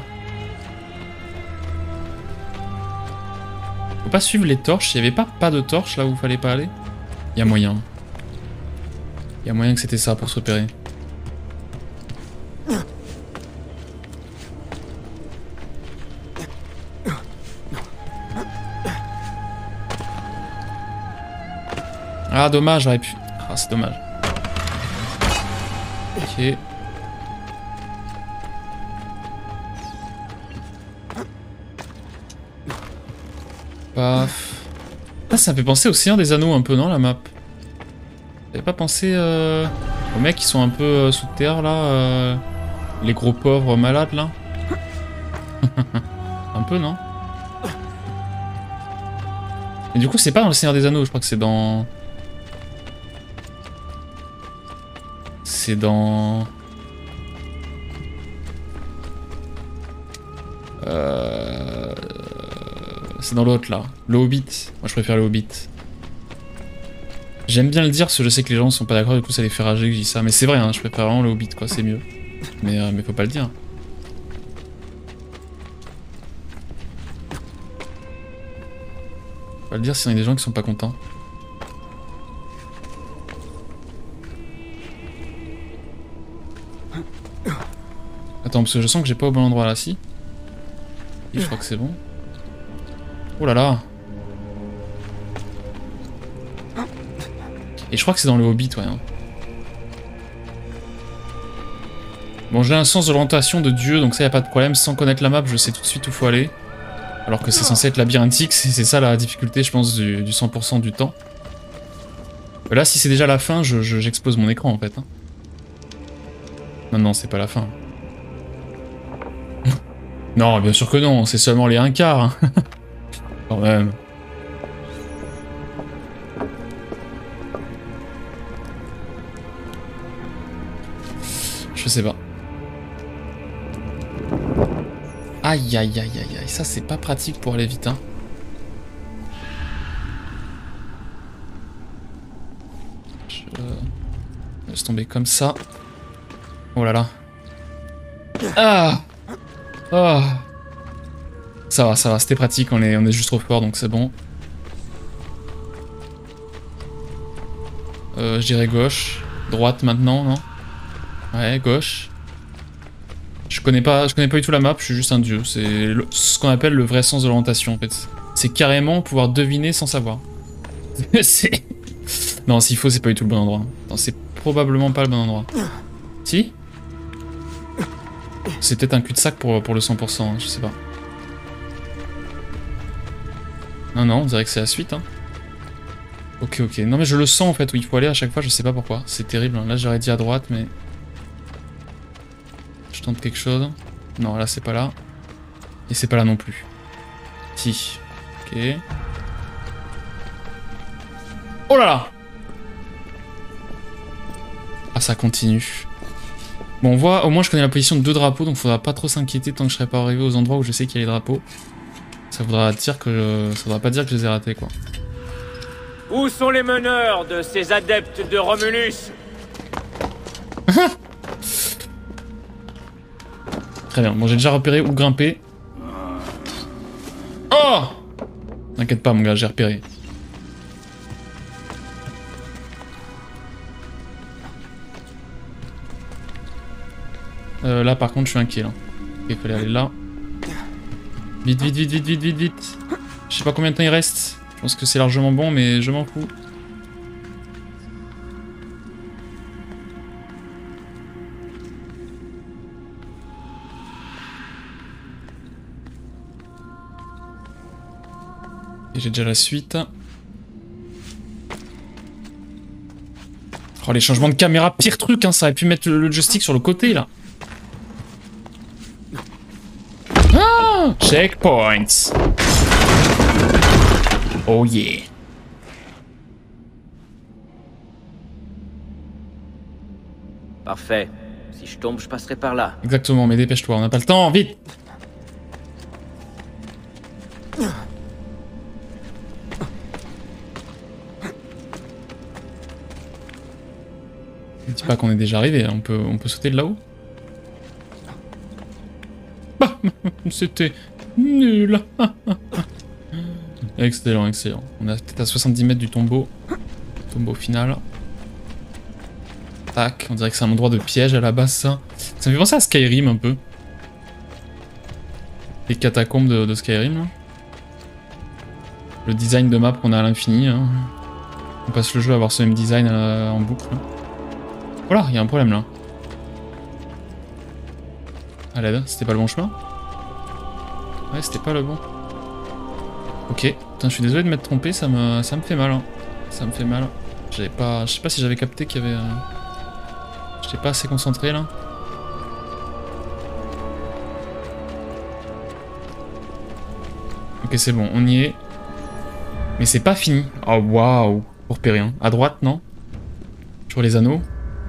Faut pas suivre les torches. Il y avait pas pas de torches là où il fallait pas aller. Il y a moyen. Il y a moyen que c'était ça pour se repérer. Ah dommage, j'aurais pu... Ah c'est dommage. Ok. Paf. Ah ça me fait penser au Seigneur des Anneaux un peu, non, la map? J'avais pas pensé euh, aux mecs qui sont un peu euh, sous terre là, euh, les gros pauvres malades là. Un peu, non? Mais du coup c'est pas dans le Seigneur des Anneaux, je crois que c'est dans... C'est dans... Euh... C'est dans l'autre là, le Hobbit. Moi je préfère le Hobbit. J'aime bien le dire parce que je sais que les gens sont pas d'accord, du coup ça les fait rager que je dis ça. Mais c'est vrai, hein, je préfère vraiment le Hobbit quoi, c'est mieux. Mais, euh, mais faut pas le dire. Faut pas le dire sinon il y a des gens qui sont pas contents. Attends, parce que je sens que j'ai pas au bon endroit là, si. Et je crois que c'est bon. Oh là là. Et je crois que c'est dans le Hobbit, ouais. Hein. Bon, j'ai un sens de l'orientation de Dieu, donc ça y a pas de problème. Sans connaître la map, je sais tout de suite où faut aller. Alors que c'est censé être labyrinthique, c'est ça la difficulté, je pense, du, du cent pour cent du temps. Là, si c'est déjà la fin, je, je, j'explose mon écran, en fait. Hein. Non, non, c'est pas la fin. Non, bien sûr que non, c'est seulement les un quart. Hein. Quand même. Je sais pas. Aïe aïe aïe aïe aïe, ça c'est pas pratique pour aller vite hein. Je laisse tomber comme ça. Oh là là. Ah. Oh. Ça va, ça va, c'était pratique, on est, on est juste trop fort donc c'est bon. Euh, je dirais gauche. Droite maintenant, non? Ouais, gauche. Je connais pas, je connais pas du tout la map, je suis juste un dieu. C'est ce qu'on appelle le vrai sens de l'orientation en fait. C'est carrément pouvoir deviner sans savoir. C'est... Non, s'il faut, c'est pas du tout le bon endroit. Non, c'est probablement pas le bon endroit. Si? C'est peut-être un cul-de-sac pour, pour le cent pour cent, hein, je sais pas. Non, non, on dirait que c'est la suite. Hein. Ok, ok. Non mais je le sens en fait où il faut aller à chaque fois, je sais pas pourquoi. C'est terrible. Hein. Là j'aurais dit à droite, mais... Je tente quelque chose. Non, là c'est pas là. Et c'est pas là non plus. Si. Ok. Oh là là! Ah, ça continue. Bon, on voit, au moins je connais la position de deux drapeaux, donc faudra pas trop s'inquiéter tant que je serai pas arrivé aux endroits où je sais qu'il y a les drapeaux. Ça voudra dire que je... ça voudra pas dire que je les ai ratés, quoi. Où sont les meneurs de ces adeptes de Romulus? Très bien, bon j'ai déjà repéré où grimper. Oh! T'inquiète pas mon gars, j'ai repéré. Euh, là par contre je suis inquiet là. Il fallait aller là. Vite, vite, vite, vite, vite, vite, vite. Je sais pas combien de temps il reste. Je pense que c'est largement bon mais je m'en fous. Et j'ai déjà la suite. Oh les changements de caméra, pire truc hein, ça aurait pu mettre le, le joystick sur le côté là. Ah, checkpoints. Oh yeah. Parfait. Si je tombe, je passerai par là. Exactement, mais dépêche-toi, on n'a pas le temps, vite. Ne dis pas qu'on est déjà arrivé, on peut, on peut sauter de là-haut. Bah, c'était nul. Excellent, excellent. On est peut-être à soixante-dix mètres du tombeau. Tombeau final. Tac, on dirait que c'est un endroit de piège à la base, ça. Ça me fait penser à Skyrim un peu. Les catacombes de, de Skyrim, là. Le design de map qu'on a à l'infini. Hein. On passe le jeu à avoir ce même design euh, en boucle. Voilà, il y a un problème là. À l'aide, c'était pas le bon chemin? Ouais, c'était pas le bon. Ok, putain, je suis désolé de m'être trompé, ça me, ça me fait mal. Hein. Ça me fait mal. J'avais pas, je sais pas si j'avais capté qu'il y avait. Euh... J'étais pas assez concentré là. Ok, c'est bon, on y est. Mais c'est pas fini. Oh waouh, pour repérer. Hein. À droite, non? Toujours les anneaux.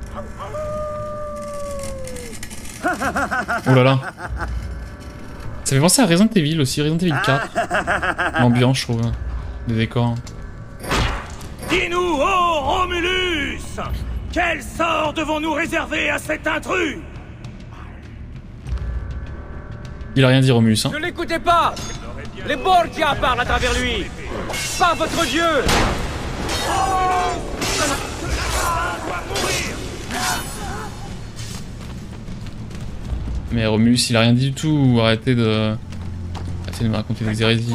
Oh là là. Ça fait penser à Resident Evil aussi, Resident Evil quatre. L'ambiance, je trouve, des décors. Dis-nous, oh Romulus! Quel sort devons-nous réserver à cet intrus? Il a rien dit, Romulus. Hein. Ne l'écoutez pas! Les Borgia parlent à travers lui! Pas votre dieu! Mais Romulus, il a rien dit du tout. Arrêtez de... Arrêtez de me raconter des hérésies.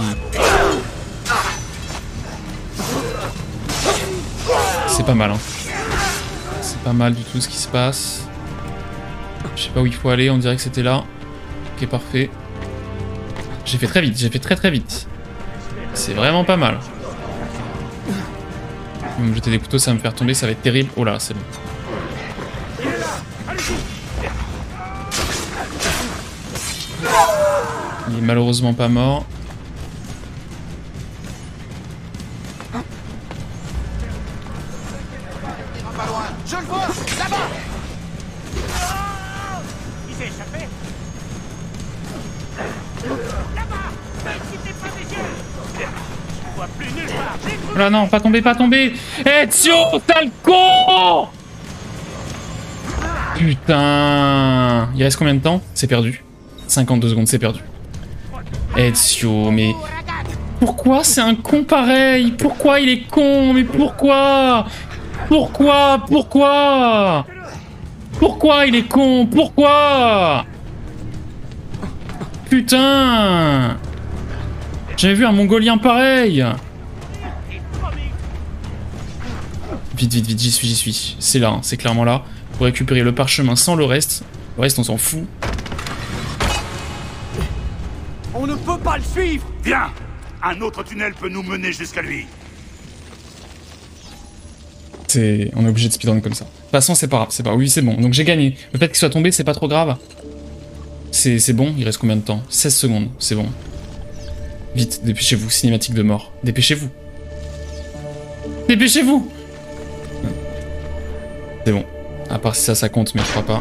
C'est pas mal, hein. C'est pas mal du tout ce qui se passe. Je sais pas où il faut aller, on dirait que c'était là. Ok, parfait. J'ai fait très vite, j'ai fait très très vite. C'est vraiment pas mal. Je vais me jeter des couteaux, ça va me faire tomber, ça va être terrible. Oh là, c'est bon. Il est malheureusement pas mort. Je le vois, là-bas. Il s'est échappé. Là-bas. N'excitez pas mes yeux. Je vois plus nulle part. Oh là non, pas tomber, pas tomber. Ezio, t'as le con. Putain. Il reste combien de temps? C'est perdu. cinquante-deux secondes, c'est perdu. Ezio, mais... Pourquoi c'est un con pareil? Pourquoi il est con? Mais pourquoi? Pourquoi? Pourquoi? Pourquoi il est con? Pourquoi? Putain! J'avais vu un mongolien pareil! Vite, vite, vite, j'y suis, j'y suis. C'est là, hein, c'est clairement là. Pour récupérer le parchemin sans le reste. Le reste, on s'en fout. On ne peut pas le suivre. Viens! Un autre tunnel peut nous mener jusqu'à lui. C'est... On est obligé de speedrun comme ça. De toute façon, c'est pas grave, c'est pas... Oui, c'est bon. Donc j'ai gagné. Le fait qu'il soit tombé, c'est pas trop grave. C'est bon, il reste combien de temps? seize secondes, c'est bon. Vite, dépêchez-vous, cinématique de mort. Dépêchez-vous. Dépêchez-vous. C'est bon. À part si ça, ça compte, mais je crois pas.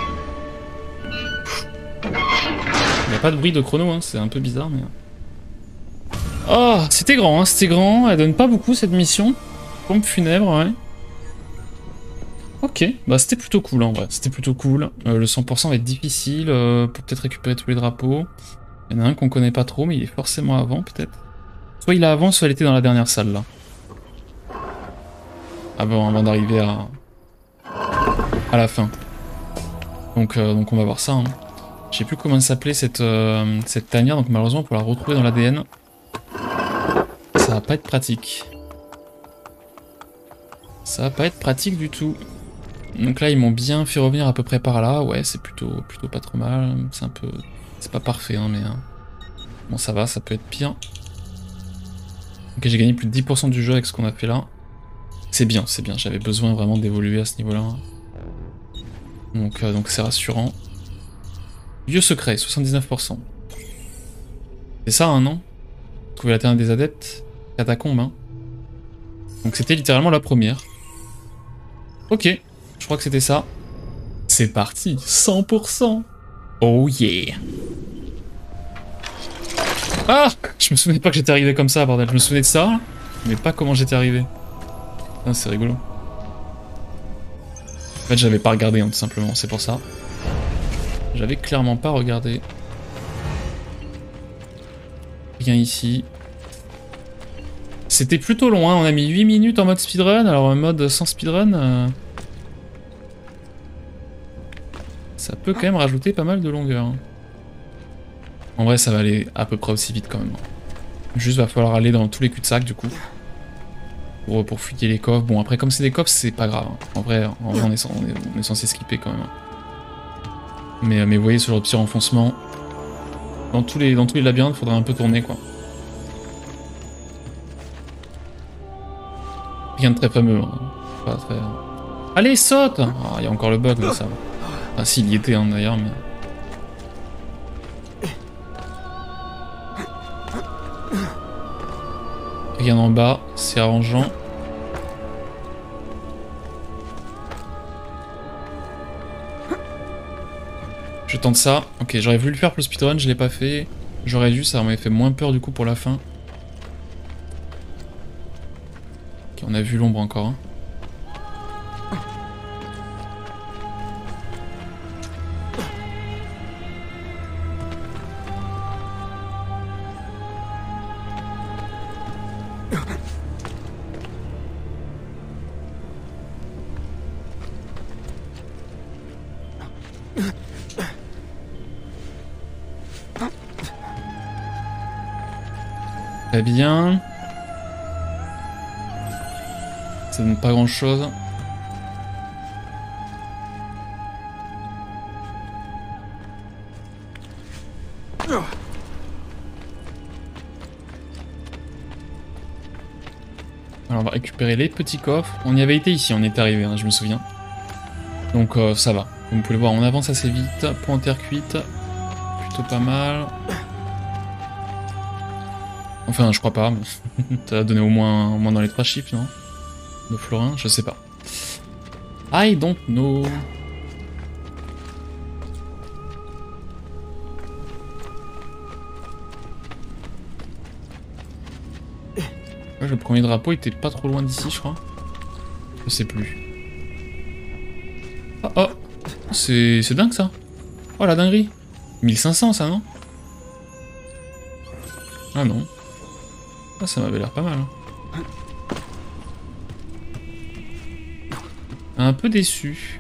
Il n'y a pas de bruit de chrono, hein. C'est un peu bizarre, mais... Oh, c'était grand, hein, c'était grand. Elle donne pas beaucoup, cette mission. Pompe funèbre, ouais. Ok, bah c'était plutôt cool en vrai, c'était plutôt cool. Euh, le cent pour cent va être difficile euh, pour peut-être récupérer tous les drapeaux. Il y en a un qu'on connaît pas trop, mais il est forcément avant peut-être. Soit il est avant, soit il était dans la dernière salle là. Avant, avant d'arriver à... à la fin. Donc, euh, donc on va voir ça. Hein. Je sais plus comment s'appelait cette, euh, cette tanière, donc malheureusement pour la retrouver dans l'A D N, ça va pas être pratique. Ça va pas être pratique du tout. Donc là, ils m'ont bien fait revenir à peu près par là. Ouais, c'est plutôt, plutôt pas trop mal. C'est un peu... C'est pas parfait, hein, mais... Hein. Bon, ça va, ça peut être pire. Ok, j'ai gagné plus de dix pour cent du jeu avec ce qu'on a fait là. C'est bien, c'est bien. J'avais besoin vraiment d'évoluer à ce niveau-là. Donc euh, donc c'est rassurant. Lieu secret, soixante-dix-neuf pour cent. C'est ça, hein, non? Trouver la terre des adeptes. Catacombe, hein. Donc c'était littéralement la première. Ok. Je crois que c'était ça. C'est parti, cent pour cent. Oh yeah. Ah, je me souvenais pas que j'étais arrivé comme ça, bordel. Je me souvenais de ça, mais pas comment j'étais arrivé. Ah, c'est rigolo. En fait, j'avais pas regardé, hein, tout simplement, c'est pour ça. J'avais clairement pas regardé. Rien ici. C'était plutôt long, hein. On a mis huit minutes en mode speedrun, alors en mode sans speedrun... Euh... Ça peut quand même rajouter pas mal de longueur. En vrai, ça va aller à peu près aussi vite quand même. Juste, va falloir aller dans tous les cul-de-sac du coup. Pour, pour fouiller les coffres. Bon, après, comme c'est des coffres, c'est pas grave. En vrai, en vrai on, est, on, est, on est censé skipper quand même. Mais, mais vous voyez, ce genre de petit renfoncement. Dans tous les, dans tous les labyrinthes, il faudrait un peu tourner quoi. Rien de très fameux. Hein. Pas très... Allez, saute! Il oh, y a encore le bug, mais ça va. Ah si, il y était hein, d'ailleurs, mais... Rien en bas, c'est arrangeant. Je tente ça. Ok, j'aurais voulu le faire pour le speedrun, je l'ai pas fait. J'aurais dû, ça m'avait fait moins peur du coup pour la fin. Ok, on a vu l'ombre encore. Hein. Très bien. Ça donne pas grand chose. Alors on va récupérer les petits coffres. On y avait été ici, on y est arrivé, hein, je me souviens. Donc euh, ça va. Comme vous pouvez le voir, on avance assez vite. Point en terre cuite. Plutôt pas mal. Enfin, je crois pas. Mais ça a donné au moins, au moins dans les trois chiffres, non? De Florin, je sais pas. I don't know. Ouais, le premier drapeau était pas trop loin d'ici, je crois. Je sais plus. Oh oh, c'est dingue ça. Oh la dinguerie. mille cinq cents ça, non? Ah non. Ah, ça m'avait l'air pas mal. Hein. Un peu déçu.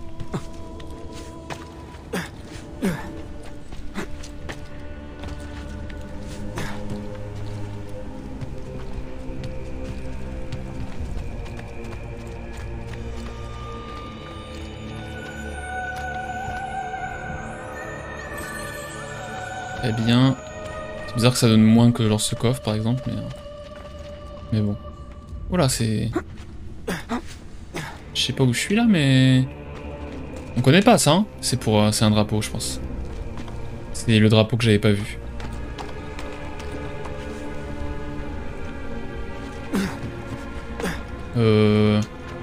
Très bien. C'est bizarre que ça donne moins que genre ce coffre par exemple, mais... Mais bon. Voilà, c'est... Je sais pas où je suis là, mais... On connaît pas ça, hein. C'est pour... Euh, c'est un drapeau, je pense. C'est le drapeau que j'avais pas vu. Euh...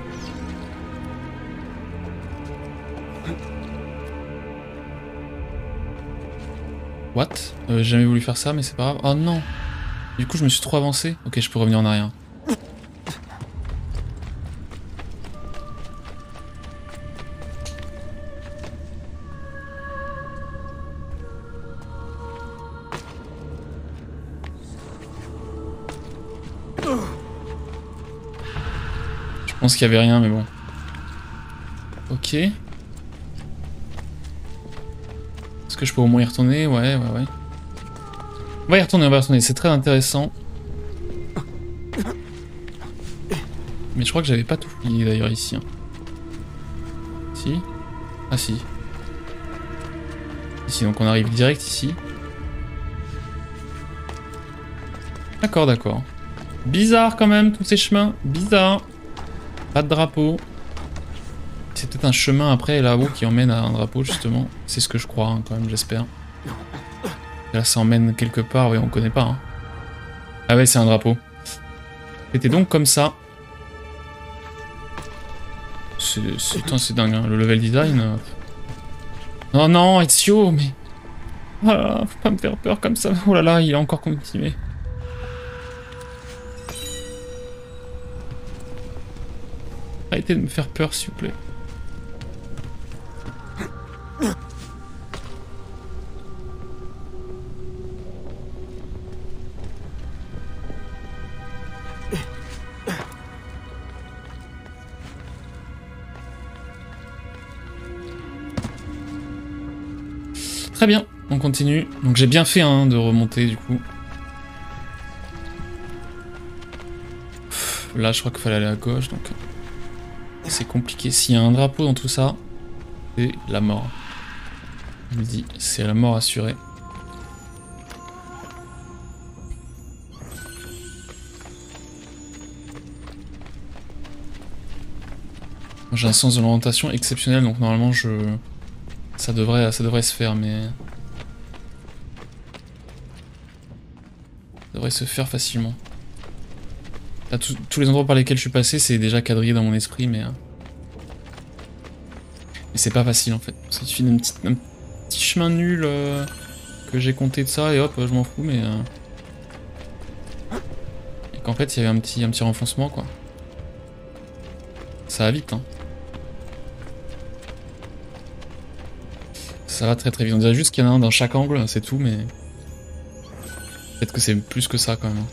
What? euh, J'ai jamais voulu faire ça, mais c'est pas grave. Oh non! Du coup, je me suis trop avancé. Ok, je peux revenir en arrière. Je pense qu'il y avait rien, mais bon. Ok. Est-ce que je peux au moins y retourner? Ouais, ouais, ouais. On va y retourner, on va y retourner, c'est très intéressant. Mais je crois que j'avais pas tout fouillé d'ailleurs ici. Hein. Si? Ah si. Ici, donc on arrive direct ici. D'accord, d'accord. Bizarre quand même, tous ces chemins. Bizarre. Pas de drapeau. C'est peut-être un chemin après là-haut qui emmène à un drapeau justement. C'est ce que je crois hein, quand même, j'espère. Là ça emmène quelque part, oui on connaît pas. Hein. Ah ouais c'est un drapeau. C'était donc comme ça. C'est dingue hein, le level design. Euh... Oh non Ezio mais... Ah, faut pas me faire peur comme ça. Oh là là il a encore continué. Arrêtez de me faire peur s'il vous plaît. Très bien, on continue. Donc j'ai bien fait hein, de remonter du coup. Pff, là je crois qu'il fallait aller à gauche, donc c'est compliqué. S'il y a un drapeau dans tout ça, c'est la mort. Je me dis, c'est la mort assurée. J'ai un sens de l'orientation exceptionnel, donc normalement je... Ça devrait, ça devrait se faire, mais... Ça devrait se faire facilement. Là, tous les endroits par lesquels je suis passé, c'est déjà quadrillé dans mon esprit, mais... Mais c'est pas facile en fait. Parce qu'il suffit d'un petit, un petit chemin nul euh, que j'ai compté de ça, et hop, je m'en fous, mais... Euh... Et qu'en fait, il y avait un petit, un petit renfoncement, quoi. Ça va vite, hein. Ça va très très vite. On dirait juste qu'il y en a un dans chaque angle, c'est tout, mais... Peut-être que c'est plus que ça, quand même.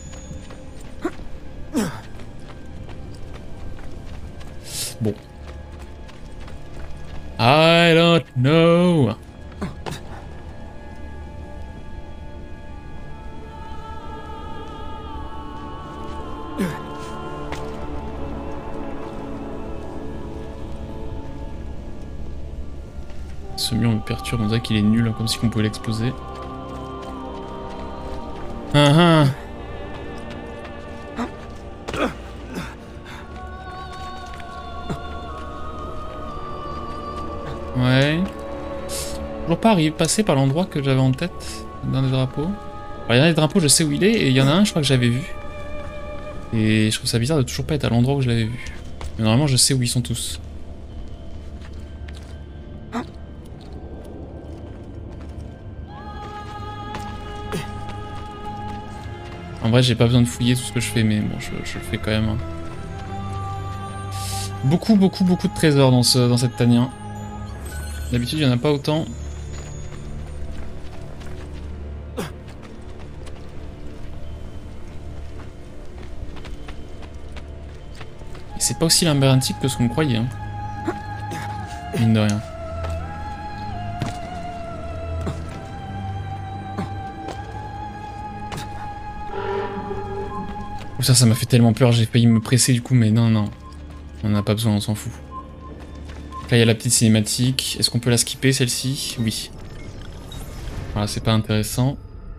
Bon. I don't know. Ce mur me perturbe, on dirait qu'il est nul, comme si on pouvait l'exploser. Ah ah. Ouais. Toujours pas arrivé passer par l'endroit que j'avais en tête dans des drapeaux. Alors, il y en a des drapeaux, je sais où il est, et il y en a un, je crois que j'avais vu. Et je trouve ça bizarre de toujours pas être à l'endroit où je l'avais vu. Mais normalement, je sais où ils sont tous. En vrai, j'ai pas besoin de fouiller tout ce que je fais, mais bon, je, je le fais quand même. Beaucoup, beaucoup, beaucoup de trésors dans, ce, dans cette Tania. D'habitude, il n'y en a pas autant. Et c'est pas aussi labyrinthique que ce qu'on croyait. Hein. Mine de rien. Ça, ça m'a fait tellement peur, j'ai failli me presser du coup, mais non, non. On n'a pas besoin, on s'en fout. Là, il y a la petite cinématique. Est-ce qu'on peut la skipper, celle-ci? Oui. Voilà, c'est pas intéressant.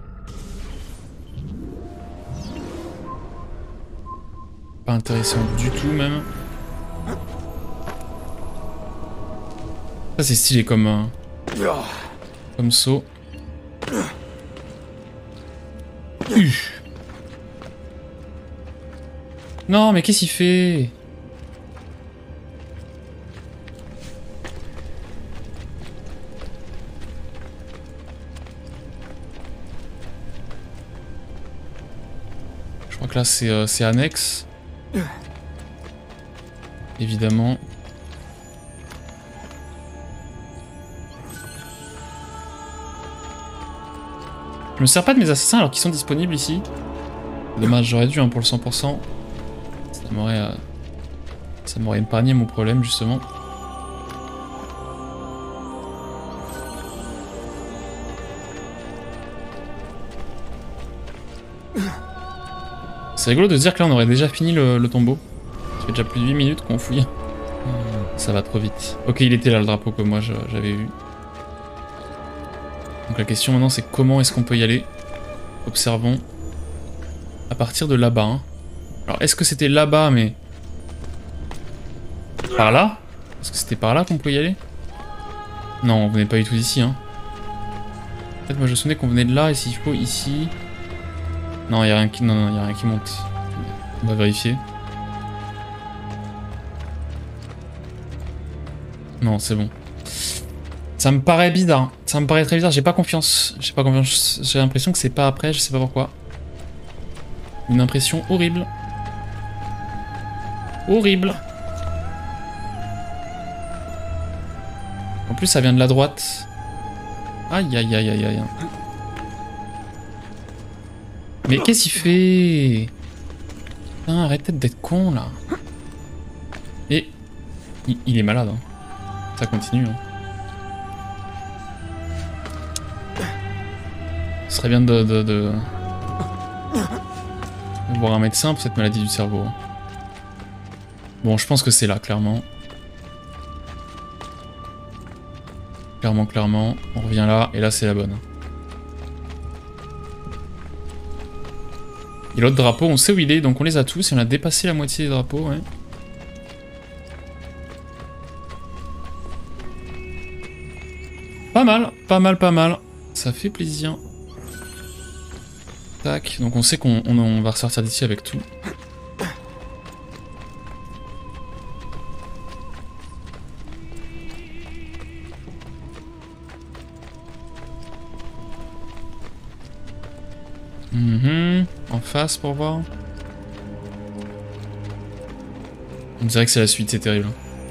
Pas intéressant du tout, même. Ça, c'est stylé comme... Euh, comme saut. Uh. Non, mais qu'est-ce qu'il fait? Je crois que là, c'est euh, c'est annexe. Évidemment. Je me sers pas de mes assassins alors qu'ils sont disponibles ici. Dommage, j'aurais dû hein, pour le cent pour cent. Ça m'aurait euh, ça m'aurait épargné mon problème justement. C'est rigolo de se dire que là on aurait déjà fini le, le tombeau. Ça fait déjà plus de huit minutes qu'on fouille. Ça va trop vite. Ok, il était là le drapeau que moi j'avais vu. Donc la question maintenant c'est comment est-ce qu'on peut y aller. Observons. À partir de là-bas. Hein. Alors est-ce que c'était là-bas mais... Par là? Est-ce que c'était par là qu'on pouvait y aller? Non, on venait pas du tout d'ici. Hein. En fait moi je me souvenais qu'on venait de là et s'il faut ici... Non, il n'y a rien qui... Non, non, y a rien qui monte. On va vérifier. Non, c'est bon. Ça me paraît bizarre. Ça me paraît très bizarre. J'ai pas confiance. J'ai pas confiance. J'ai l'impression que c'est pas après. Je sais pas pourquoi. Une impression horrible. Horrible. En plus, ça vient de la droite. Aïe, aïe, aïe, aïe, aïe. Mais qu'est-ce qu'il fait? Putain, arrêtez d'être con, là. Et... Il, il est malade, hein. Ça continue, hein. Ce serait bien de, de, de... de voir un médecin pour cette maladie du cerveau. Bon, je pense que c'est là, clairement. Clairement, clairement. On revient là, et là, c'est la bonne. Et l'autre drapeau, on sait où il est, donc on les a tous, et on a dépassé la moitié des drapeaux, ouais. Pas mal, pas mal, pas mal. Ça fait plaisir. Tac, donc on sait qu'on on, on va ressortir d'ici avec tout. Mmh, en face pour voir. On dirait que c'est la suite, c'est terrible.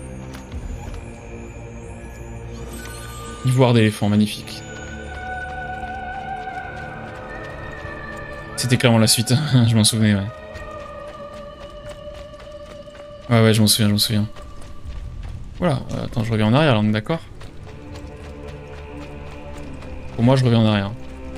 Ivoire d'éléphant, magnifique. C'était clairement la suite, je m'en souvenais, ouais. Ouais, ouais, je m'en souviens, je m'en souviens. Voilà, euh, attends, je reviens en arrière, là, on est d'accord? Pour moi, je reviens en arrière.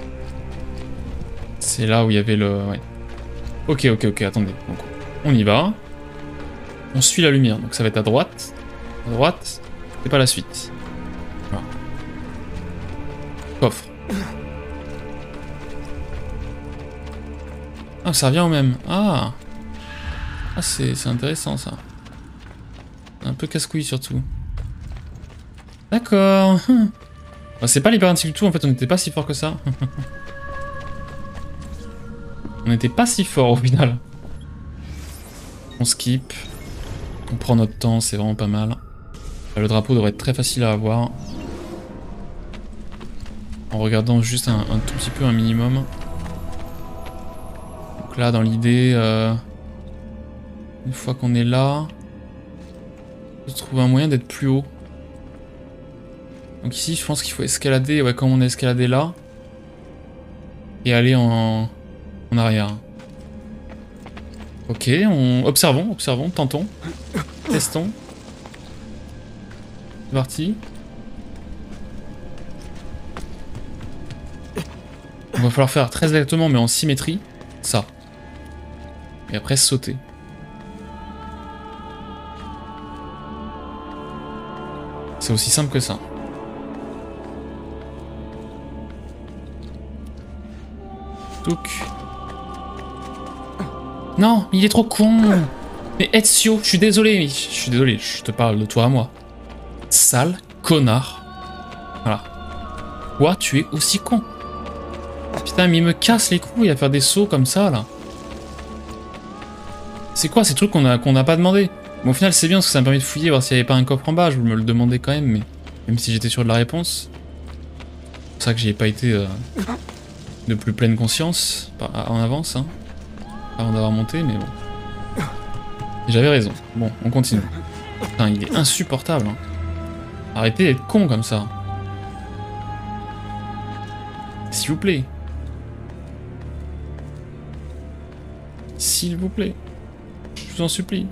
C'est là où il y avait le... Ouais. Ok, ok, ok, attendez. Donc, on y va. On suit la lumière, donc ça va être à droite. À droite, c'est pas la suite. Voilà. Coffre. Ah, ça revient au même. Ah, ah c'est intéressant, ça. Un peu casse-couille, surtout. D'accord. Bah, c'est pas l'hyperantique du tout, en fait, on n'était pas si fort que ça. On n'était pas si fort, au final. On skip. On prend notre temps, c'est vraiment pas mal. Le drapeau devrait être très facile à avoir. En regardant juste un, un tout petit peu, un minimum. Donc là, dans l'idée, euh, une fois qu'on est là, on peut trouver un moyen d'être plus haut. Donc ici, je pense qu'il faut escalader, ouais, comme on a escaladé là. Et aller en, en arrière. Ok, on... observons, observons, tentons. Testons. C'est parti. Il va falloir faire très exactement, mais en symétrie. Ça. Et après sauter. C'est aussi simple que ça. Touk. Non, il est trop con. Mais Ezio, je suis désolé, je suis désolé, je te parle de toi à moi. Sale connard. Voilà. Toi, tu es aussi con. Putain, mais il me casse les couilles à faire des sauts comme ça, là. C'est quoi ces trucs qu'on a, qu'on n'a pas demandé? Bon, au final, c'est bien parce que ça me permet de fouiller, voir s'il n'y avait pas un coffre en bas. Je me le demandais quand même, mais même si j'étais sûr de la réponse. C'est pour ça que j'y ai pas été euh, de plus pleine conscience en avance, hein, avant d'avoir monté, mais bon. J'avais raison. Bon, on continue. Putain, il est insupportable. Hein. Arrêtez d'être con comme ça. S'il vous plaît. S'il vous plaît. Je vous en supplie.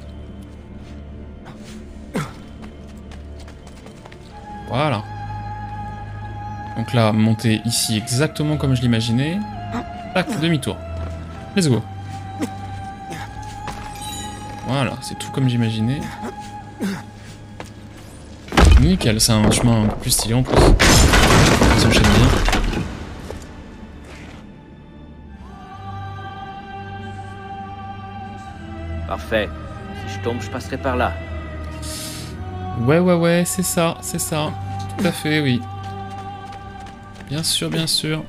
Voilà. Donc là, monter ici exactement comme je l'imaginais. Tac, demi-tour. Let's go. Voilà, c'est tout comme j'imaginais. Nickel, c'est un chemin un peu plus stylé en plus. Ça s'enchaîne bien. Parfait. Si je tombe, je passerai par là. Ouais, ouais, ouais, c'est ça, c'est ça. Tout à fait, oui. Bien sûr, bien sûr.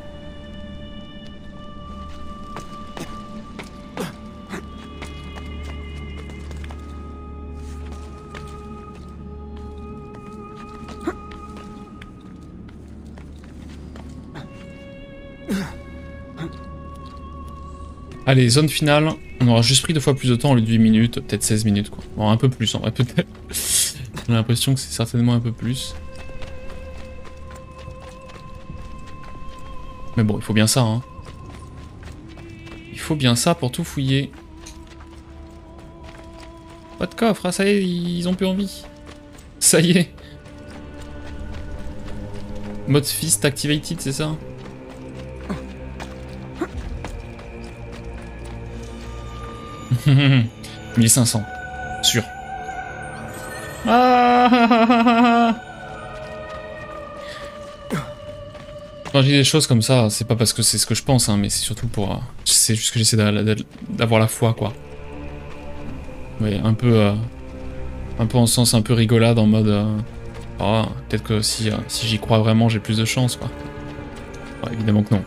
Allez, zone finale. On aura juste pris deux fois plus de temps au lieu de huit minutes, peut-être seize minutes quoi. Bon, un peu plus en vrai, peut-être. J'ai l'impression que c'est certainement un peu plus. Mais bon, il faut bien ça, hein. Il faut bien ça pour tout fouiller. Pas de coffre, ah ça y est, ils ont plus envie. Ça y est. Mode fist activated, c'est ça? mille cinq cents. Sûr. Ah. Quand je dis des choses comme ça, c'est pas parce que c'est ce que je pense, hein, mais c'est surtout pour... Euh, c'est juste que j'essaie d'avoir la foi, quoi. Oui, un peu... Euh, un peu en sens un peu rigolade, en mode... Euh, oh, peut-être que si, euh, si j'y crois vraiment, j'ai plus de chance, quoi. Bon, évidemment que non.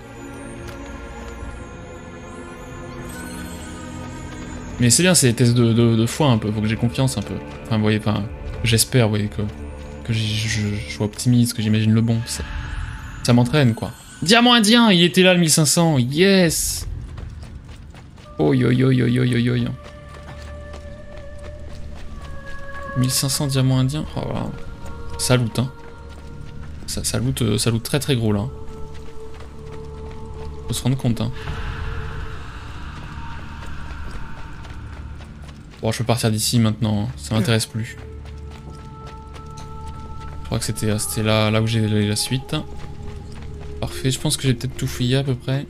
Mais c'est bien, c'est des tests de, de, de foi, un peu. Faut que j'ai confiance, un peu. Enfin, vous voyez, enfin... J'espère, vous voyez, que, que je, je sois optimiste, que j'imagine le bon. Ça, ça m'entraîne, quoi. Diamant indien, il était là, le mille cinq cents. Yes. Oi, oi, oi, oi, oi, oi, oi. mille cinq cents diamants indiens. Oh, voilà. Ça loot, hein. Ça, ça, loot, euh, ça loot très très gros, là. Faut se rendre compte, hein. Bon, je peux partir d'ici maintenant, hein. Ça m'intéresse plus. Je crois que c'était là, là où j'ai la suite. Parfait, je pense que j'ai peut-être tout fouillé à peu près.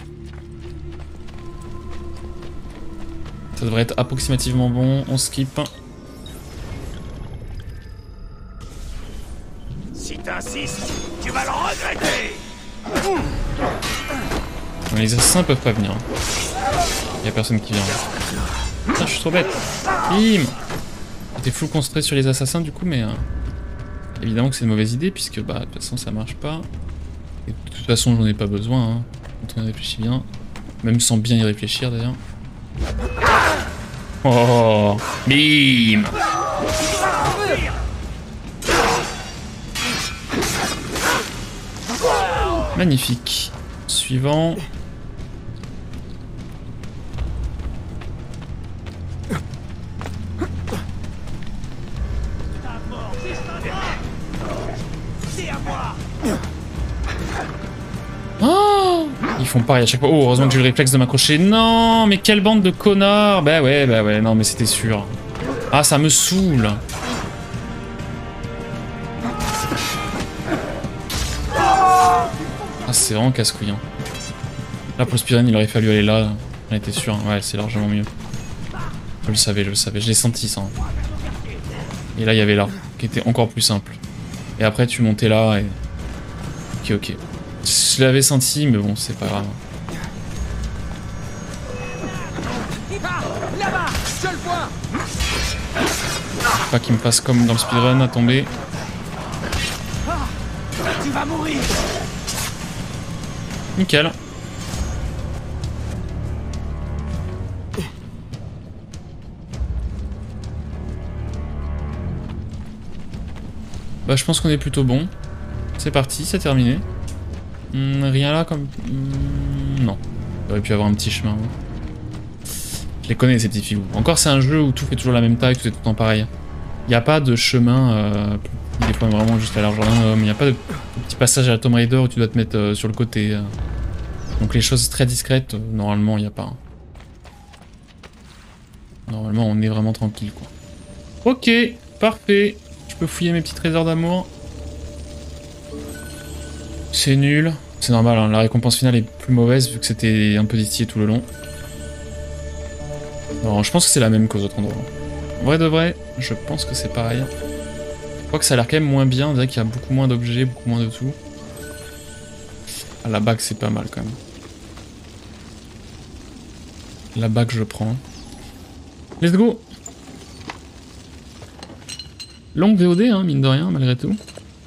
Ça devrait être approximativement bon, on skip. Si t'insistes, tu vas le regretter. Non, les assassins peuvent pas venir. Y'a personne qui vient. Putain, je suis trop bête. Bim. J'étais full concentré sur les assassins du coup, mais... Euh, évidemment que c'est une mauvaise idée, puisque bah, de toute façon ça marche pas. Et de toute façon j'en ai pas besoin, hein, quand on y réfléchit bien. Même sans bien y réfléchir d'ailleurs. Oh, bim. Magnifique. Suivant. Oh, ils font pareil à chaque fois. Oh, heureusement que j'ai eu le réflexe de m'accrocher. Non, mais quelle bande de connards. Bah ouais, bah ouais, non mais c'était sûr. Ah, ça me saoule. Ah, c'est vraiment casse-couille. Hein. Là, pour le speedrun, il aurait fallu aller là. On était sûr. Ouais, c'est largement mieux. Je le savais, je le savais. Je l'ai senti, ça. Et là, il y avait là, qui était encore plus simple. Et après, tu montais là et... Ok, ok. Je l'avais senti, mais bon, c'est pas grave. Pas qu'il me fasse comme dans le speedrun à tomber. Tu vas mourir. Nickel. Bah je pense qu'on est plutôt bon. C'est parti, c'est terminé. Mmh, rien là comme... Mmh, non. Il aurait pu avoir un petit chemin. Ouais. Je les connais ces petits filous. Encore c'est un jeu où tout fait toujours la même taille, tout est tout le temps pareil. Il n'y a pas de chemin, euh, des fois vraiment juste à la largeur d'un homme. Il n'y a pas de petit passage à la Tomb Raider où tu dois te mettre euh, sur le côté. Euh. Donc les choses très discrètes, euh, normalement il n'y a pas. Normalement on est vraiment tranquille quoi. Ok, parfait. Je peux fouiller mes petits trésors d'amour. C'est nul. C'est normal, hein, la récompense finale est plus mauvaise vu que c'était un peu distillé tout le long. Non, je pense que c'est la même qu'aux autres endroits. En vrai de vrai, je pense que c'est pareil. Je crois que ça a l'air quand même moins bien, on dirait qu'il y a beaucoup moins d'objets, beaucoup moins de tout. Ah, la bague c'est pas mal quand même. La bague je prends. Let's go. Longue V O D, hein, mine de rien, malgré tout.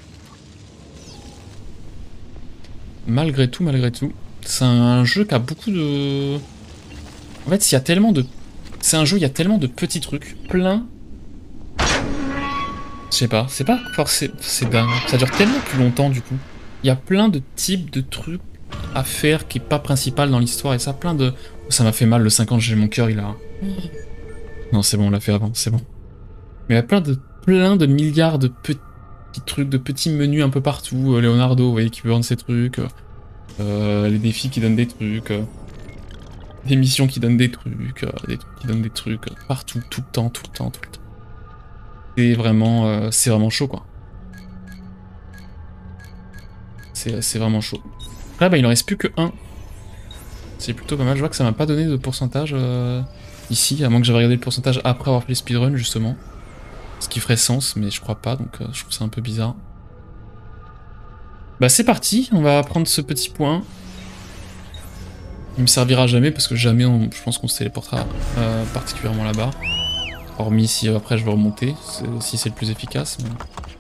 Malgré tout, malgré tout. C'est un jeu qui a beaucoup de... En fait, il y a tellement de... C'est un jeu, il y a tellement de petits trucs, plein. Je sais pas, c'est pas forcément... C'est dingue. Ça dure tellement plus longtemps, du coup. Il y a plein de types de trucs à faire qui est pas principal dans l'histoire, et ça, plein de... Ça m'a fait mal, le cinquante, j'ai mon cœur, il a... Non, c'est bon, on l'a fait avant, c'est bon. Mais il y a plein de... plein de milliards de petits trucs, de petits menus un peu partout. Euh, Leonardo, vous voyez, qui peut vendre ses trucs. Euh, les défis qui donnent des trucs. Euh, des missions qui donnent des trucs. Euh, des trucs qui donnent des trucs. Euh, partout, tout le temps, tout le temps, tout le temps. C'est vraiment, euh, c'est vraiment chaud, quoi. C'est vraiment chaud. Là, bah, il en reste plus que un. C'est plutôt pas mal. Je vois que ça m'a pas donné de pourcentage. Euh... ici, à moins que j'avais regardé le pourcentage après avoir fait les speedruns justement. Ce qui ferait sens, mais je crois pas, donc euh, je trouve ça un peu bizarre. Bah c'est parti, on va prendre ce petit point. Il me servira jamais parce que jamais on, je pense qu'on se téléportera euh, particulièrement là-bas. Hormis si euh, après je veux remonter, si c'est le plus efficace. Mais...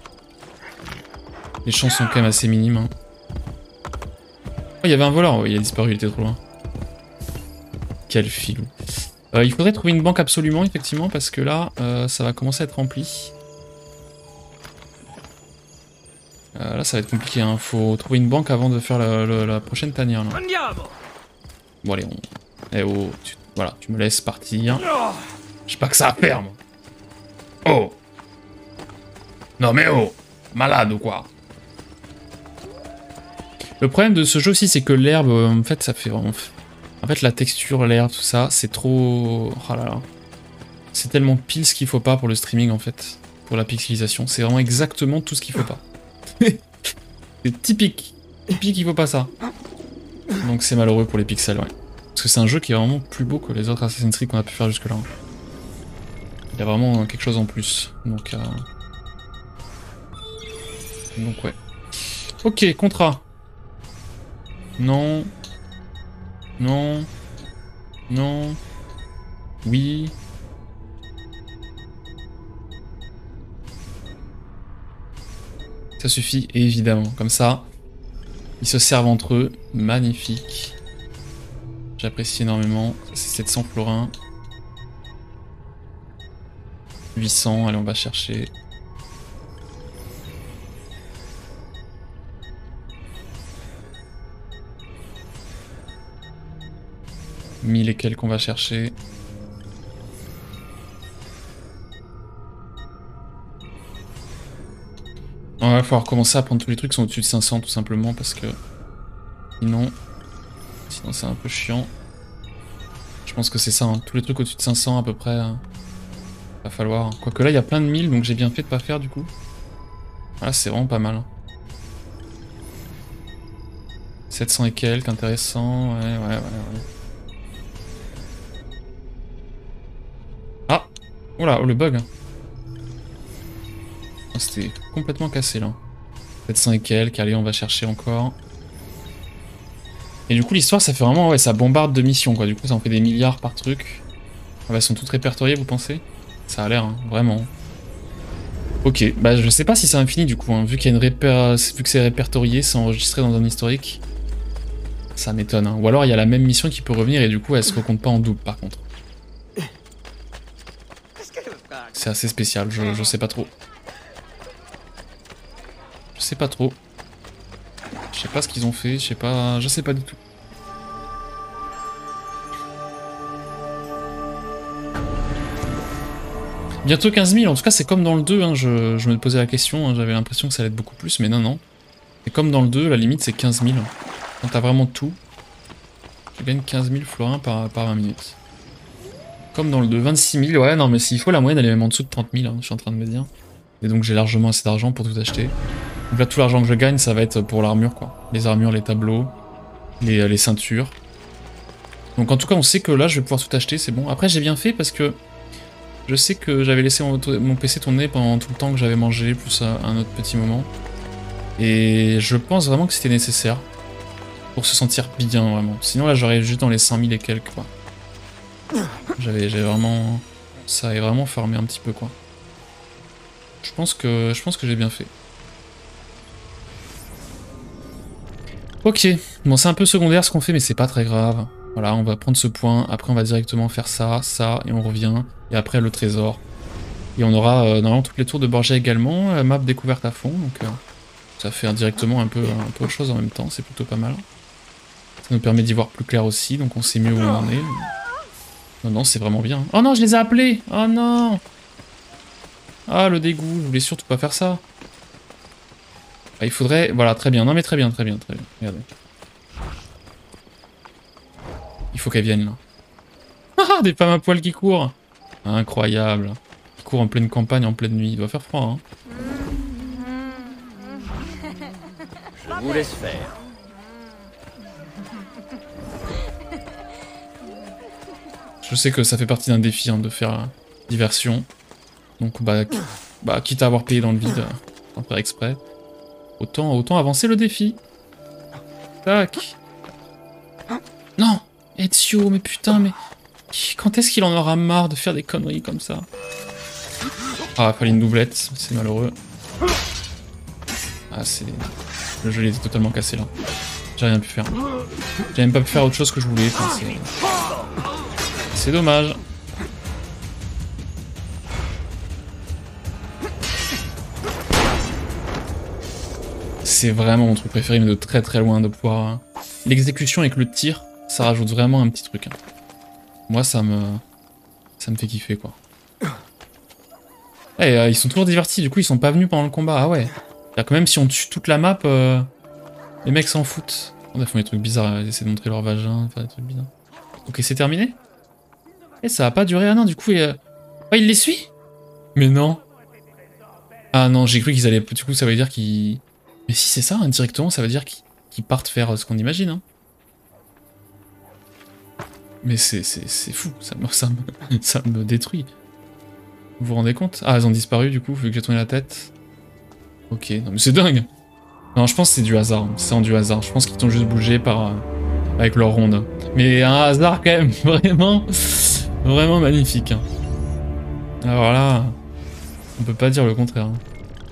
les chances sont quand même assez minimes. Hein. Oh, il y avait un voleur, ouais, il a disparu, il était trop loin. Quel filou. Euh, il faudrait trouver une banque absolument, effectivement, parce que là, euh, ça va commencer à être rempli. Euh, là, ça va être compliqué, hein. Faut trouver une banque avant de faire la, la, la prochaine tanière. Là. Bon, allez, on... Eh oh, tu... voilà, tu me laisses partir. J'ai pas que ça à faire, moi. Oh. Non mais oh. Malade ou quoi? Le problème de ce jeu aussi, c'est que l'herbe, en fait, ça fait vraiment... En fait, la texture, l'herbe, tout ça, c'est trop... Oh là là. C'est tellement pile ce qu'il faut pas pour le streaming, en fait. Pour la pixelisation. C'est vraiment exactement tout ce qu'il faut pas. C'est typique. Typique, il faut pas ça. Donc c'est malheureux pour les pixels, ouais. Parce que c'est un jeu qui est vraiment plus beau que les autres Assassin's Creed qu'on a pu faire jusque-là. Il y a vraiment quelque chose en plus. Donc, euh... Donc ouais. Ok, contrat. Non. Non. Non. Oui. Ça suffit, évidemment. Comme ça, ils se servent entre eux. Magnifique. J'apprécie énormément. C'est sept cents florins. huit cents, allez, on va chercher. mille et quelques on va chercher. On va falloir commencer à prendre tous les trucs qui sont au-dessus de cinq cents tout simplement parce que sinon, sinon c'est un peu chiant. Je pense que c'est ça, hein. Tous les trucs au-dessus de cinq cents à peu près, euh, va falloir. Quoique là il y a plein de mille donc j'ai bien fait de pas faire du coup. Voilà, c'est vraiment pas mal. sept cents et quelques, intéressant, ouais, ouais, ouais, ouais. Ah! Oula, oh, le bug! C'était complètement cassé là. sept cents et quelques, allez, on va chercher encore. Et du coup, l'histoire, ça fait vraiment, ouais, ça bombarde de missions, quoi. Du coup, ça en fait des milliards par truc. Ah bah, elles sont toutes répertoriées, vous pensez? Ça a l'air, hein, vraiment. Ok, bah, je sais pas si c'est infini, du coup, hein. Vu qu'il y a une réper... vu que c'est répertorié, c'est enregistré dans un historique. Ça m'étonne, hein. Ou alors, il y a la même mission qui peut revenir et du coup, elle se recompte pas en double, par contre. C'est assez spécial, je, je sais pas trop. Je sais pas trop. Je sais pas ce qu'ils ont fait, je sais pas... Je sais pas du tout. Bientôt quinze mille, en tout cas c'est comme dans le deux, hein. je, je me posais la question, hein. J'avais l'impression que ça allait être beaucoup plus, mais non, non. Et comme dans le deux, la limite c'est quinze mille. Quand t'as vraiment tout, tu gagnes quinze mille florins par, par vingt minutes. Comme dans le deux, vingt-six mille, ouais, non mais s'il faut la moyenne elle est même en dessous de trente mille, hein, je suis en train de me dire. Et donc j'ai largement assez d'argent pour tout acheter. Donc là tout l'argent que je gagne ça va être pour l'armure quoi. Les armures, les tableaux, les, les ceintures. Donc en tout cas on sait que là je vais pouvoir tout acheter, c'est bon. Après j'ai bien fait parce que je sais que j'avais laissé mon, mon P C tourner pendant tout le temps que j'avais mangé, plus un, un autre petit moment. Et je pense vraiment que c'était nécessaire. Pour se sentir bien vraiment. Sinon là j'aurais juste dans les cinq mille et quelques quoi. J'avais vraiment... Ça est vraiment farmé un petit peu quoi. Je pense que je pense que j'ai bien fait. Ok, bon c'est un peu secondaire ce qu'on fait mais c'est pas très grave. Voilà, on va prendre ce point, après on va directement faire ça, ça, et on revient. Et après le trésor. Et on aura euh, normalement toutes les tours de Borgia également, la map découverte à fond, donc euh, ça fait directement un peu, un peu autre chose en même temps, c'est plutôt pas mal. Ça nous permet d'y voir plus clair aussi, donc on sait mieux où on en est. Non, non, c'est vraiment bien. Oh non, je les ai appelés! Oh non! Ah, le dégoût, je voulais surtout pas faire ça. Ah, il faudrait... Voilà, très bien. Non mais très bien, très bien, très bien. Regardez. Il faut qu'elles viennent là. Ah, des femmes à poil qui courent! Incroyable. Qui courent en pleine campagne, en pleine nuit. Il doit faire froid, hein. Je vous laisse faire. Je sais que ça fait partie d'un défi hein, de faire euh, diversion. Donc bah, bah quitte à avoir payé dans le vide, euh, sans faire exprès, autant, autant avancer le défi. Tac. Non, Ezio, mais putain, mais quand est-ce qu'il en aura marre de faire des conneries comme ça? Ah, fallait une doublette, c'est malheureux. Ah, c'est... Le jeu il était totalement cassé là. J'ai rien pu faire. J'ai même pas pu faire autre chose que je voulais. Enfin, c'est... c'est dommage. C'est vraiment mon truc préféré, mais de très très loin, de pouvoir... L'exécution avec le tir, ça rajoute vraiment un petit truc. Hein. Moi, ça me... ça me fait kiffer, quoi. Eh, euh, ils sont toujours divertis, du coup, ils sont pas venus pendant le combat. Ah ouais. C'est-à-dire que même si on tue toute la map, euh, les mecs s'en foutent. Ils font des trucs bizarres, ils essaient de montrer leur vagin, faire des trucs bizarres. Ok, c'est terminé. Et ça a pas duré, ah non, du coup, il, euh... oh, il les suit. Mais non. Ah non, j'ai cru qu'ils allaient... Du coup, ça veut dire qu'ils... Mais si c'est ça, indirectement, ça veut dire qu'ils qu'ils partent faire ce qu'on imagine. Hein. Mais c'est fou, ça me, ça, me, ça me détruit. Vous vous rendez compte? Ah, elles ont disparu du coup, vu que j'ai tourné la tête. Ok, non mais c'est dingue. Non, je pense que c'est du hasard, c'est en du hasard. Je pense qu'ils t'ont juste bougé par, euh, avec leur ronde. Mais un hasard quand même vraiment, vraiment magnifique. Hein. Alors là, on peut pas dire le contraire. Hein.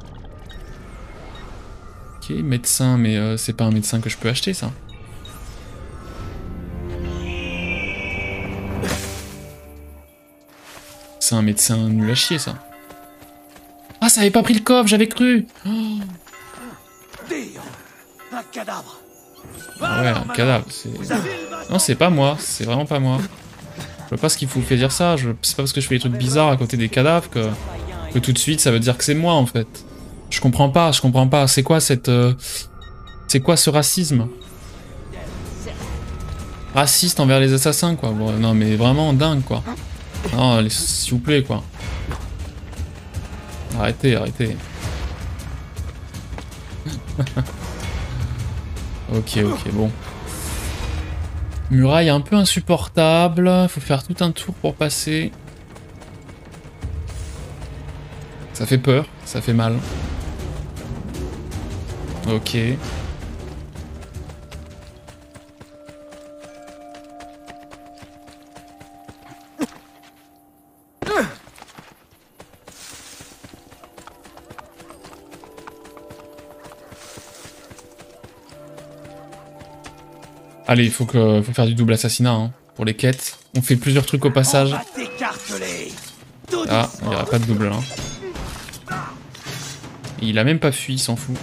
Ok, médecin, mais euh, c'est pas un médecin que je peux acheter, ça. C'est un médecin nul à chier, ça. Ah, ça avait pas pris le coffre, j'avais cru. Oh. Un cadavre. Ah ouais, un cadavre, c'est... Non, c'est pas moi, c'est vraiment pas moi. Je vois pas ce qu'il faut faire dire ça, je... c'est pas parce que je fais des trucs bizarres à côté des cadavres que... que tout de suite ça veut dire que c'est moi, en fait. Je comprends pas, je comprends pas. C'est quoi cette... Euh... C'est quoi ce racisme? Raciste envers les assassins, quoi. Bon, non, mais vraiment dingue, quoi. Non, s'il vous plaît, quoi. Arrêtez, arrêtez. Ok, ok, bon. Muraille un peu insupportable. Faut faire tout un tour pour passer. Ça fait peur, ça fait mal. Ok. Allez, il faut, que, faut faire du double assassinat hein, pour les quêtes. On fait plusieurs trucs au passage. Ah, il n'y aura pas de double là. Et il a même pas fui, il s'en fout.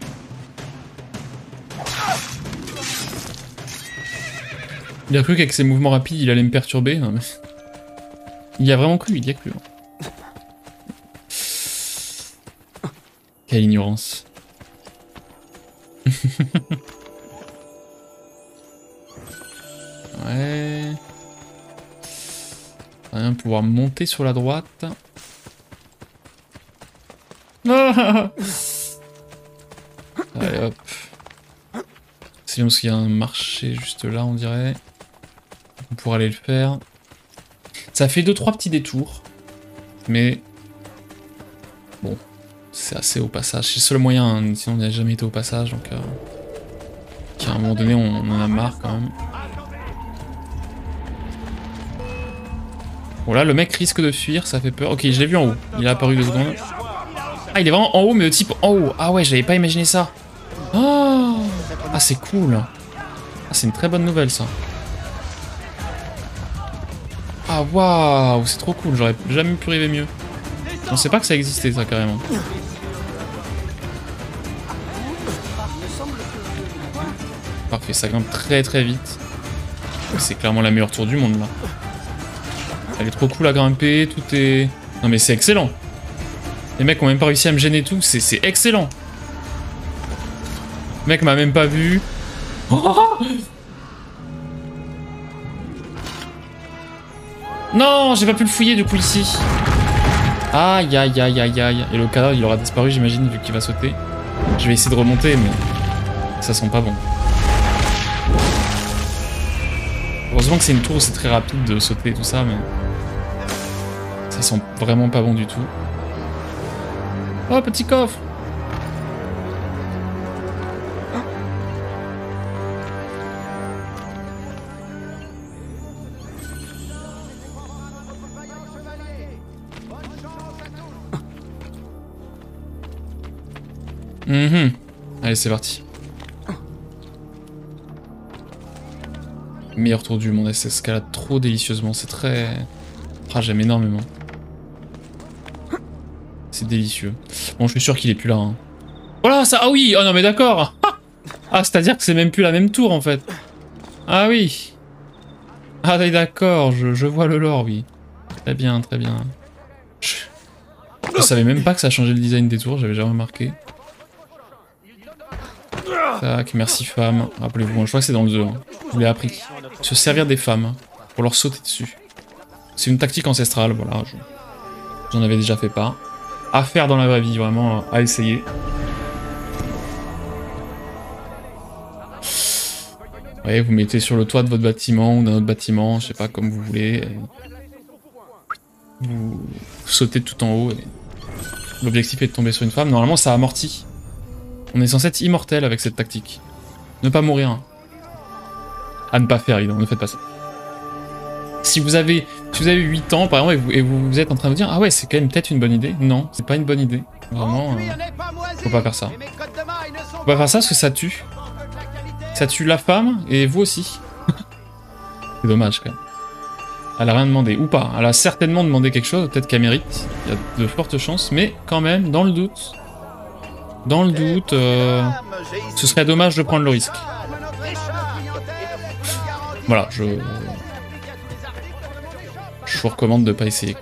Il a cru qu'avec ses mouvements rapides, il allait me perturber. Non, mais... Il y a vraiment cru, il y a cru. Quelle ignorance. Ouais. On va bien pouvoir monter sur la droite. Ah allez hop. C'est bien parce qu'il y a un marché juste là on dirait. On pourra aller le faire. Ça fait deux trois petits détours. Mais bon. C'est assez au passage. C'est le seul moyen, hein. Sinon on n'y a jamais été au passage. Donc euh... à un moment donné on, on en a marre quand même. Bon là le mec risque de fuir, ça fait peur. Ok je l'ai vu en haut, il est apparu deux secondes. Ah il est vraiment en haut mais le type en haut. Ah ouais j'avais pas imaginé ça. Oh ah c'est cool. Ah c'est une très bonne nouvelle ça. Ah waouh c'est trop cool, j'aurais jamais pu rêver mieux. On sait pas que ça existait ça carrément. Parfait, ça grimpe très très vite. C'est clairement la meilleure tour du monde là. Elle est trop cool à grimper, tout est... Non mais c'est excellent. Les mecs ont même pas réussi à me gêner tout, c'est excellent. Le mec m'a même pas vu. Oh non, j'ai pas pu le fouiller du coup ici. Aïe aïe aïe aïe aïe. Et le cadavre il aura disparu j'imagine vu qu'il va sauter. Je vais essayer de remonter mais ça sent pas bon. Heureusement que c'est une tour où c'est très rapide de sauter et tout ça, mais... Ça sent vraiment pas bon du tout. Oh, petit coffre! Mmh. Allez, c'est parti. Meilleur tour du monde, elle s'escalade trop délicieusement, c'est très... Ah, j'aime énormément. C'est délicieux. Bon, je suis sûr qu'il est plus là. Hein. Voilà, ça... Ah oui! Oh non, mais d'accord. Ah, c'est-à-dire que c'est même plus la même tour, en fait. Ah oui. Ah, d'accord, je, je vois le lore, oui. Très bien, très bien. Je... je savais même pas que ça changeait le design des tours, j'avais jamais remarqué. Tac, merci femme. Rappelez-vous, je crois que c'est dans le deux. Hein. Je vous l'ai appris. Se servir des femmes pour leur sauter dessus. C'est une tactique ancestrale, voilà. J'en avais déjà fait part. À faire dans la vraie vie, vraiment, à essayer. Ouais, vous mettez sur le toit de votre bâtiment ou d'un autre bâtiment, je sais pas, comme vous voulez. Vous sautez tout en haut. L'objectif est de tomber sur une femme. Normalement, ça amortit. On est censé être immortel avec cette tactique. Ne pas mourir. À ne pas faire, évidemment, ne faites pas ça. Si vous avez, si vous avez huit ans, par exemple, et vous, et vous, vous êtes en train de vous dire « Ah ouais, c'est quand même peut-être une bonne idée ». Non, c'est pas une bonne idée. Vraiment, euh, faut pas faire ça. Faut pas faire ça parce que ça tue. Ça tue la femme et vous aussi. C'est dommage, quand même. Elle a rien demandé, ou pas. Elle a certainement demandé quelque chose, peut-être qu'elle mérite. Il y a de fortes chances, mais quand même, dans le doute... Dans le doute, euh, ce serait dommage de prendre le risque. Voilà, je... Je vous recommande de pas essayer.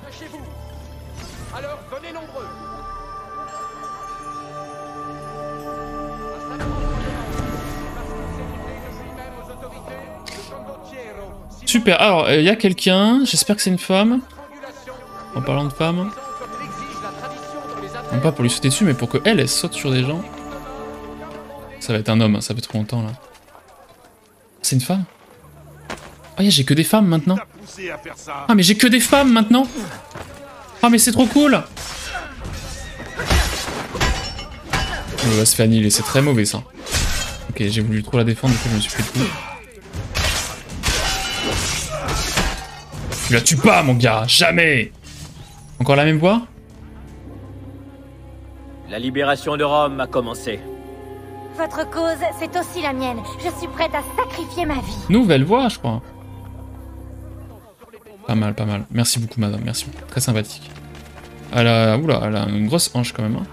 Super, alors, il euh, y a quelqu'un, j'espère que c'est une femme. En parlant de femme... Non pas pour lui sauter dessus, mais pour que elle, elle saute sur des gens. Ça va être un homme, hein, ça fait trop longtemps là. C'est une femme? Ah, oh, j'ai que des femmes maintenant. Ah, mais j'ai que des femmes maintenant. Ah, mais c'est trop cool. On va se faire annihiler, c'est très mauvais ça. Ok, j'ai voulu trop la défendre, du coup je me suis pris le coup. Tu la tues pas, mon gars, jamais. Encore la même voix? La libération de Rome a commencé. Votre cause, c'est aussi la mienne. Je suis prête à sacrifier ma vie. Nouvelle voix, je crois. Pas mal, pas mal. Merci beaucoup, madame. Merci beaucoup. Très sympathique. Elle a... Oula, elle a une grosse hanche quand même. Hein.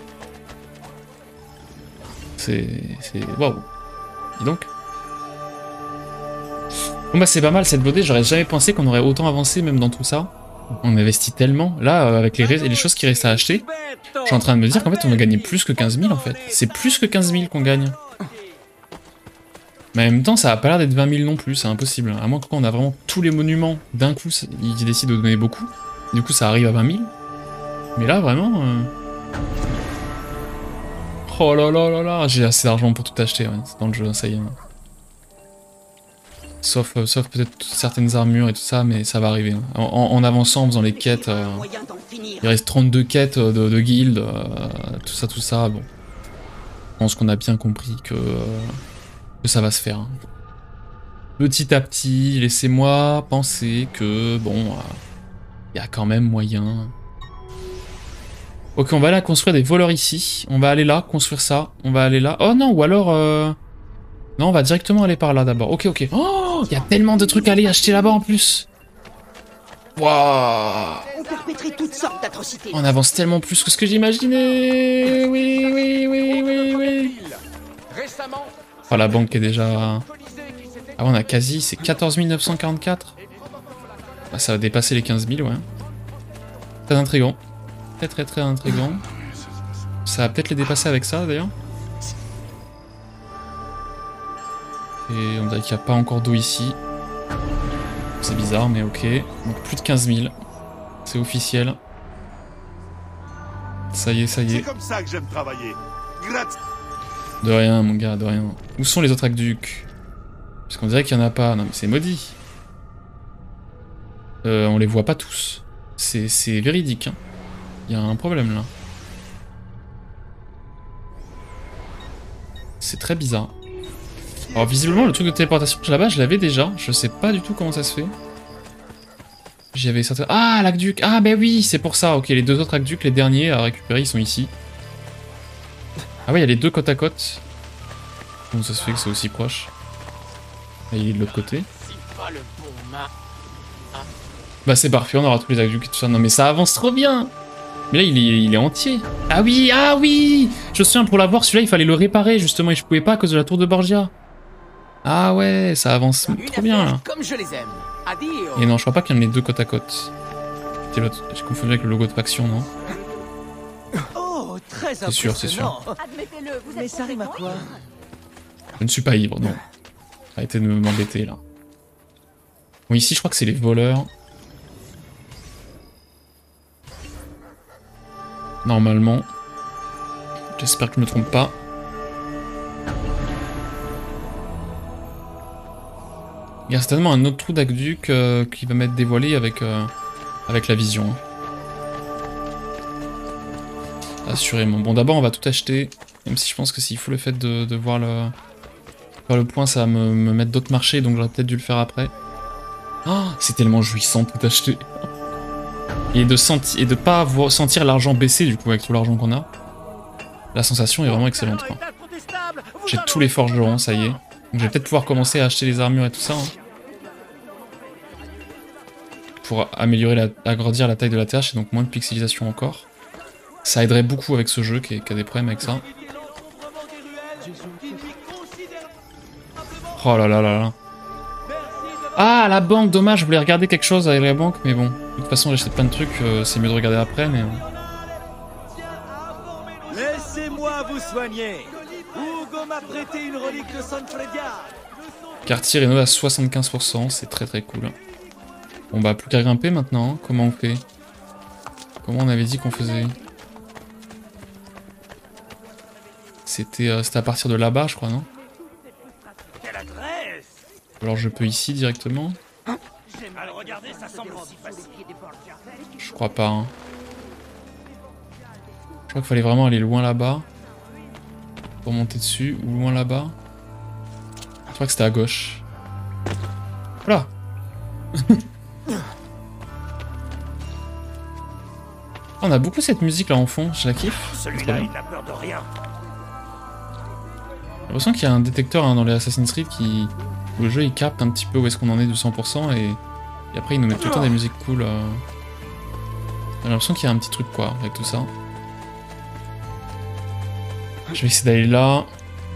C'est... C'est... Waouh. Dis donc. Bon bah c'est pas mal cette B D. J'aurais jamais pensé qu'on aurait autant avancé même dans tout ça. On investit tellement. Là, euh, avec les, les choses qui restent à acheter, je suis en train de me dire qu'en fait, on a gagné plus que quinze mille, en fait. C'est plus que quinze mille qu'on gagne. Mais en même temps, ça a pas l'air d'être vingt mille non plus, c'est impossible. À moins que quand on a vraiment tous les monuments d'un coup, ils décident de donner beaucoup. Du coup, ça arrive à vingt mille. Mais là, vraiment... Euh... Oh là là là là, j'ai assez d'argent pour tout acheter, ouais. C'est dans le jeu, ça y est. Sauf, euh, sauf peut-être certaines armures et tout ça, mais ça va arriver. Hein. En, en, en avançant, en faisant les quêtes, euh, il reste trente-deux quêtes de, de guildes, euh, tout ça, tout ça, bon. Je pense qu'on a bien compris que, euh, que ça va se faire. Hein. Petit à petit, laissez-moi penser que, bon, il euh, y a quand même moyen. Ok, on va aller construire des voleurs ici. On va aller là, construire ça. On va aller là. Oh non, ou alors... Euh... Non, on va directement aller par là d'abord. Ok, ok. Oh, il y a tellement de trucs à aller acheter là-bas en plus. Waouh. On perpétrait toutes sortes d'atrocités. On avance tellement plus que ce que j'imaginais. Oui, oui, oui, oui, oui. Oh, la banque est déjà... Ah, on a quasi... C'est quatorze mille neuf cent quarante-quatre. Bah, ça va dépasser les quinze mille, ouais. Très intriguant. Très, très, très intriguant. Ça va peut-être les dépasser avec ça, d'ailleurs. Et on dirait qu'il n'y a pas encore d'eau ici. C'est bizarre, mais ok. Donc plus de quinze mille. C'est officiel. Ça y est, ça y est. C'est comme ça que j'aime travailler. Gratis. De rien, mon gars, de rien. Où sont les autres aqueducs? Parce qu'on dirait qu'il n'y en a pas. Non, mais c'est maudit. euh, on les voit pas tous. C'est véridique. Hein. Il y a un problème là. C'est très bizarre. Alors visiblement le truc de téléportation là-bas je l'avais déjà. Je sais pas du tout comment ça se fait. J'y avais certains... Ah l'aqueduc. Ah bah oui c'est pour ça. Ok les deux autres aqueducs, les derniers à récupérer ils sont ici. Ah ouais il y a les deux côte à côte. Comment ça se fait que c'est aussi proche? Et il est de l'autre côté. Bah c'est parfait, on aura tous les aqueducs et tout ça. Non mais ça avance trop bien. Mais là il est, il est entier. Ah oui, ah oui. Je me souviens pour l'avoir, celui-là il fallait le réparer justement et je pouvais pas à cause de la tour de Borgia. Ah ouais, ça avance trop bien là. Comme je les aime. Et non, je crois pas qu'il y en ait deux côte à côte. J'ai confondu avec le logo de faction, non? Oh, très c'est sûr, c'est sûr. Mais ça rime à quoi? Je ne suis pas ivre, non. Arrêtez de m'embêter là. Bon, ici je crois que c'est les voleurs. Normalement. J'espère que je me trompe pas. Il y a certainement un autre trou d'aqueduc euh, qui va m'être dévoilé avec, euh, avec la vision. Hein. Assurément. Bon d'abord on va tout acheter. Même si je pense que s'il faut le fait de, de voir le, faire le point ça va me, me mettre d'autres marchés donc j'aurais peut-être dû le faire après. Oh, c'est tellement jouissant de tout acheter. Et de, senti et de pas avoir, sentir l'argent baisser du coup avec tout l'argent qu'on a. La sensation est vraiment excellente. J'ai tous les forgerons, ça y est. Donc je vais peut-être pouvoir commencer à acheter les armures et tout ça. Hein. Pour améliorer, la, agrandir la taille de la tâche et donc moins de pixelisation encore. Ça aiderait beaucoup avec ce jeu qui, est, qui a des problèmes avec ça. Oh là là là là. Ah, la banque, dommage, je voulais regarder quelque chose avec la banque, mais bon. De toute façon, j'achète plein de trucs, euh, c'est mieux de regarder après, mais... Laissez-moi vous soigner. Hugo m'a prêté une relique de Sanfredia. Quartier rénové à soixante-quinze pour cent, c'est très très cool. Bon bah, plus qu'à grimper maintenant, hein. Comment on fait? Comment on avait dit qu'on faisait? C'était euh, à partir de là-bas, je crois, non? Alors je peux ici directement? Je crois pas. Hein. Je crois qu'il fallait vraiment aller loin là-bas. Pour monter dessus. Ou loin là-bas. Je crois que c'était à gauche. Voilà. On a beaucoup cette musique là en fond. Je la kiffe. Celui-là, il n'a peur de rien. J'ai l'impression qu'il y a un détecteur hein, dans les Assassin's Creed qui... où le jeu il capte un petit peu où est-ce qu'on en est du cent pour cent et... et après il nous met tout le temps des musiques cool. Euh... J'ai l'impression qu'il y a un petit truc quoi avec tout ça. Je vais essayer d'aller là.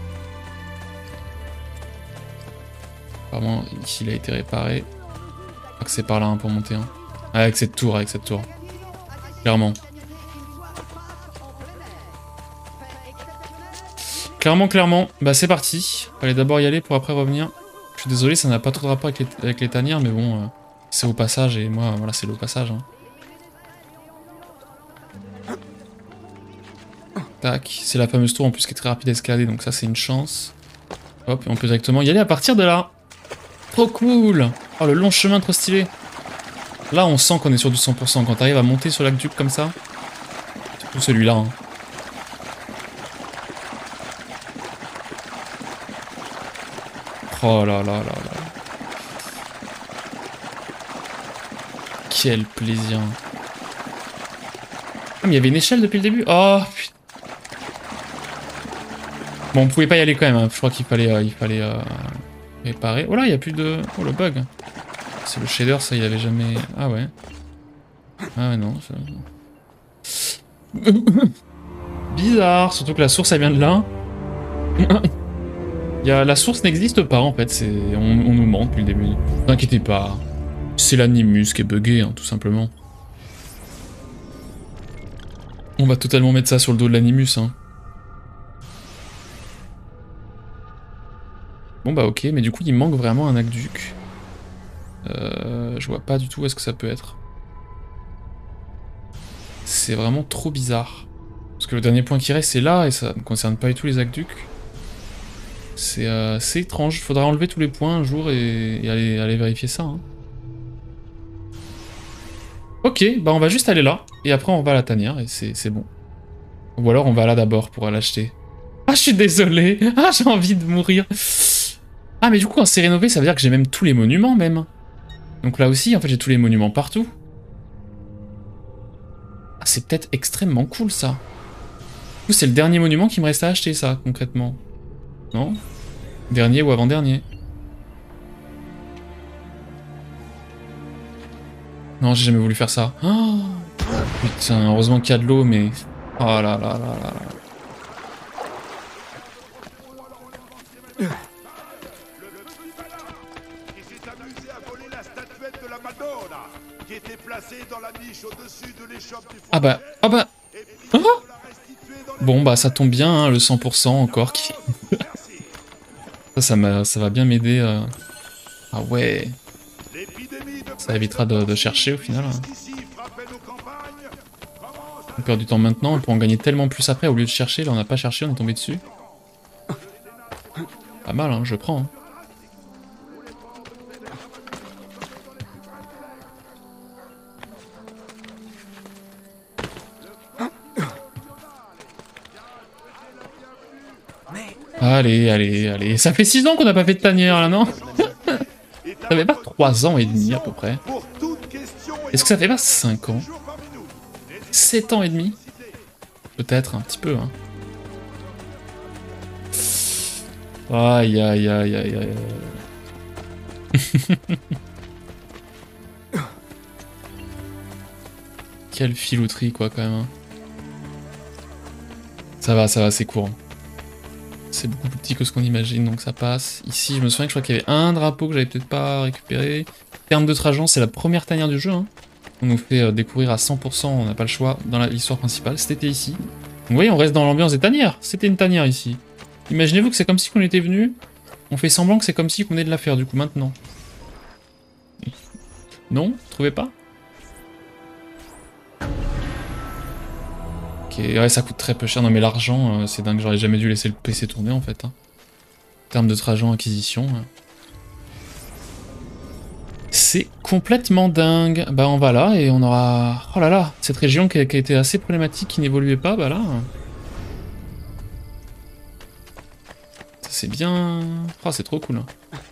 Apparemment ici il a été réparé. Je crois que c'est par là hein, pour monter. Hein. Ah, avec cette tour, avec cette tour. Clairement. Clairement, clairement. Bah c'est parti. Fallait d'abord y aller pour après revenir. Je suis désolé, ça n'a pas trop de rapport avec les, avec les tanières, mais bon, euh, c'est au passage et moi, voilà, c'est le passage. Hein. Tac, c'est la fameuse tour en plus qui est très rapide à escalader, donc ça c'est une chance. Hop, et on peut directement y aller à partir de là. Trop cool. Oh, le long chemin trop stylé. Là, on sent qu'on est sur du cent pour cent quand t'arrives à monter sur l'aqueduc comme ça. Surtout celui-là. Hein. Oh là là là là. Quel plaisir. Ah, mais il y avait une échelle depuis le début. Oh putain. Bon, on pouvait pas y aller quand même. Hein. Je crois qu'il fallait, euh, il fallait euh, réparer. Oh là, il y a plus de. Oh le bug. C'est le shader, ça, il avait jamais. Ah ouais. Ah ouais, non. Ça... Bizarre. Surtout que la source, elle vient de là. Y a... La source n'existe pas en fait, c'est on, on nous ment depuis le début. Ne vous inquiétez pas, c'est l'animus qui est buggé, hein, tout simplement. On va totalement mettre ça sur le dos de l'animus. Hein. Bon bah ok, mais du coup il manque vraiment un aqueduc. Euh, je vois pas du tout où est-ce que ça peut être. C'est vraiment trop bizarre. Parce que le dernier point qui reste c'est là et ça ne concerne pas du tout les aqueducs. C'est euh, étrange, faudra enlever tous les points un jour et, et aller, aller vérifier ça. Hein. Ok, bah on va juste aller là, et après on va à la tanière, et c'est bon. Ou alors on va là d'abord pour l'acheter. Ah, je suis désolé. Ah, j'ai envie de mourir. Ah, mais du coup, quand c'est rénové, ça veut dire que j'ai même tous les monuments, même. Donc là aussi, en fait, j'ai tous les monuments partout. Ah, c'est peut-être extrêmement cool, ça. Du coup, c'est le dernier monument qui me reste à acheter, ça, concrètement. Non? Dernier ou avant-dernier? Non, j'ai jamais voulu faire ça. Oh, putain, heureusement qu'il y a de l'eau, mais... Oh là là là là là. Ah bah, ah bah, ah bon bah ça tombe bien, hein, le cent pour cent encore qui... ça, ça, m'a, ça va bien m'aider. Euh... Ah ouais, ça évitera de, de chercher au final. Hein. On perd du temps maintenant, on peut en gagner tellement plus après au lieu de chercher. Là on n'a pas cherché, on est tombé dessus. Pas mal, hein, je prends. Hein. Allez, allez, allez. Ça fait six ans qu'on n'a pas fait de tanière, là, non? Ça fait pas trois ans et demi, à peu près. Est-ce que ça fait pas cinq ans? sept ans et demi? Peut-être, un petit peu, hein. Aïe, aïe, aïe, aïe, aïe. Quelle filouterie, quoi, quand même. Hein. Ça va, ça va, c'est court. C'est beaucoup plus petit que ce qu'on imagine, donc ça passe. Ici, je me souviens que je crois qu'il y avait un drapeau que j'avais peut-être pas récupéré. Terme de Trajan, c'est la première tanière du jeu. Hein. On nous fait euh, découvrir à cent pour cent, on n'a pas le choix, dans l'histoire principale. C'était ici. Donc, vous voyez, on reste dans l'ambiance des tanières. C'était une tanière ici. Imaginez-vous que c'est comme si on était venu. On fait semblant que c'est comme si on venait de la faire, du coup, maintenant. Non? Vous trouvez pas? Ok, ouais, ça coûte très peu cher. Non, mais l'argent, euh, c'est dingue. J'aurais jamais dû laisser le P C tourner, en fait. Hein. Terme de Trajan, acquisition. Hein. C'est complètement dingue. Bah, on va là et on aura... Oh là là, cette région qui a, qui a été assez problématique, qui n'évoluait pas, bah là... Ça, c'est bien... Oh, c'est trop cool. Hein.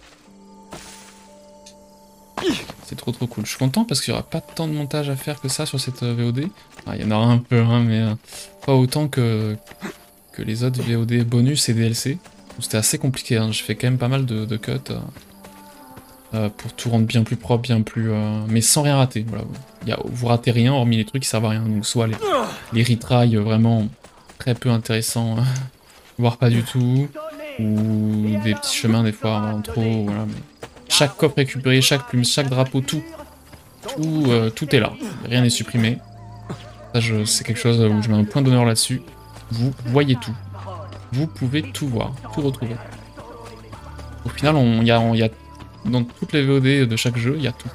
C'est trop trop cool. Je suis content parce qu'il n'y aura pas tant de montage à faire que ça sur cette V O D. Ah, il y en aura un peu, hein, mais euh, pas autant que, que les autres V O D bonus et D L C. C'était assez compliqué, hein. Je fais quand même pas mal de, de cuts euh, euh, pour tout rendre bien plus propre, bien plus... Euh, mais sans rien rater. Voilà. Y a, vous ratez rien hormis les trucs qui servent à rien. Donc soit les, les retries vraiment très peu intéressants, voire pas du tout, ou des petits chemins des fois en trop, voilà. Mais... Chaque coffre récupéré, chaque plume, chaque drapeau, tout. Tout, euh, tout est là. Rien n'est supprimé. Ça, c'est quelque chose où je mets un point d'honneur là-dessus. Vous voyez tout. Vous pouvez tout voir, tout retrouver. Au final, on, y a, on, y a, dans toutes les V O D de chaque jeu, il y a tout.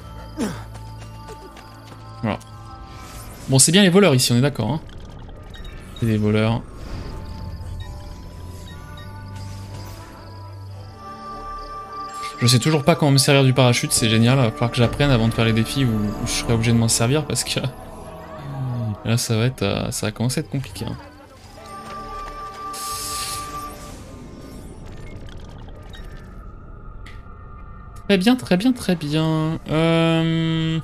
Voilà. Bon, c'est bien les voleurs ici, on est d'accord. Hein. C'est des voleurs. Je sais toujours pas comment me servir du parachute, c'est génial, il va falloir que j'apprenne avant de faire les défis où, où je serai obligé de m'en servir parce que là ça va être, euh, ça va commencer à être compliqué. Hein. Très bien, très bien, très bien. Euh...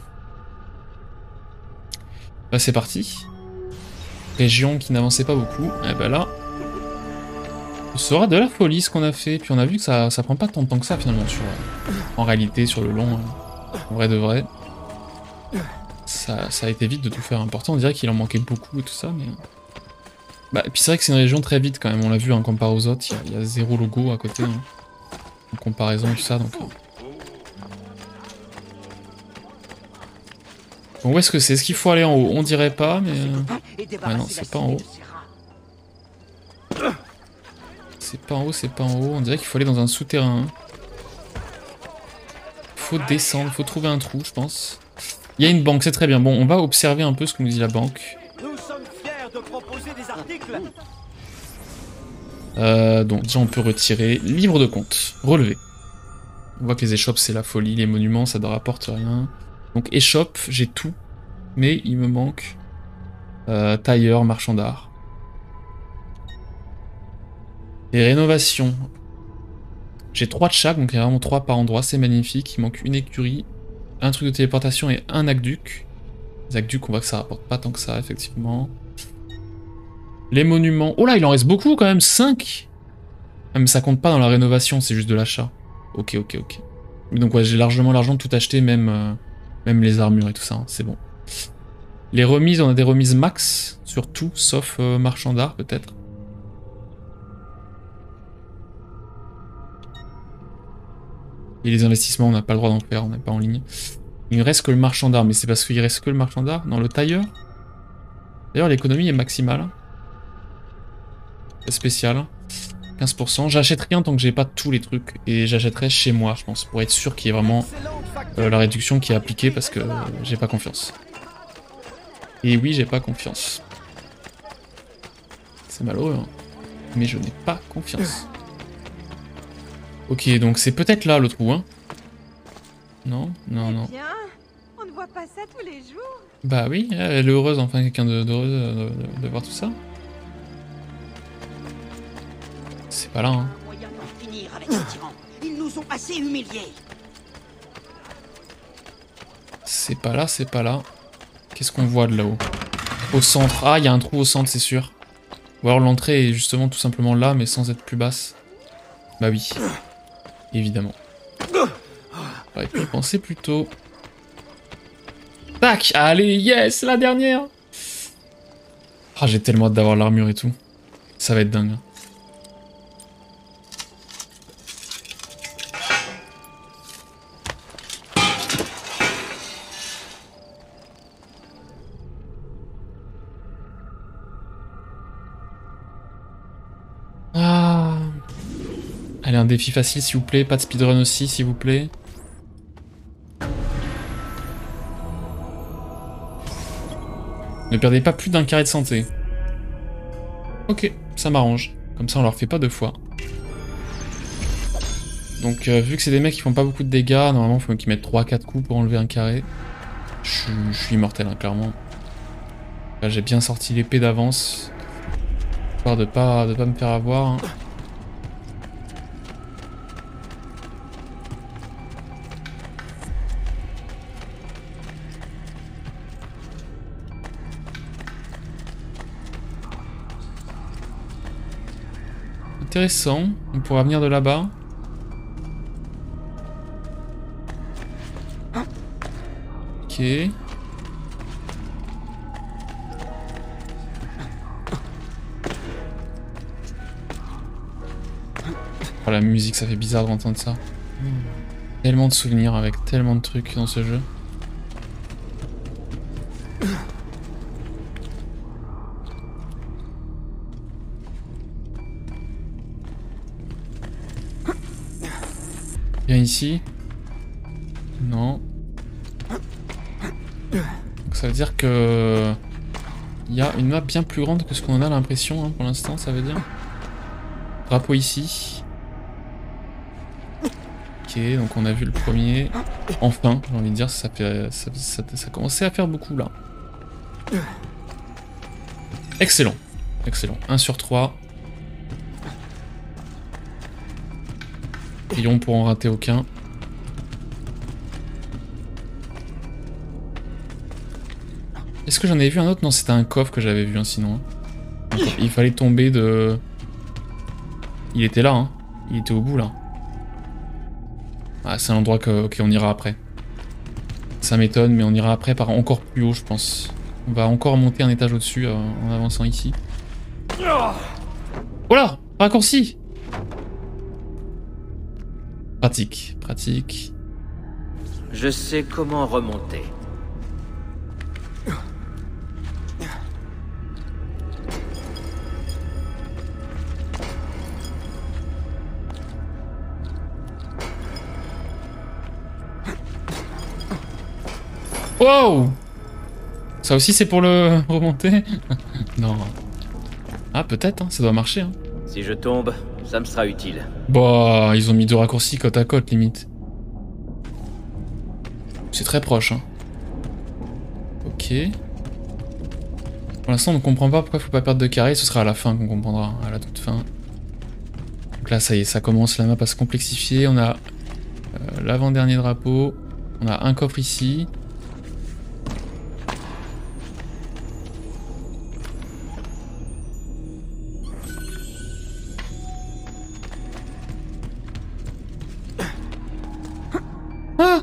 Bah c'est parti. Région qui n'avançait pas beaucoup, et bah là... Ce sera de la folie ce qu'on a fait, puis on a vu que ça, ça prend pas tant de temps que ça finalement sur, en réalité sur le long, en vrai de vrai. Ça, ça a été vite de tout faire important, on dirait qu'il en manquait beaucoup et tout ça, mais... Bah, et puis c'est vrai que c'est une région très vite quand même, on l'a vu, hein, comparé aux autres, il y, y a zéro logo à côté, hein, en comparaison et tout ça, donc... Bon, où est-ce que c'est? Est-ce qu'il faut aller en haut? On dirait pas, mais... Ouais non, c'est pas en haut. C'est pas en haut, c'est pas en haut. On dirait qu'il faut aller dans un souterrain. Faut descendre, faut trouver un trou, je pense. Il y a une banque, c'est très bien. Bon, on va observer un peu ce que nous dit la banque. Nous sommes fiers de proposer des articles. Euh, donc déjà on peut retirer. Livre de compte, relevé. On voit que les échoppes c'est la folie, les monuments ça ne rapporte rien. Donc échoppe, j'ai tout. Mais il me manque euh, tailleur, marchand d'art. Et rénovation. J'ai trois de chaque, donc il y a vraiment trois par endroit, c'est magnifique. Il manque une écurie, un truc de téléportation et un aqueduc. Les aqueducs, on voit que ça rapporte pas tant que ça, effectivement. Les monuments. Oh là, il en reste beaucoup quand même, cinq. Ah, mais ça compte pas dans la rénovation, c'est juste de l'achat. Ok, ok, ok. Donc ouais, j'ai largement l'argent de tout acheter, même, euh, même les armures et tout ça, hein, c'est bon. Les remises, on a des remises max sur tout, sauf euh, marchand d'art peut-être. Et les investissements, on n'a pas le droit d'en faire, on n'est pas en ligne. Il ne reste que le marchand d'art, mais c'est parce qu'il reste que le marchand d'art. Non, le tailleur. D'ailleurs, l'économie est maximale. C'est spécial. quinze pour cent. J'achète rien tant que j'ai pas tous les trucs. Et j'achèterai chez moi, je pense, pour être sûr qu'il y ait vraiment euh, la réduction qui est appliquée, parce que euh, j'ai pas confiance. Et oui, j'ai pas confiance. C'est malheureux, hein. Mais je n'ai pas confiance. Ok, donc c'est peut-être là le trou, hein. Non, non, non. Bien, on ne voit pas ça tous les jours. Bah oui, elle est heureuse, enfin, quelqu'un de, de, de, de, de voir tout ça. C'est pas là, hein. Moyen d'en finir avec ces tyrans. Ils nous ont assez humiliés. C'est pas là, c'est pas là. Qu'est-ce qu'on voit de là-haut? Au centre. Ah, il y a un trou au centre, c'est sûr. Ou alors l'entrée est justement tout simplement là, mais sans être plus basse. Bah oui. Évidemment. J'aurais pu y penser plus tôt. Tac! Allez, yes! La dernière! Ah, j'ai tellement hâte d'avoir l'armure et tout. Ça va être dingue. Ah. Allez, un défi facile s'il vous plaît, pas de speedrun aussi s'il vous plaît. Ne perdez pas plus d'un carré de santé. Ok, ça m'arrange. Comme ça on leur fait pas deux fois. Donc euh, vu que c'est des mecs qui font pas beaucoup de dégâts, normalement il faut qu'ils mettent trois à quatre coups pour enlever un carré. Je, je suis immortel hein, clairement. Là j'ai bien sorti l'épée d'avance. Histoire de pas, de pas me faire avoir. Hein. Intéressant, on pourra venir de là-bas. Ok. Oh la musique, ça fait bizarre d'entendre ça. Tellement de souvenirs avec tellement de trucs dans ce jeu. Bien ici. Non. Donc ça veut dire que... Il y a une map bien plus grande que ce qu'on en a l'impression hein, pour l'instant, ça veut dire. Drapeau ici. Ok, donc on a vu le premier. Enfin, j'ai envie de dire, ça, fait, ça, ça, ça commençait à faire beaucoup là. Excellent. Excellent. un sur trois. Prions pour en rater aucun. Est-ce que j'en avais vu un autre? Non, c'était un coffre que j'avais vu, hein, sinon. Il fallait tomber de... Il était là, hein. Il était au bout, là. Ah, c'est un endroit que... Ok, on ira après. Ça m'étonne, mais on ira après par encore plus haut, je pense. On va encore monter un étage au-dessus euh, en avançant ici. Voilà! Raccourci! Pratique, pratique. Je sais comment remonter. Wow! Ça aussi c'est pour le remonter? Non. Ah peut-être, hein, ça doit marcher. Hein. Si je tombe, ça me sera utile. Bah, ils ont mis deux raccourcis côte à côte limite. C'est très proche. Hein. Ok. Pour l'instant, on ne comprend pas pourquoi il faut pas perdre de carré. Ce sera à la fin qu'on comprendra, à la toute fin. Donc là, ça y est, ça commence la map à se complexifier. On a euh, l'avant-dernier drapeau. On a un coffre ici. Ah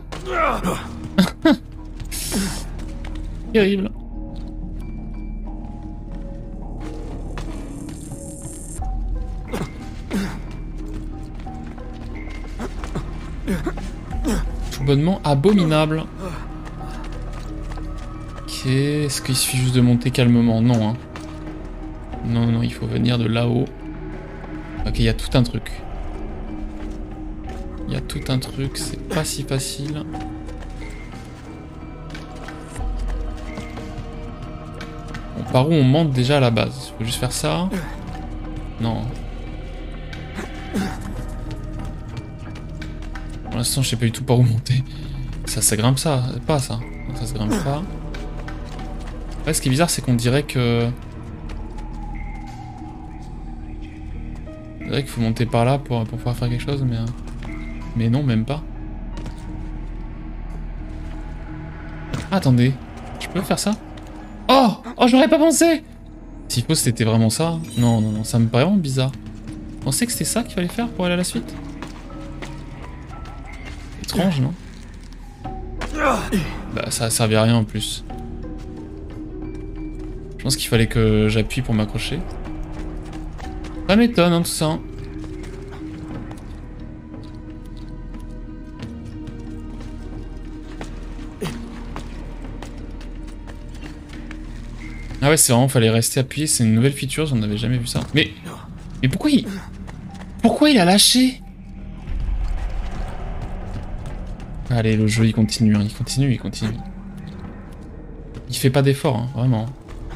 terrible. Tout bonnement abominable. Ok, est-ce qu'il suffit juste de monter calmement? Non, hein. Non, non, il faut venir de là-haut. Ok, il y a tout un truc. Il y a tout un truc, c'est pas si facile. Bon, par où on monte déjà à la base? Il faut juste faire ça. Non. Pour l'instant, je sais pas du tout par où monter. Ça, ça grimpe ça, pas ça. Non, ça se grimpe pas. Ouais, ce qui est bizarre, c'est qu'on dirait que... On dirait qu'il faut monter par là pour, pour pouvoir faire quelque chose, mais... Mais non, même pas. Ah, attendez. Je peux faire ça? Oh! Oh, j'aurais pas pensé! S'il faut, c'était vraiment ça. Non, non, non, ça me paraît vraiment bizarre. On sait que c'était ça qu'il fallait faire pour aller à la suite? Étrange, non? Bah, ça a servi à rien en plus. Je pense qu'il fallait que j'appuie pour m'accrocher. Ça m'étonne, hein, tout ça. Hein. Ah ouais, c'est vraiment, fallait rester appuyé, c'est une nouvelle feature, on n'avait jamais vu ça. Mais, mais pourquoi il... Pourquoi il a lâché? Allez, le jeu il continue, hein, il continue, il continue. Il fait pas d'effort, hein, vraiment.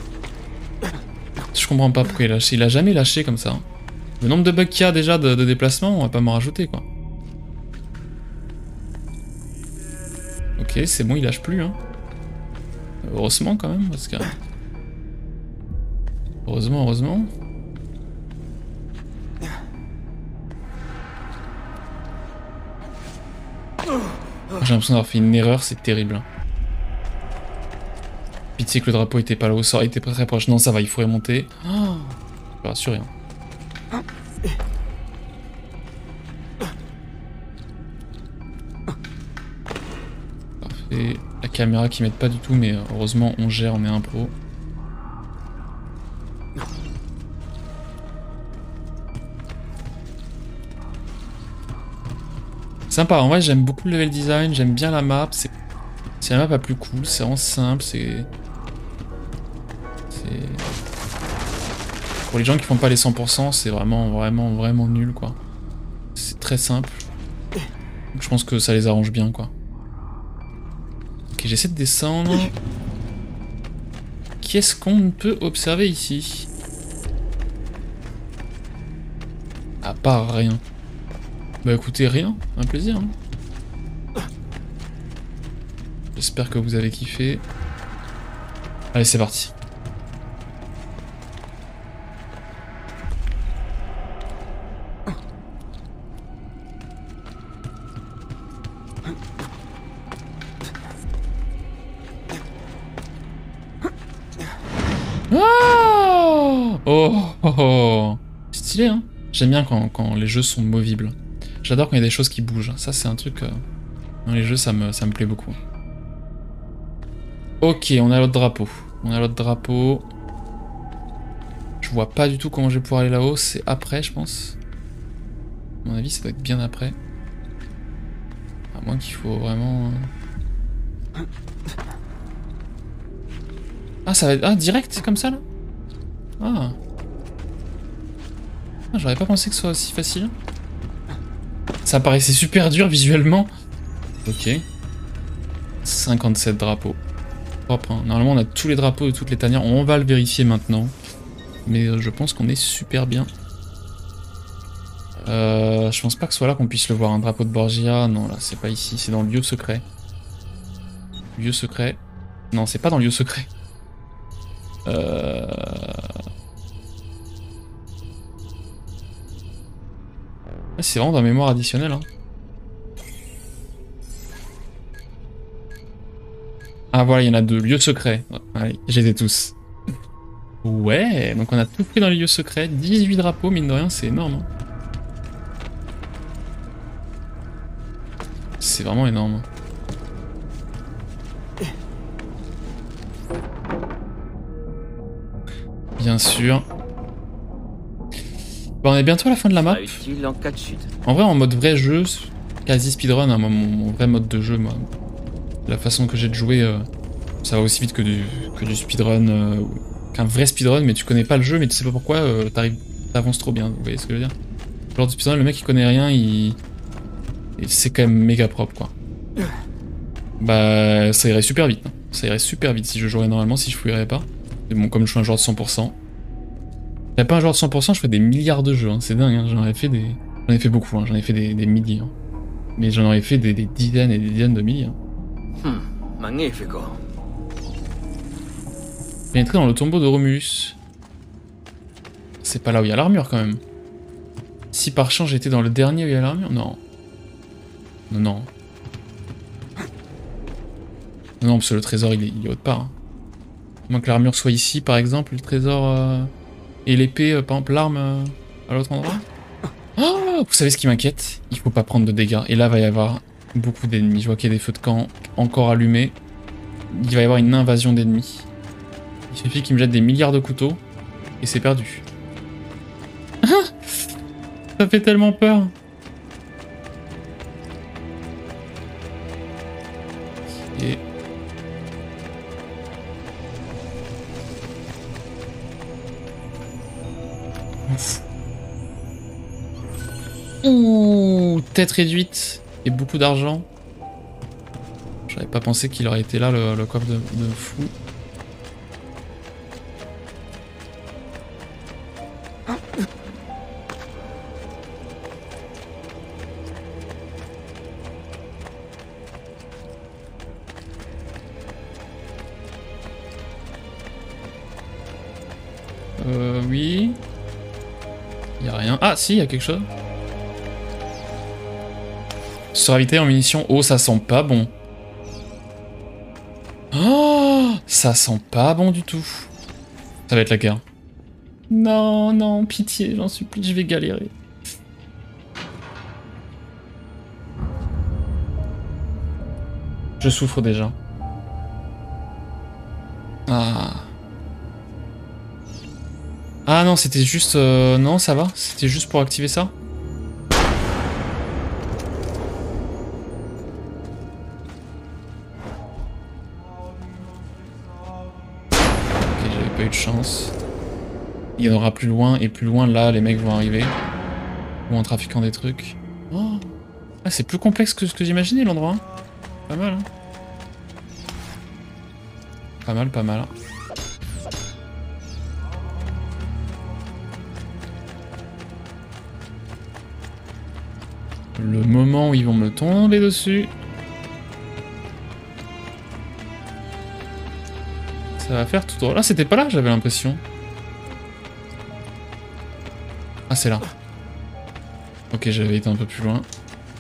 Je comprends pas pourquoi il a lâché, il a jamais lâché comme ça. Hein. Le nombre de bugs qu'il y a déjà de, de déplacement, on va pas m'en rajouter quoi. Ok, c'est bon, il lâche plus, hein. Heureusement quand même, parce que... Heureusement, heureusement. J'ai l'impression d'avoir fait une erreur, c'est terrible. Pitié que le drapeau était pas là, ça aurait été très très proche. Non, ça va, il faut remonter. Oh, je suis rassuré. Hein. Parfait. La caméra qui m'aide pas du tout, mais heureusement on gère, on est un pro. Sympa, en vrai j'aime beaucoup le level design, j'aime bien la map, c'est la map la plus cool, c'est vraiment simple, c'est... Pour les gens qui font pas les cent pour cent, c'est vraiment, vraiment, vraiment nul quoi. C'est très simple. Donc, je pense que ça les arrange bien quoi. Ok, j'essaie de descendre. Qu'est-ce qu'on peut observer ici? À part rien. Bah écoutez, rien, un plaisir. Hein. J'espère que vous avez kiffé. Allez, c'est parti. Oh, oh, oh, oh. Stylé, hein. J'aime bien quand, quand les jeux sont movibles. J'adore quand il y a des choses qui bougent. Ça, c'est un truc... Euh, dans les jeux, ça me, ça me plaît beaucoup. Ok, on a l'autre drapeau. On a l'autre drapeau. Je vois pas du tout comment je vais pouvoir aller là-haut. C'est après, je pense. À mon avis, ça doit être bien après. À moins qu'il faut vraiment... Euh... Ah, ça va être... Ah, direct, c'est comme ça, là? Ah. Ah, j'aurais pas pensé que ce soit aussi facile. Ça paraissait super dur visuellement. Ok. cinquante-sept drapeaux. Propre, hein. Normalement, on a tous les drapeaux de toutes les tanières. On va le vérifier maintenant. Mais euh, je pense qu'on est super bien. Euh, je pense pas que ce soit là qu'on puisse le voir. Un drapeau de Borgia. Non, là, c'est pas ici. C'est dans le lieu secret. Lieu secret. Non, c'est pas dans le lieu secret. Euh... C'est vraiment dans mémoire additionnelle. Hein. Ah voilà, il y en a deux. Lieux secrets. Allez, j'ai les tous. Ouais, donc on a tout pris dans les lieux secrets. dix-huit drapeaux, mine de rien, c'est énorme. Hein. C'est vraiment énorme. Bien sûr. Bon, on est bientôt à la fin de la map. En, cas de chute. En vrai, en mode vrai jeu, quasi speedrun, hein, mon, mon vrai mode de jeu, moi. La façon que j'ai de jouer, euh, ça va aussi vite que du, que du speedrun, euh, qu'un vrai speedrun, mais tu connais pas le jeu, mais tu sais pas pourquoi, euh, t'arrives, t'avances trop bien, vous voyez ce que je veux dire? Genre de speedrun, le mec il connaît rien, il... c'est quand même méga propre, quoi. Bah, ça irait super vite, hein. Ça irait super vite si je jouerais normalement, si je fouillerais pas. Mais bon, comme je suis un joueur de cent pour cent. Si j'étais pas un joueur de cent pour cent, je ferais des milliards de jeux, hein. C'est dingue, hein. J'en ai fait des... J'en ai fait beaucoup, hein. J'en ai fait des, des milliers. Hein. Mais j'en aurais fait des, des dizaines et des dizaines de milliers. Hein. Hmm, magnifico. Pénétrer dans le tombeau de Romulus. C'est pas là où il y a l'armure quand même. Si par chance j'étais dans le dernier où il y a l'armure, non. Non, non. Non, parce que le trésor il est, il est autre part. Hein. À moins que l'armure soit ici par exemple, le trésor euh, et l'épée, euh, par exemple l'arme euh, à l'autre endroit. Oh, vous savez ce qui m'inquiète? Il faut pas prendre de dégâts. Et là va y avoir beaucoup d'ennemis. Je vois qu'il y a des feux de camp encore allumés. Il va y avoir une invasion d'ennemis. Il suffit qu'ils me jettent des milliards de couteaux et c'est perdu. Ça fait tellement peur. Et... Ouf. Ouh, tête réduite et beaucoup d'argent. J'avais pas pensé qu'il aurait été là le, le coffre de, de fou. Euh, oui. Il y a rien. Ah, si, il y a quelque chose. Se ravitailler en munitions. Oh, ça sent pas bon. Oh, ça sent pas bon du tout. Ça va être la guerre. Non, non, pitié, j'en supplie, je vais galérer. Je souffre déjà. Ah. Ah non, c'était juste... Euh, non, ça va. C'était juste pour activer ça. Ok, j'avais pas eu de chance. Il y en aura plus loin, et plus loin, là, les mecs vont arriver. Ou en trafiquant des trucs. Oh. Ah, c'est plus complexe que ce que j'imaginais, l'endroit. Hein. Pas mal, hein. Pas mal, pas mal. Le moment où ils vont me tomber dessus. Ça va faire tout droit. Là, c'était pas là, j'avais l'impression. Ah, c'est là. Ok, j'avais été un peu plus loin.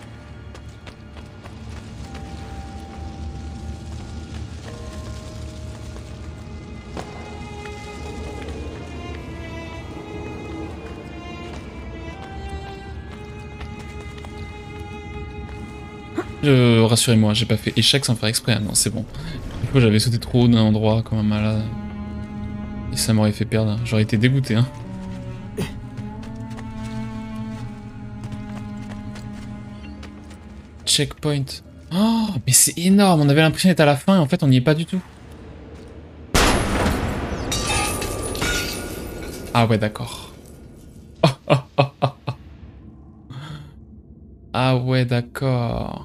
Euh, rassurez-moi, j'ai pas fait échec sans faire exprès, non c'est bon. Du coup j'avais sauté trop haut d'un endroit comme un malade. Et ça m'aurait fait perdre, j'aurais été dégoûté hein. Checkpoint. Oh, mais c'est énorme, on avait l'impression d'être à la fin et en fait on n'y est pas du tout. Ah ouais d'accord. Oh, oh, oh, oh, oh. Ah ouais d'accord.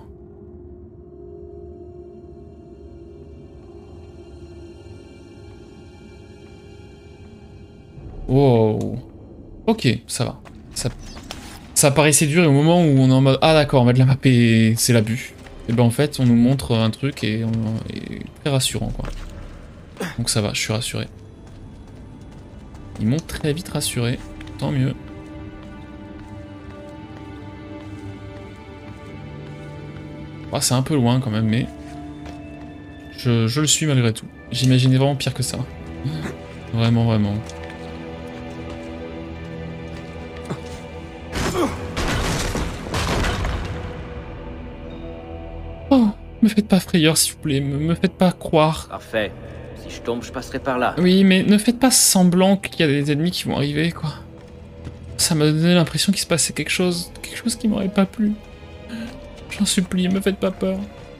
Wow. Ok, ça va. Ça, ça paraissait dur et au moment où on est en mode ah d'accord, on va de la map et c'est l'abus. Et ben en fait on nous montre un truc et, on, et très rassurant quoi. Donc ça va, je suis rassuré. Ils m'ont très vite rassuré, tant mieux. Oh, c'est un peu loin quand même, mais je, je le suis malgré tout. J'imaginais vraiment pire que ça. Vraiment, vraiment. Oh, me faites pas frayeur s'il vous plaît, me, me faites pas croire. Parfait. Si je tombe, je passerai par là. Oui, mais ne faites pas semblant qu'il y a des ennemis qui vont arriver, quoi. Ça m'a donné l'impression qu'il se passait quelque chose, quelque chose qui m'aurait pas plu. J'en supplie, me faites pas peur.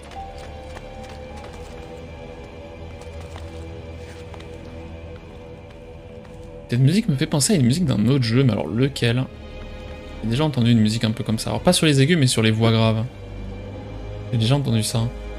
Cette musique me fait penser à une musique d'un autre jeu, mais alors lequel? J'ai déjà entendu une musique un peu comme ça. Alors pas sur les aigus, mais sur les voix graves. J'ai déjà entendu ça.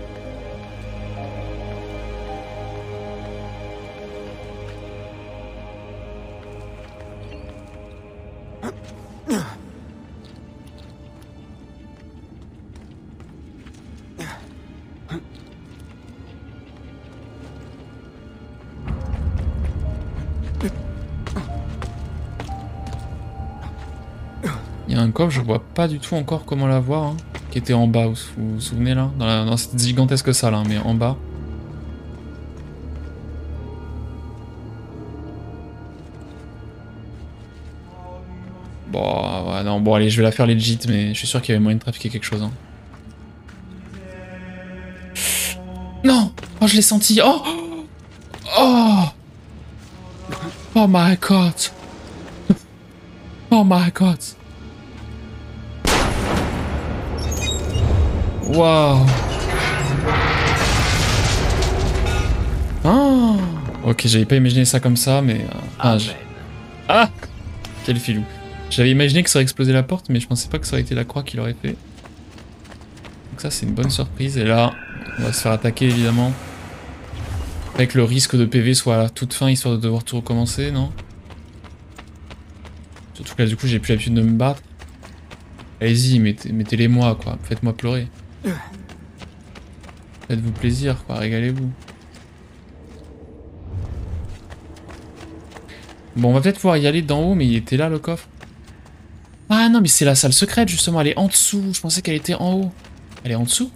Il y a un coffre, je vois pas du tout encore comment l'avoir, hein, qui était en bas, vous vous souvenez là, dans, la, dans cette gigantesque salle, hein, mais en bas. Bon, ouais, non, bon allez, je vais la faire legit, mais je suis sûr qu'il y avait moyen de trafiquer quelque chose. Hein. Non! Oh, je l'ai senti! Oh! Oh! Oh my god! Oh my god! Waouh! Ah! Ok, j'avais pas imaginé ça comme ça, mais... Euh, ah, ah! Quel filou. J'avais imaginé que ça aurait explosé la porte, mais je pensais pas que ça aurait été la croix qui l'aurait fait. Donc ça, c'est une bonne surprise. Et là, on va se faire attaquer, évidemment. Avec le risque de P V soit à la toute fin, histoire de devoir tout recommencer, non? Surtout que là, du coup, j'ai plus l'habitude de me battre. Allez-y, mettez, mettez-les moi, quoi. Faites-moi pleurer. Faites-vous plaisir, quoi. Régalez-vous. Bon, on va peut-être pouvoir y aller d'en haut, mais il était là, le coffre. Ah non, mais c'est la salle secrète, justement. Elle est en dessous. Je pensais qu'elle était en haut. Elle est en dessous?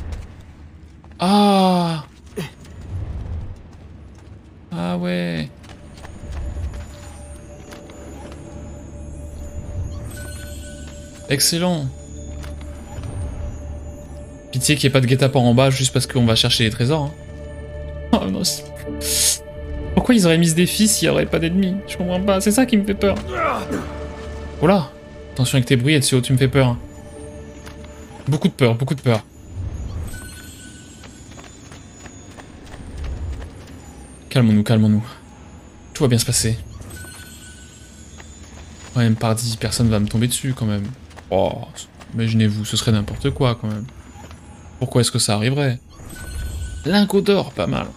Ah! Ah ouais. Excellent. Pitié qu'il n'y ait pas de guet-apens en bas juste parce qu'on va chercher les trésors. Hein. Oh non, pourquoi ils auraient mis ce défi s'il n'y aurait pas d'ennemis? Je comprends pas, c'est ça qui me fait peur. Oh là. Attention avec tes bruits, Ezio, tu me fais peur. Beaucoup de peur, beaucoup de peur. Calmons-nous, calmons-nous. Tout va bien se passer. Ouais, même par dix, personne va me tomber dessus quand même. Oh, imaginez-vous, ce serait n'importe quoi quand même. Pourquoi est-ce que ça arriverait? Lingot d'or, pas mal.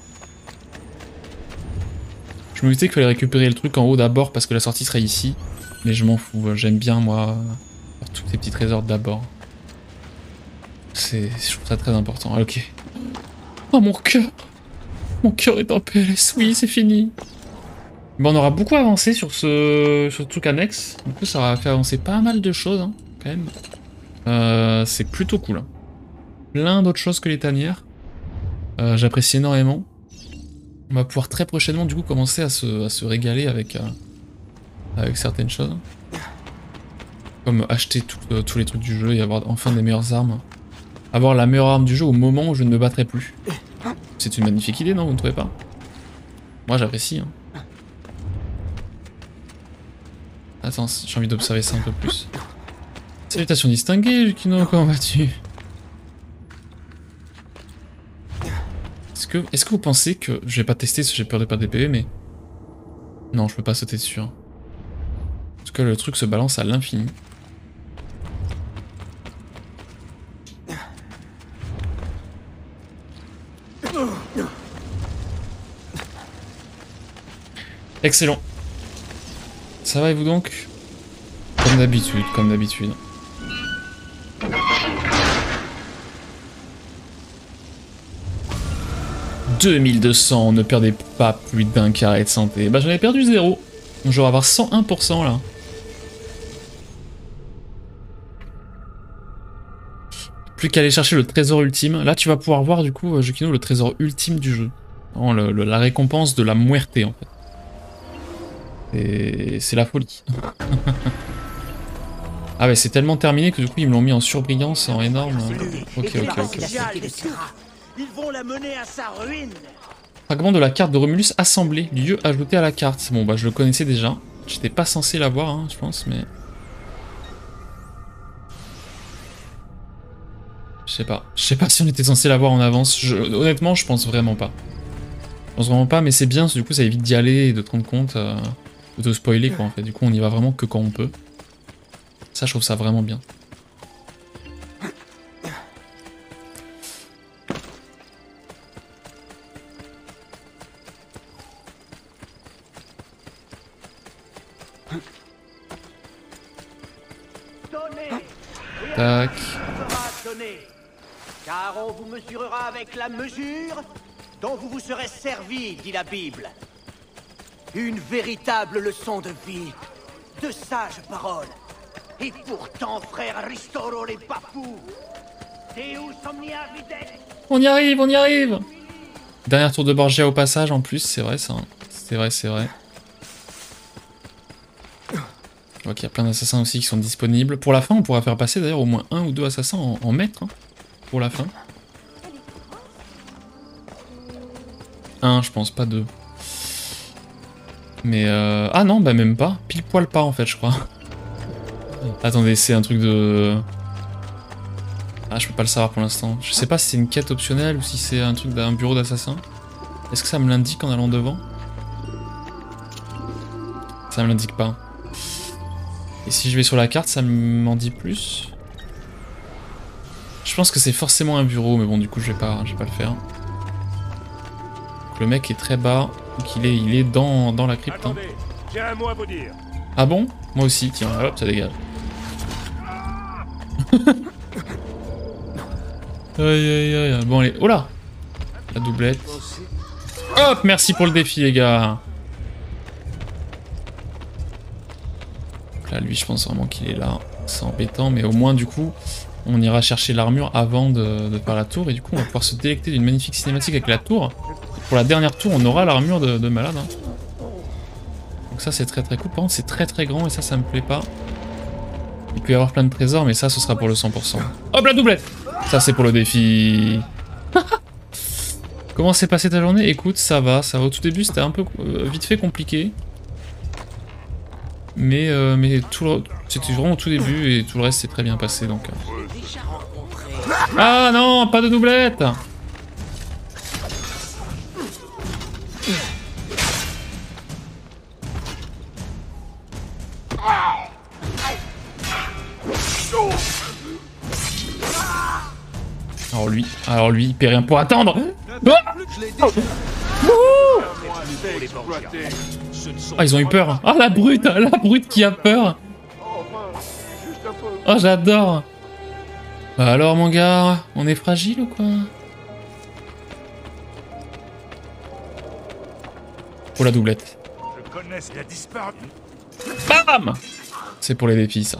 Je me disais qu'il fallait récupérer le truc en haut d'abord parce que la sortie serait ici. Mais je m'en fous, j'aime bien moi tous ces petits trésors d'abord. C'est, je trouve ça très important. Ok. Oh mon cœur. Mon cœur est en P L S, oui c'est fini. Bon, on aura beaucoup avancé sur ce, sur ce truc annexe. Du coup ça aura fait avancer pas mal de choses hein, quand même. Euh, c'est plutôt cool. Hein. Plein d'autres choses que les tanières. Euh, J'apprécie énormément. On va pouvoir très prochainement du coup commencer à se, à se régaler avec, euh, avec certaines choses. Comme acheter tout, euh, tous les trucs du jeu et avoir enfin des meilleures armes. Avoir la meilleure arme du jeu au moment où je ne me battrai plus. C'est une magnifique idée, non? Vous ne trouvez pas? Moi j'apprécie. Hein. Attends, j'ai envie d'observer ça un peu plus. Salutations distinguées, Yukino, comment vas-tu? Est-ce que, est-ce que vous pensez que... Je vais pas tester parce que j'ai peur de perdre des P V, mais... Non, je peux pas sauter dessus. Hein. Parce que le truc se balance à l'infini. Excellent. Ça va et vous donc? Comme d'habitude, comme d'habitude. deux mille deux cents, ne perdez pas plus d'un carré de santé. Bah j'en ai perdu zéro. Donc je vais avoir cent un pour cent là. Plus qu'à aller chercher le trésor ultime. Là tu vas pouvoir voir du coup, Yukino, le trésor ultime du jeu. Oh, le, le, la récompense de la muerte en fait. Et c'est la folie. Ah ouais, c'est tellement terminé que du coup ils me l'ont mis en surbrillance, en énorme. Ok, ok, ok. Ils vont la mener à sa ruine. Fragment de la carte de Romulus assemblé, lieu ajouté à la carte. Bon bah je le connaissais déjà. J'étais pas censé l'avoir, hein, je pense, mais... Je sais pas. Je sais pas si on était censé l'avoir en avance. Je... Honnêtement, je pense vraiment pas. Je pense vraiment pas, mais c'est bien, du coup ça évite d'y aller et de te rendre compte, euh, de te spoiler quoi en fait. Du coup on y va vraiment que quand on peut. Ça je trouve ça vraiment bien. Tac. Car on vous mesurera avec la mesure dont vous vous serez servi, dit la Bible. Une véritable leçon de vie, de sages paroles. Et pourtant, frère Ristoro les papous, Deus omnia videt. On y arrive, on y arrive. Dernier tour de Borgia au passage en plus, c'est vrai ça. C'est vrai, c'est vrai. Je vois qu'il y a plein d'assassins aussi qui sont disponibles. Pour la fin, on pourra faire passer d'ailleurs au moins un ou deux assassins en, en maître. Hein, pour la fin. Un, je pense, pas deux. Mais euh... ah non, bah même pas. Pile poil pas en fait, je crois. Attendez, c'est un truc de... Ah, je peux pas le savoir pour l'instant. Je sais pas si c'est une quête optionnelle ou si c'est un truc d'un bureau d'assassin. Est-ce que ça me l'indique en allant devant? Ça me l'indique pas. Et si je vais sur la carte, ça m'en dit plus? Je pense que c'est forcément un bureau, mais bon, du coup, je vais pas, je vais pas le faire. Donc, le mec est très bas, donc il est, il est dans, dans la crypte. Hein. J'ai un mot à vous dire. Ah bon? Moi aussi, tiens, hop, ça dégage. Aïe aïe aïe, bon allez, oh là! La doublette. Hop, merci pour le défi les gars. Donc là, lui, je pense vraiment qu'il est là. C'est embêtant, mais au moins, du coup, on ira chercher l'armure avant de, de faire la tour. Et du coup, on va pouvoir se délecter d'une magnifique cinématique avec la tour. Pour la dernière tour, on aura l'armure de, de malade. Hein. Donc ça, c'est très très cool. Par contre, c'est très très grand et ça, ça me plaît pas. Il peut y avoir plein de trésors, mais ça, ce sera pour le cent pour cent. Hop, la doublette! Ça, c'est pour le défi. Comment s'est passée ta journée? Écoute, ça va, ça va. Au tout début, c'était un peu euh, vite fait compliqué. Mais, euh, mais tout c'était vraiment au tout début et tout le reste s'est très bien passé, donc... Euh... Ah non, pas de doublette! Alors lui, alors lui, il paie rien pour attendre. Oh ah, ils ont eu peur. Ah, la brute, la brute qui a peur. Oh, j'adore. Bah alors, mon gars, on est fragile ou quoi? Pour la doublette. Bam! C'est pour les défis, ça.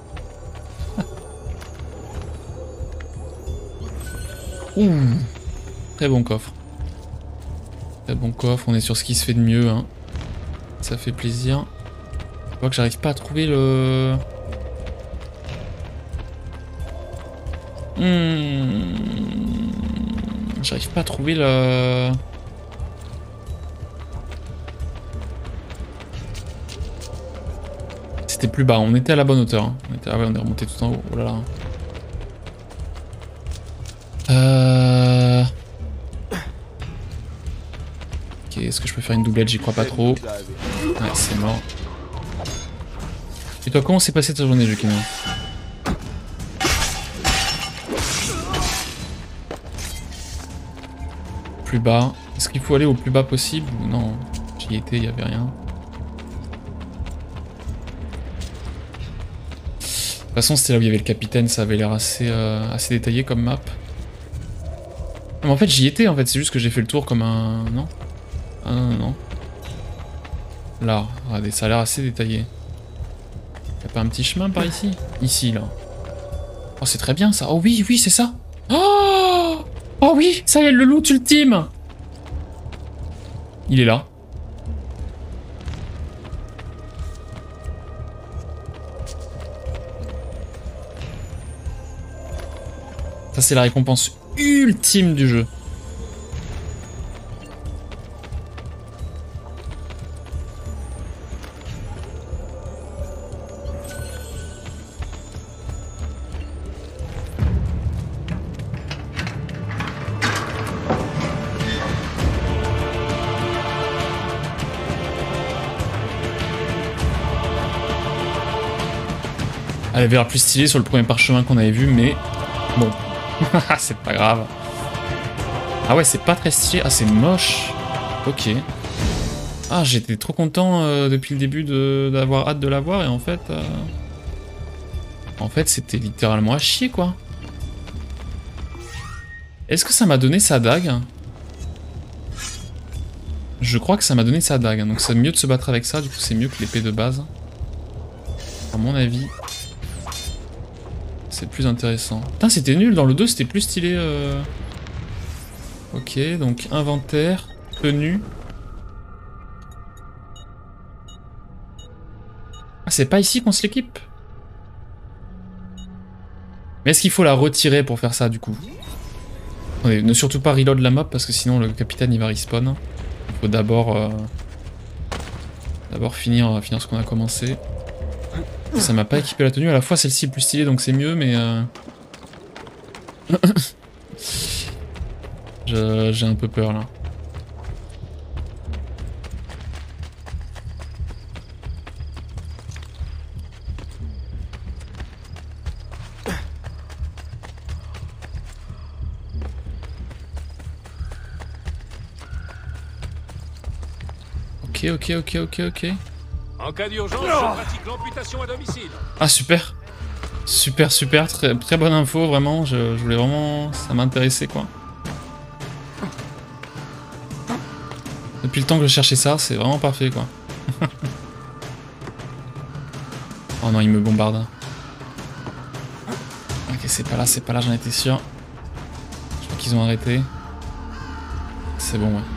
Ouh. Très bon coffre. Très bon coffre, on est sur ce qui se fait de mieux. Hein. Ça fait plaisir. Je vois que j'arrive pas à trouver le... Hmm. J'arrive pas à trouver le... C'était plus bas, on était à la bonne hauteur. Hein. On était... Ah ouais, on est remonté tout en haut. Oh là là. Euh... Ok, est-ce que je peux faire une doublette? J'y crois pas trop. Ouais, c'est mort. Et toi, comment s'est passée ta journée, Yukino? Plus bas. Est-ce qu'il faut aller au plus bas possible? Non, j'y étais, il n'y avait rien. De toute façon, c'était là où il y avait le capitaine, ça avait l'air assez, euh, assez détaillé comme map. mais en fait j'y étais en fait, c'est juste que j'ai fait le tour comme un... Non. Ah non, non, non. Là, regardez, ça a l'air assez détaillé. Y'a pas un petit chemin par ici? Ici, là. Oh, c'est très bien ça. Oh oui, oui, c'est ça. Oh, oh oui, ça y est, le loot ultime. Il est là. Ça, c'est la récompense ultime du jeu. Elle avait l'air plus stylée sur le premier parchemin qu'on avait vu, mais bon, c'est pas grave. Ah ouais, c'est pas très stylé. Ah, c'est moche. Ok. Ah, j'étais trop content euh, depuis le début d'avoir hâte de la voir, et en fait... Euh... En fait, c'était littéralement à chier, quoi. Est-ce que ça m'a donné sa dague? Je crois que ça m'a donné sa dague, donc c'est mieux de se battre avec ça, du coup c'est mieux que l'épée de base. À mon avis... C'est plus intéressant. Putain, c'était nul, dans le deux c'était plus stylé. Euh... Ok, donc inventaire, tenue. Ah, c'est pas ici qu'on se l'équipe? Mais est-ce qu'il faut la retirer pour faire ça, du coup? Attendez, ne surtout pas reload la map, parce que sinon le capitaine il va respawn. Il faut d'abord... Euh... D'abord finir, finir ce qu'on a commencé. Ça m'a pas équipé la tenue, à la fois celle-ci est plus stylée donc c'est mieux, mais euh... j'ai un peu peur là. Ok, ok, ok, ok, ok. En cas d'urgence, je pratique l'amputation à domicile. Ah super, super, super, très, très bonne info, vraiment, je, je voulais vraiment, ça m'intéressait quoi. Depuis le temps que je cherchais ça, c'est vraiment parfait quoi. Oh non, il me bombarde. Ok, c'est pas là, c'est pas là, j'en étais sûr. Je crois qu'ils ont arrêté. C'est bon, ouais.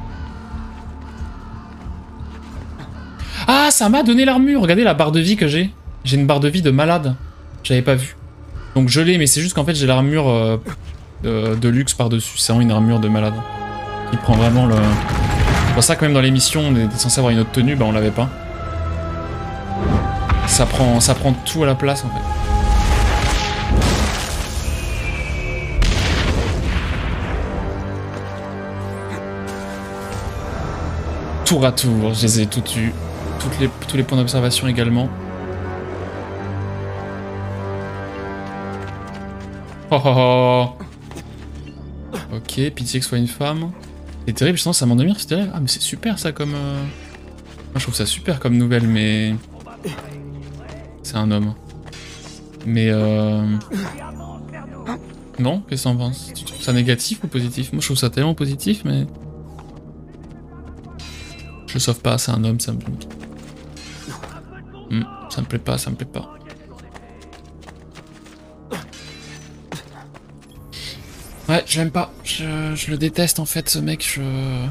Ah, ça m'a donné l'armure. Regardez la barre de vie que j'ai. J'ai une barre de vie de malade. J'avais pas vu. Donc je l'ai, mais c'est juste qu'en fait j'ai l'armure euh, de, de luxe par-dessus. C'est vraiment une armure de malade. Qui prend vraiment le... C'est pour ça que même dans l'émission, on était censé avoir une autre tenue, bah on l'avait pas. Ça prend, ça prend tout à la place en fait. Tour à tour, je les ai toutes eues. Toutes les, tous les points d'observation également. Oh oh oh. Ok, pitié que ce soit une femme. C'est terrible, je sens ça m'endormir, c'est terrible. Ah mais c'est super ça comme... Euh... Moi je trouve ça super comme nouvelle, mais... C'est un homme. Mais euh... Non, qu'est-ce que t'en penses? Tu trouves ça négatif ou positif? Moi je trouve ça tellement positif, mais... Je le sauve pas, c'est un homme, ça me... Mmh, ça me plaît pas, ça me plaît pas. Ouais, je l'aime pas. Je, je le déteste en fait, ce mec. Je...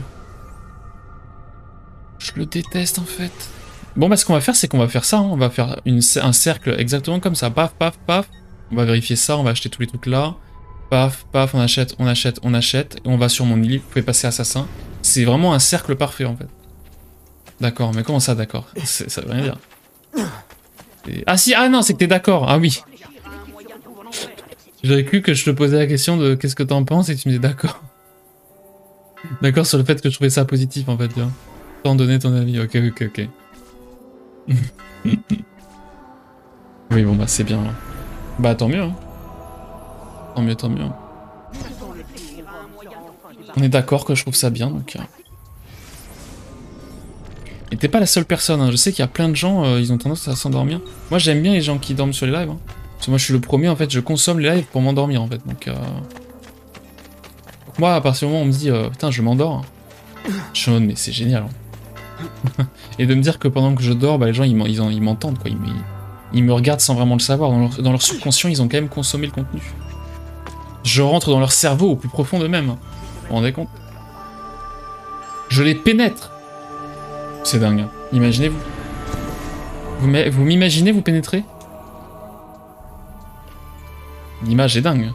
Je le déteste en fait. Bon, bah ce qu'on va faire, c'est qu'on va faire ça. Hein. On va faire une, un cercle exactement comme ça. Paf, paf, paf. On va vérifier ça, on va acheter tous les trucs là. Paf, paf, on achète, on achète, on achète. Et on va sur mon île. Vous pouvez passer assassin. C'est vraiment un cercle parfait en fait. D'accord, mais comment ça, d'accord? Ça veut rien dire. Ah si, ah non, c'est que t'es d'accord. Ah oui. J'aurais cru que je te posais la question de qu'est-ce que t'en penses et que tu me dis d'accord. D'accord sur le fait que je trouvais ça positif en fait, tu vois. Sans donner ton avis, ok, ok, ok. Oui, bon bah c'est bien. Là. Bah tant mieux. Hein. Tant mieux, tant mieux. On est d'accord que je trouve ça bien, donc... Et t'es pas la seule personne, hein. Je sais qu'il y a plein de gens, euh, ils ont tendance à s'endormir. Moi j'aime bien les gens qui dorment sur les lives. Hein. Parce que moi je suis le premier, en fait, je consomme les lives pour m'endormir, en fait. Donc, euh... Moi, à partir du moment où on me dit euh, putain, je m'endors, je suis en mode mais c'est génial. Hein. Et de me dire que pendant que je dors, bah, les gens ils m'entendent quoi. Ils, ils me regardent sans vraiment le savoir. Dans leur, dans leur subconscient, ils ont quand même consommé le contenu. Je rentre dans leur cerveau au plus profond d'eux-mêmes. Hein. Vous vous rendez compte? Je les pénètre. C'est dingue. Hein. Imaginez-vous. Vous, vous m'imaginez vous pénétrer? L'image est dingue.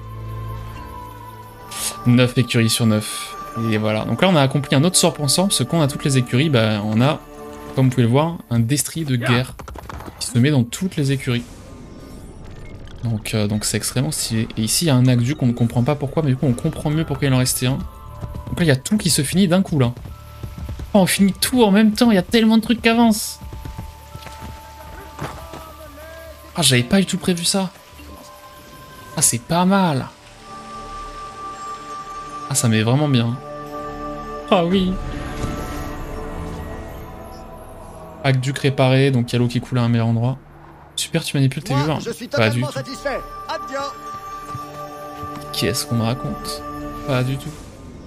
neuf écuries sur neuf. Et voilà. Donc là, on a accompli un autre sort pensant, parce qu'on a toutes les écuries, bah, on a, comme vous pouvez le voir, un destrier de guerre qui se met dans toutes les écuries. Donc euh, donc c'est extrêmement stylé. Et ici, il y a un aqueduc, on ne comprend pas pourquoi, mais du coup, on comprend mieux pourquoi il en restait un. Donc là, il y a tout qui se finit d'un coup, là. Oh, on finit tout en même temps, il y a tellement de trucs qui avancent. Ah, j'avais pas du tout prévu ça. Ah, c'est pas mal. Ah, ça met vraiment bien. Ah oui. Aqueduc réparé, donc il y a l'eau qui coule à un meilleur endroit. Super, tu manipules tes vivants. Pas du tout. Qu'est-ce qu'on me raconte? Pas du tout.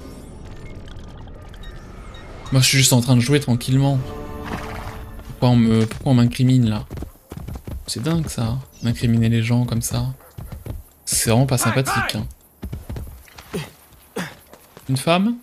Moi, je suis juste en train de jouer tranquillement. Pourquoi on me, pourquoi on m'incrimine là? C'est dingue ça, d'incriminer les gens comme ça. C'est vraiment pas sympathique. Hein. Une femme?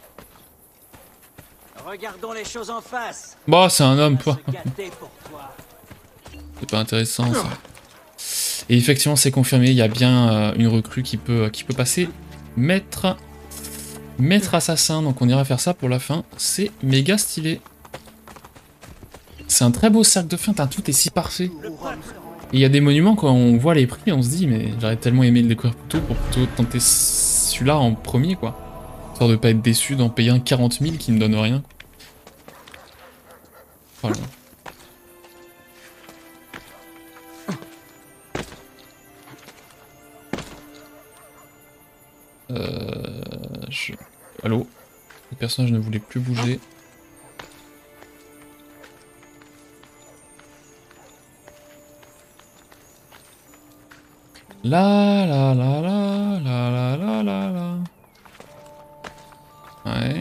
Regardons les choses en face. Bah, c'est un homme, quoi. C'est pas intéressant ça. Et effectivement, c'est confirmé, il y a bien euh, une recrue qui peut, qui peut passer. Maître, maître assassin, donc on ira faire ça pour la fin. C'est méga stylé. C'est un très beau cercle de fin, tout est si parfait. Et il y a des monuments, quand on voit les prix, on se dit, mais j'aurais tellement aimé le découvrir plus tôt pour plutôt tenter celui-là en premier, quoi. Histoire de pas être déçu d'en payer un quarante mille qui me donne rien. Voilà. Euh... Je... Allô? Le personnage ne voulait plus bouger. La la la la la la la la la. Ouais.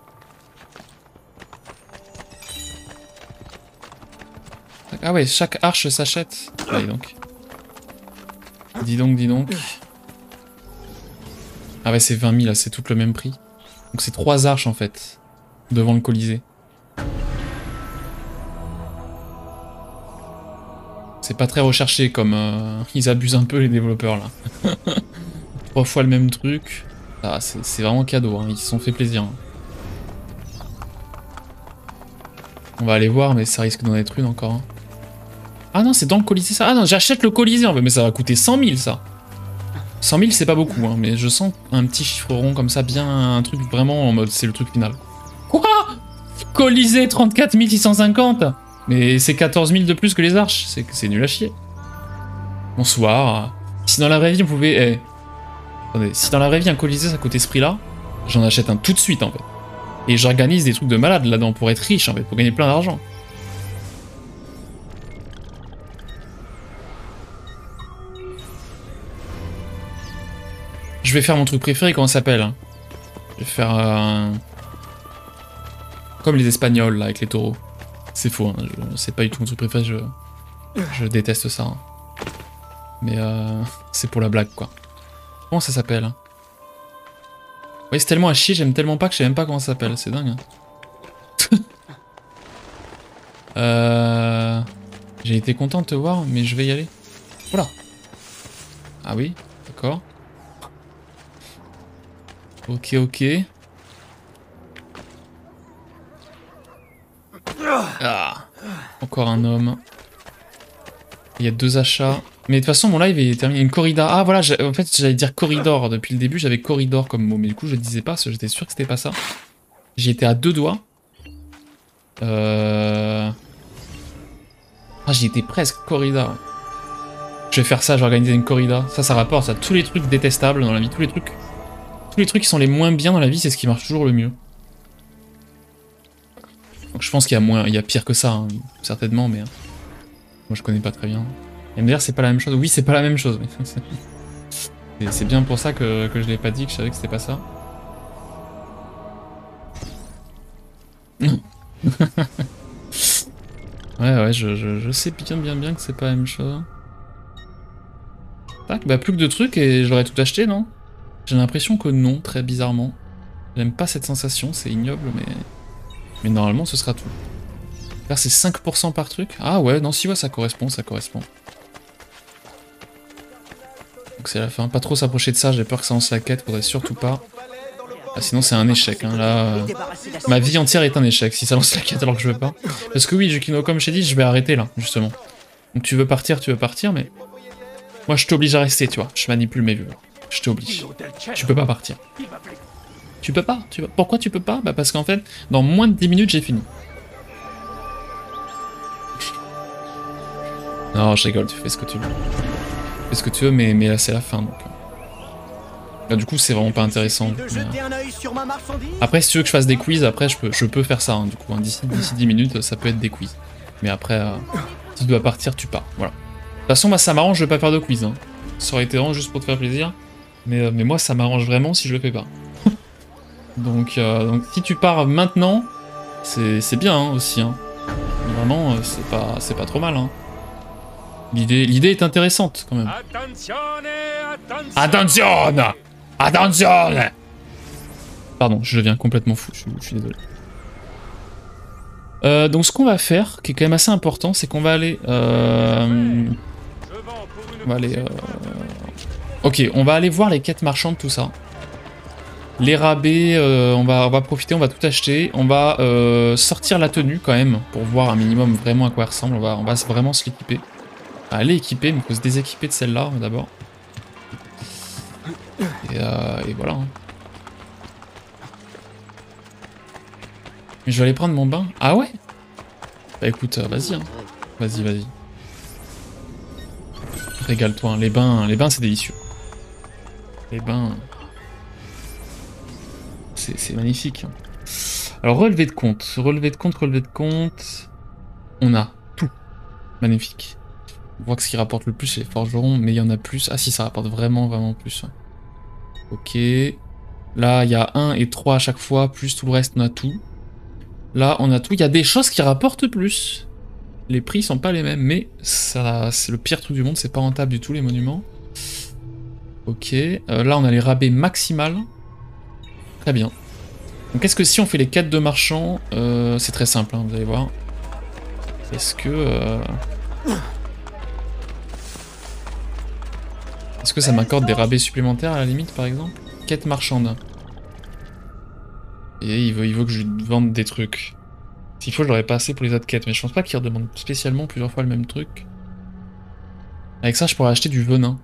Ah ouais, chaque arche s'achète. Allez donc. Dis donc, dis donc. Ah ouais, c'est vingt mille, là, c'est tout le même prix. Donc c'est trois arches en fait, devant le Colisée. C'est pas très recherché comme... Euh, ils abusent un peu les développeurs là. Trois fois le même truc. Ah, c'est vraiment cadeau, hein. Ils se sont fait plaisir. Hein. On va aller voir, mais ça risque d'en être une encore. Hein. Ah non, c'est dans le Colisée ça. Ah non, j'achète le Colisée en fait, mais ça va coûter cent mille ça. cent mille c'est pas beaucoup, hein, mais je sens un petit chiffre rond comme ça, bien un truc vraiment en mode c'est le truc final. Quoi? Colisée trente-quatre mille six cent cinquante. Mais c'est quatorze mille de plus que les arches, c'est nul à chier. Bonsoir. Si dans la vraie vie on pouvait... Eh. Attendez, si dans la vraie vie un Colisée ça coûtait ce prix là, j'en achète un tout de suite en fait. Et j'organise des trucs de malade là-dedans pour être riche en fait, pour gagner plein d'argent. Je vais faire mon truc préféré, comment ça s'appelle hein. Je vais faire un... Comme les Espagnols là avec les taureaux. C'est faux, hein. C'est pas du tout mon truc préféré, je, je déteste ça. Hein. Mais euh... c'est pour la blague quoi. Comment ça s'appelle hein. Oui, c'est tellement à chier, j'aime tellement pas que je sais même pas comment ça s'appelle, c'est dingue. Hein. euh... J'ai été content de te voir, mais je vais y aller. Voilà. Ah oui, d'accord. Ok, ok. Ah, encore un homme. Il y a deux achats. Mais de toute façon, mon live est terminé. Une corrida. Ah voilà, en fait, j'allais dire corridor. Depuis le début, j'avais corridor comme mot. Mais du coup, je disais pas, parce que j'étais sûr que c'était pas ça. J'y étais à deux doigts. Euh... Ah, j'y étais presque. Corrida. Ouais. Je vais faire ça, je vais organiser une corrida. Ça, ça rapporte à tous les trucs détestables dans la vie. Tous les trucs... Tous les trucs qui sont les moins bien dans la vie, c'est ce qui marche toujours le mieux. Donc je pense qu'il y a moins, il y a pire que ça, hein, certainement, mais... Hein. Moi je connais pas très bien. Et me dire c'est pas la même chose. Oui, c'est pas la même chose. Mais c'est bien pour ça que, que je l'ai pas dit, que je savais que c'était pas ça. Ouais, ouais, je, je, je sais bien, bien, bien que c'est pas la même chose. Tac, bah plus que de trucs et j'aurais tout acheté, non? J'ai l'impression que non, très bizarrement. J'aime pas cette sensation, c'est ignoble, mais... Mais normalement, ce sera tout. Là, c'est cinq pour cent par truc. Ah ouais, non, si, ouais, ça correspond, ça correspond. Donc c'est la fin. Pas trop s'approcher de ça, j'ai peur que ça lance la quête, faudrait surtout pas. Ah, sinon, c'est un échec, hein, là... Euh... Ma vie entière est un échec, si ça lance la quête alors que je veux pas. Parce que oui, Yukino, comme je t'ai dit, je vais arrêter, là, justement. Donc tu veux partir, tu veux partir, mais... Moi, je t'oblige à rester, tu vois. Je manipule mes viewers. Je t'oblige. Tu peux pas partir. Tu peux pas, tu peux... Pourquoi tu peux pas? Bah parce qu'en fait, dans moins de dix minutes, j'ai fini. Non, je rigole, tu fais ce que tu veux. Tu fais ce que tu veux, mais, mais là, c'est la fin, donc... Là, du coup, c'est vraiment pas intéressant. Du coup, mais... Après, si tu veux que je fasse des quiz, après, je peux, je peux faire ça, hein, du coup. Hein, D'ici dix minutes, ça peut être des quiz. Mais après, euh, si tu dois partir, tu pars, voilà. De toute façon, moi, ça m'arrange, je vais pas faire de quiz. Hein. Ça aurait été vraiment juste pour te faire plaisir. Mais, euh, mais moi, ça m'arrange vraiment si je le fais pas. donc, euh, donc, si tu pars maintenant, c'est bien hein, aussi. Hein. Vraiment, c'est pas, c'est pas trop mal. Hein. L'idée est intéressante, quand même. Attention! Attention! Pardon, je deviens complètement fou, je, je suis désolé. Euh, donc, ce qu'on va faire, qui est quand même assez important, c'est qu'on va aller... Euh... On va aller... Euh... Ok, on va aller voir les quêtes marchandes, tout ça. Les rabais, euh, on, va, on va profiter, on va tout acheter. On va euh, sortir la tenue, quand même, pour voir un minimum vraiment à quoi elle ressemble. On va, on va vraiment se l'équiper. Elle est équipée, mais il faut se déséquiper de celle-là, d'abord. Et, euh, et voilà. Hein. Mais je vais aller prendre mon bain. Ah ouais? Bah écoute, euh, vas-y. Hein. Vas-y, vas-y. Régale-toi. Hein. Les bains, les bains c'est délicieux. Les bains... C'est magnifique. Hein. Alors, relevé de compte. Relevé de compte, relevé de compte... On a tout. Magnifique. On voit que ce qui rapporte le plus, c'est les forgerons, mais il y en a plus. Ah si, ça rapporte vraiment, vraiment plus. Ouais. Ok. Là, il y a un et trois à chaque fois, plus tout le reste, on a tout. Là, on a tout. Il y a des choses qui rapportent plus. Les prix sont pas les mêmes, mais ça, c'est le pire truc du monde, c'est pas rentable du tout, les monuments. Ok. Euh, là, on a les rabais maximales. Très bien. Donc, est-ce que si on fait les quêtes de marchands, euh, c'est très simple, hein, vous allez voir. Est-ce que... Euh... Est-ce que ça m'accorde des rabais supplémentaires à la limite, par exemple? Quête marchande. Et il veut, il veut que je lui vende des trucs. S'il faut, je l'aurais pas assez pour les autres quêtes, mais je pense pas qu'il redemande spécialement plusieurs fois le même truc. Avec ça, je pourrais acheter du venin.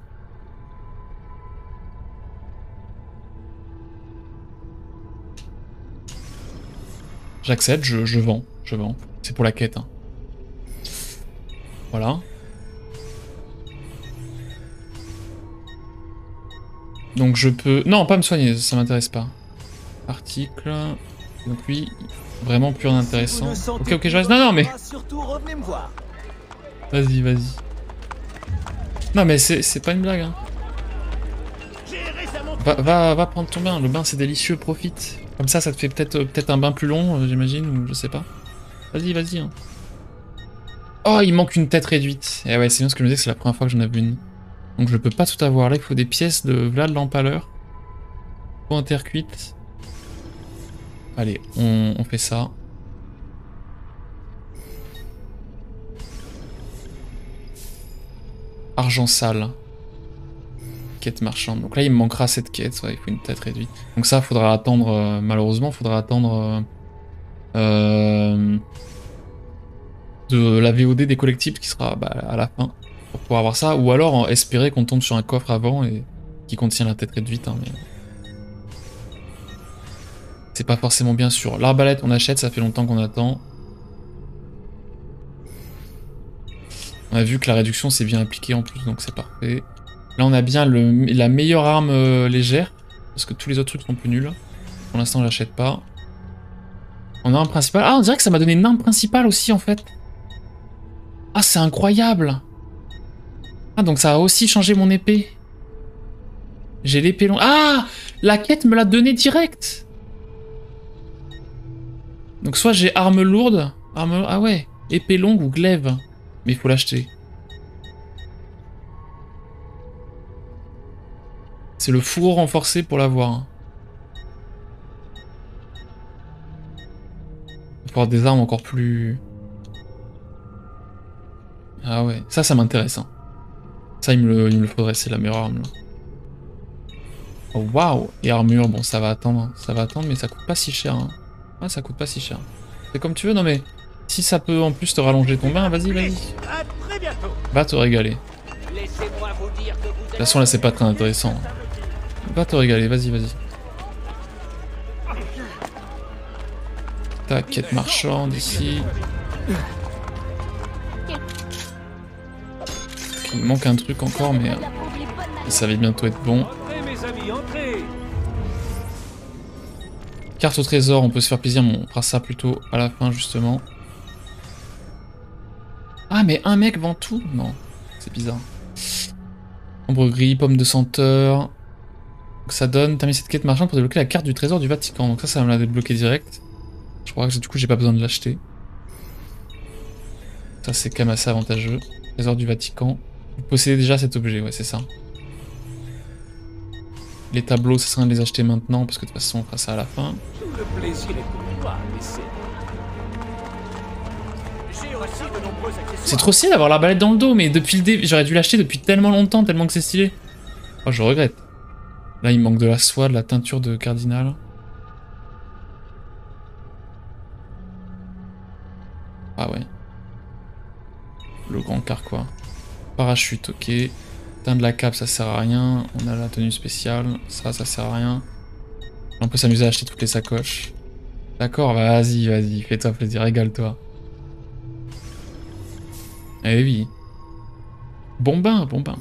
J'accepte, je, je vends, je vends. C'est pour la quête. Hein. Voilà. Donc je peux... Non, pas me soigner, ça m'intéresse pas. Article... Donc lui, vraiment plus intéressant. Ok, ok, je reste... Non, non, mais... Vas-y, vas-y. Non, mais c'est pas une blague, hein. Va, va, va prendre ton bain, le bain c'est délicieux, profite. Comme ça, ça te fait peut-être peut-être un bain plus long, euh, j'imagine, ou je sais pas. Vas-y, vas-y. Hein. Oh, il manque une tête réduite. Et ouais, c'est bien ce que je me disais, c'est la première fois que j'en avais une. Donc je peux pas tout avoir. Là, il faut des pièces de Vlad l'Empaleur. Pour intercuite. Allez, on, on fait ça. Argent sale. Quête marchande. Donc là, il me manquera cette quête. Ouais, il faut une tête réduite. Donc ça, faudra attendre... Euh, malheureusement, faudra attendre... Euh, euh, de la V O D des collectibles qui sera bah, à la fin. Pour pouvoir avoir ça. Ou alors espérer qu'on tombe sur un coffre avant et qui contient la tête réduite. Hein, mais... C'est pas forcément bien sûr. L'arbalète, on achète. Ça fait longtemps qu'on attend. On a vu que la réduction s'est bien appliquée en plus. Donc c'est parfait. Là, on a bien le, la meilleure arme euh, légère, parce que tous les autres trucs sont plus nuls. Pour l'instant, on l'achète pas. On a un principal. Ah, on dirait que ça m'a donné une arme principale aussi, en fait. Ah, c'est incroyable. Ah, donc ça a aussi changé mon épée. J'ai l'épée longue. Ah, la quête me l'a donné direct. Donc soit j'ai arme lourde, arme... Ah ouais, épée longue ou glaive. Mais il faut l'acheter. C'est le fourreau renforcé pour l'avoir. Il faut avoir des armes encore plus... Ah ouais, ça, ça m'intéresse. Hein. Ça, il me, le, il me le faudrait, c'est la meilleure arme. Là. Oh waouh! Et armure, bon, ça va attendre, ça va attendre, mais ça coûte pas si cher. Hein. Ah, ça coûte pas si cher. C'est comme tu veux, non mais... Si ça peut en plus te rallonger ton bain, vas-y, vas-y. Va te régaler. De toute façon, là, c'est pas très intéressant. Va te régaler, vas-y, vas-y. Tac, quête marchande ici. Il me manque un truc encore, mais... Ça va bientôt être bon. Carte au trésor, on peut se faire plaisir, mais on fera ça plutôt à la fin, justement. Ah, mais un mec vend tout? Non, c'est bizarre. Ombre gris, pomme de senteur. Donc ça donne, terminer cette quête marchande pour débloquer la carte du trésor du Vatican. Donc ça, ça va me la débloquer direct. Je crois que du coup, j'ai pas besoin de l'acheter. Ça, c'est quand même assez avantageux. Trésor du Vatican. Vous possédez déjà cet objet, ouais, c'est ça. Les tableaux, ça sert à rien de les acheter maintenant, parce que de toute façon, on fera ça à la fin. C'est trop stylé d'avoir l'arbalète dans le dos, mais depuis le début, j'aurais dû l'acheter depuis tellement longtemps, tellement que c'est stylé. Oh, je regrette. Là, il manque de la soie, de la teinture de cardinal. Ah ouais. Le grand carquois. Parachute, ok. Teindre la cape, ça sert à rien. On a la tenue spéciale. Ça, ça sert à rien. On peut s'amuser à acheter toutes les sacoches. D'accord, vas-y, vas-y. Fais-toi plaisir, régale-toi. Eh oui. Bon bain, bon bain.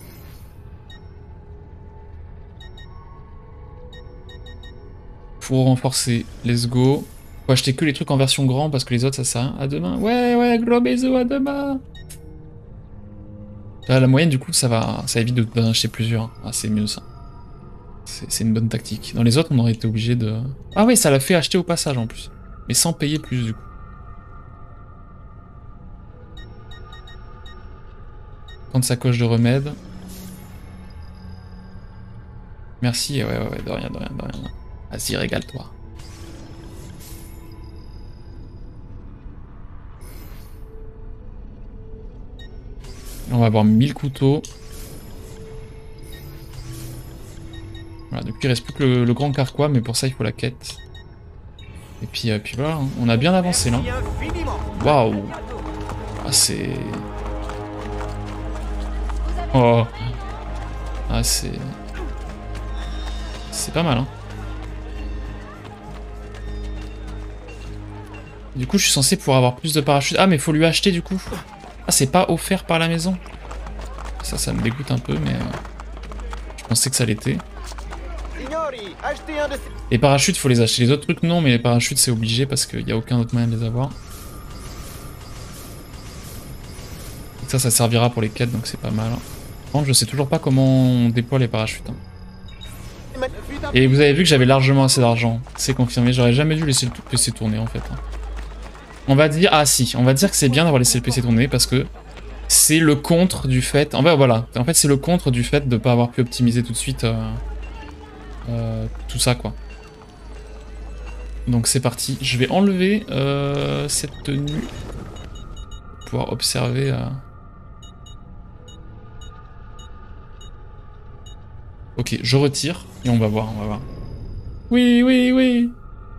Faut renforcer. Let's go. Faut acheter que les trucs en version grand parce que les autres, ça sert à rien. À demain. Ouais, ouais, gros bisous, à demain. Là, la moyenne, du coup, ça va, ça évite d'en acheter plusieurs. Ah, c'est mieux ça. C'est une bonne tactique. Dans les autres, on aurait été obligé de... Ah ouais, ça l'a fait acheter au passage en plus. Mais sans payer plus, du coup. Prendre sa coche de remède. Merci, ouais, ouais, ouais, de rien, de rien, de rien. Vas-y, régale-toi. On va avoir mille couteaux. Voilà, depuis il reste plus que le, le grand carquois, mais pour ça il faut la quête. Et puis, euh, puis voilà, hein. On a bien avancé là. Waouh! Ah c'est... Oh! Ah c'est... C'est pas mal, hein. Du coup je suis censé pouvoir avoir plus de parachutes. Ah mais faut lui acheter du coup. Ah, c'est pas offert par la maison. Ça, ça me dégoûte un peu, mais... Euh, je pensais que ça l'était. Les parachutes, faut les acheter. Les autres trucs, non, mais les parachutes, c'est obligé parce qu'il n'y a aucun autre moyen de les avoir. Et ça, ça servira pour les quêtes, donc c'est pas mal. Par contre, je sais toujours pas comment on déploie les parachutes. Hein. Et vous avez vu que j'avais largement assez d'argent. C'est confirmé. J'aurais jamais dû laisser le P C tourner, en fait. Hein. On va dire... Ah si, on va dire que c'est bien d'avoir laissé le P C tourner parce que c'est le contre du fait... En fait, voilà. En fait, c'est le contre du fait de ne pas avoir pu optimiser tout de suite euh, euh, tout ça, quoi. Donc c'est parti. Je vais enlever euh, cette tenue pour pouvoir observer... Euh... Ok, je retire et on va voir, on va voir. Oui, oui, oui.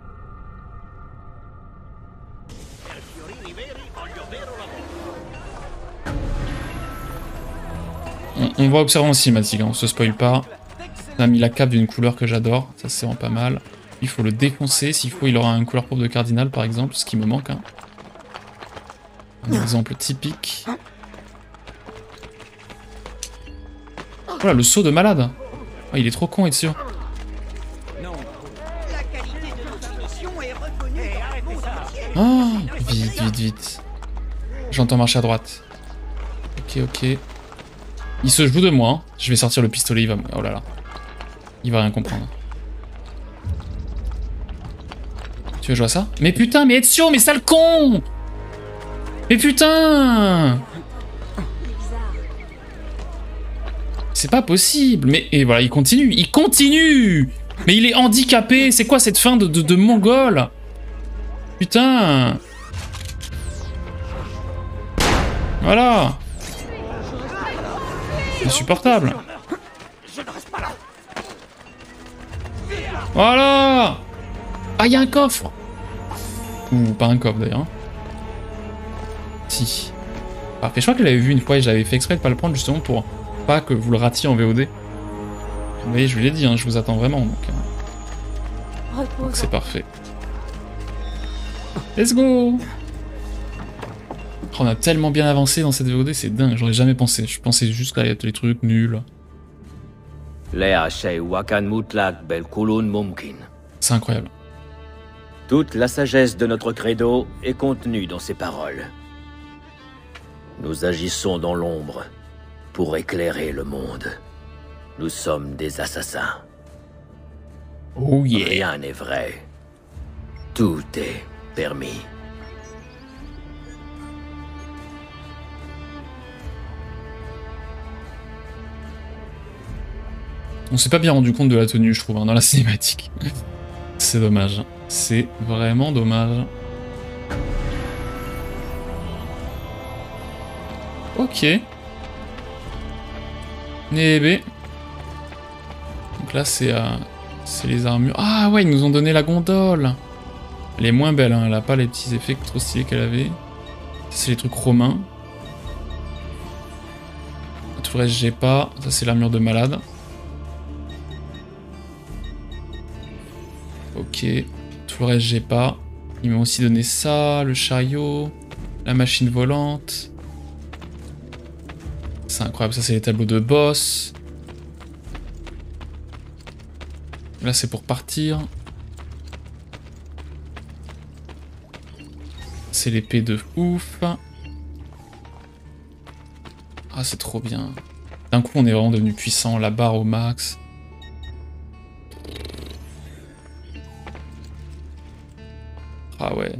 On, on va observer en cinématique, hein, on se spoil pas. On a mis la cape d'une couleur que j'adore, ça c'est vraiment pas mal. Il faut le défoncer, s'il faut il aura une couleur propre de cardinal par exemple, ce qui me manque. Hein. Un exemple typique. Voilà, le saut de malade. Oh, il est trop con, être sûr. Ah, vite, vite, vite. J'entends marcher à droite. Ok, ok. Il se joue de moi. Hein. Je vais sortir le pistolet, il va... Oh là là. Il va rien comprendre. Tu veux jouer à ça? Mais putain, mais Ezio, mais sale con! Mais putain! C'est pas possible. Mais et voilà, il continue, il continue! Mais il est handicapé. C'est quoi cette fin de, de, de mongol? Putain! Voilà! Insupportable. Voilà! Ah, il y a un coffre! Ou pas un coffre d'ailleurs. Si. Parfait, je crois que je l'avais vu une fois et j'avais fait exprès de pas le prendre justement pour pas que vous le ratiez en V O D. Vous voyez, je vous l'ai dit, hein, je vous attends vraiment, donc euh... donc c'est parfait. Let's go! Oh, on a tellement bien avancé dans cette V O D, c'est dingue, j'aurais jamais pensé. Je pensais juste à les trucs nuls. C'est incroyable. Toute la sagesse de notre credo est contenue dans ces paroles. Nous agissons dans l'ombre pour éclairer le monde. Nous sommes des assassins. Oh yeah. Rien n'est vrai. Tout est permis. On s'est pas bien rendu compte de la tenue, je trouve, hein, dans la cinématique. C'est dommage. C'est vraiment dommage. Ok. Nébé. Donc là, c'est euh, c'est les armures. Ah ouais, ils nous ont donné la gondole. Elle est moins belle, hein, elle a pas les petits effets trop stylés qu'elle avait. C'est les trucs romains. Tout le reste, j'ai pas. Ça, c'est l'armure de malade. Ok. Tout le reste, j'ai pas. Ils m'ont aussi donné ça, le chariot, la machine volante. C'est incroyable, ça c'est les tableaux de boss. Là c'est pour partir. C'est l'épée de ouf. Ah c'est trop bien. D'un coup on est vraiment devenu puissant, la barre au max. Ah ouais.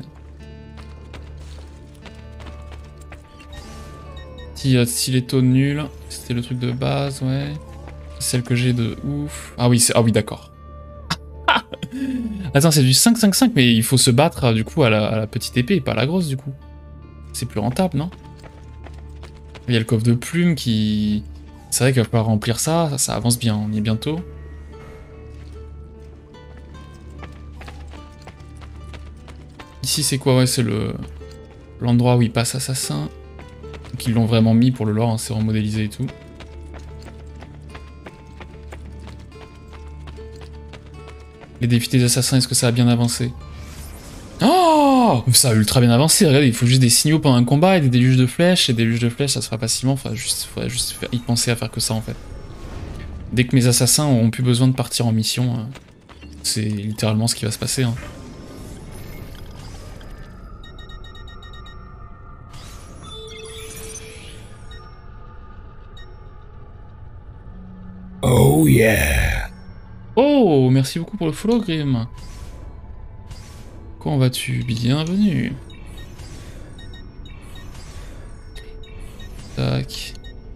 Petit stiletto nul. C'était le truc de base, ouais. Celle que j'ai de ouf. Ah oui, c'est ah oui, d'accord. Attends, c'est du cinq cinq cinq, mais il faut se battre du coup à la, à la petite épée et pas à la grosse du coup. C'est plus rentable, non? Il y a le coffre de plumes qui... C'est vrai qu'il va falloir remplir ça, ça, ça avance bien, on y est bientôt. Ici c'est quoi? Ouais, c'est le l'endroit où il passe assassin. Donc ils l'ont vraiment mis pour le lore, hein, c'est remodélisé et tout. Les défis des assassins, est-ce que ça a bien avancé? Oh! Ça a ultra bien avancé, regardez, il faut juste des signaux pendant un combat et des déluges de flèches, et des déluges de flèches ça se fera facilement, enfin juste, faudrait juste faire, y penser à faire que ça en fait. Dès que mes assassins auront plus besoin de partir en mission, hein, c'est littéralement ce qui va se passer. Hein. Oh yeah! Oh, merci beaucoup pour le follow, Grim. Comment vas-tu? Bienvenue. Tac.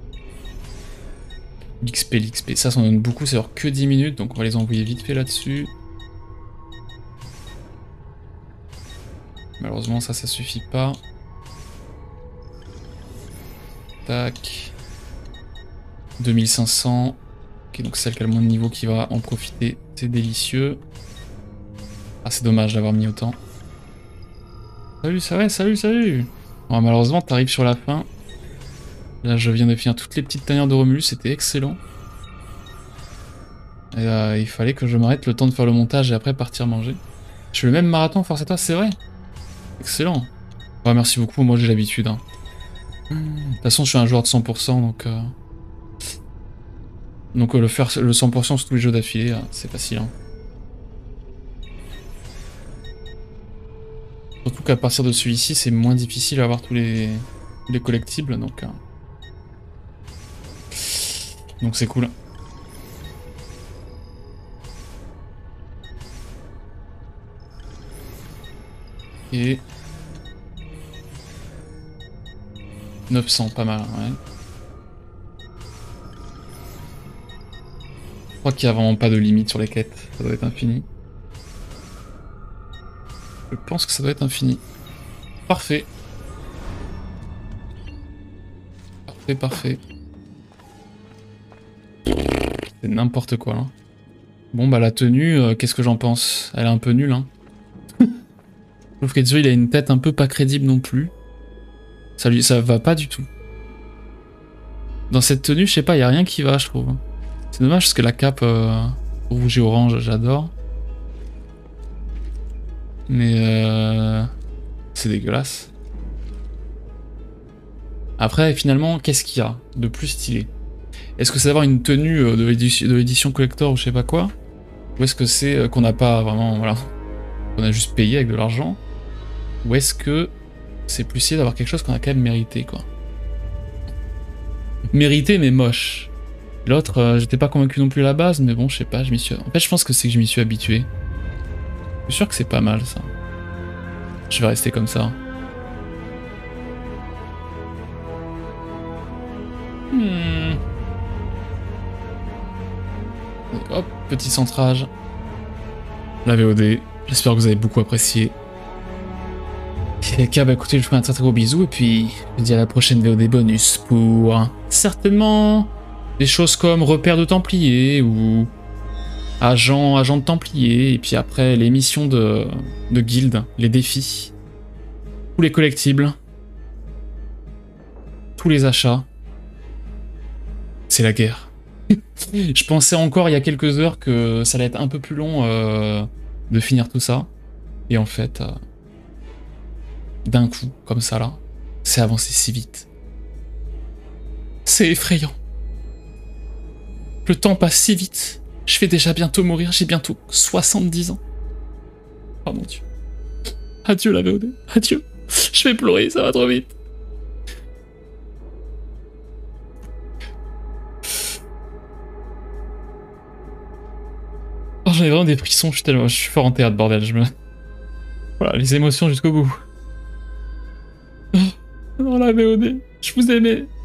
L'X P, l'X P. Ça, ça en donne beaucoup, ça dure que dix minutes, donc on va les envoyer vite fait là-dessus. Malheureusement, ça, ça suffit pas. Tac. deux mille cinq cents. Ok, donc celle qui a le moins de niveau qui va en profiter, c'est délicieux. Ah, c'est dommage d'avoir mis autant. Salut, ça va, salut, salut. Bon, malheureusement, t'arrives sur la fin. Là, je viens de finir toutes les petites tanières de Romulus, c'était excellent. Et euh, il fallait que je m'arrête le temps de faire le montage et après partir manger. Je fais le même marathon, force à toi, c'est vrai. Excellent. Ouais, merci beaucoup, moi j'ai l'habitude. Hein. De toute façon, je suis un joueur de cent pour cent, donc... Euh... Donc euh, le faire le cent pour cent sur tous les jeux d'affilée, euh, c'est facile. Hein. Surtout qu'à partir de celui-ci, c'est moins difficile à avoir tous les, les collectibles, donc... Euh... Donc c'est cool. Et... neuf cents, pas mal, ouais. Je crois qu'il n'y a vraiment pas de limite sur les quêtes, ça doit être infini. Je pense que ça doit être infini. Parfait. Parfait, parfait. C'est n'importe quoi là. Bon bah la tenue, euh, qu'est-ce que j'en pense? Elle est un peu nulle hein. Je trouve qu'Ezio il a une tête un peu pas crédible non plus. Ça lui, ça va pas du tout. Dans cette tenue, je sais pas, il y a rien qui va je trouve. C'est dommage parce que la cape euh, rouge et orange, j'adore. Mais euh, c'est dégueulasse. Après, finalement, qu'est-ce qu'il y a de plus stylé? Est-ce que c'est d'avoir une tenue de l'édition collector ou je sais pas quoi? Ou est-ce que c'est qu'on n'a pas vraiment, voilà, qu'on a juste payé avec de l'argent? Ou est-ce que c'est plus stylé d'avoir quelque chose qu'on a quand même mérité, quoi? Mérité mais moche. L'autre, euh, j'étais pas convaincu non plus à la base, mais bon, je sais pas, je m'y suis... En fait, je pense que c'est que je m'y suis habitué. Je suis sûr que c'est pas mal, ça. Je vais rester comme ça. Hmm. Hop, petit centrage. La V O D. J'espère que vous avez beaucoup apprécié. Et bah écoutez, je vous fais un très très gros bisou et puis je vous dis à la prochaine V O D bonus pour certainement des choses comme repère de Templiers ou agent, agent de Templiers et puis après les missions de, de guilde, les défis, tous les collectibles, tous les achats. C'est la guerre. Je pensais encore il y a quelques heures que ça allait être un peu plus long euh, de finir tout ça et en fait... Euh, d'un coup, comme ça là, c'est avancé si vite. C'est effrayant. Le temps passe si vite. Je vais déjà bientôt mourir, j'ai bientôt soixante-dix ans. Oh mon dieu. Adieu la V O D, adieu. Je vais pleurer, ça va trop vite. Oh, j'en ai vraiment des frissons, je suis tellement... Je suis fort en théâtre, bordel, je me... Voilà, les émotions jusqu'au bout. Oh, la V O D, je vous aimais.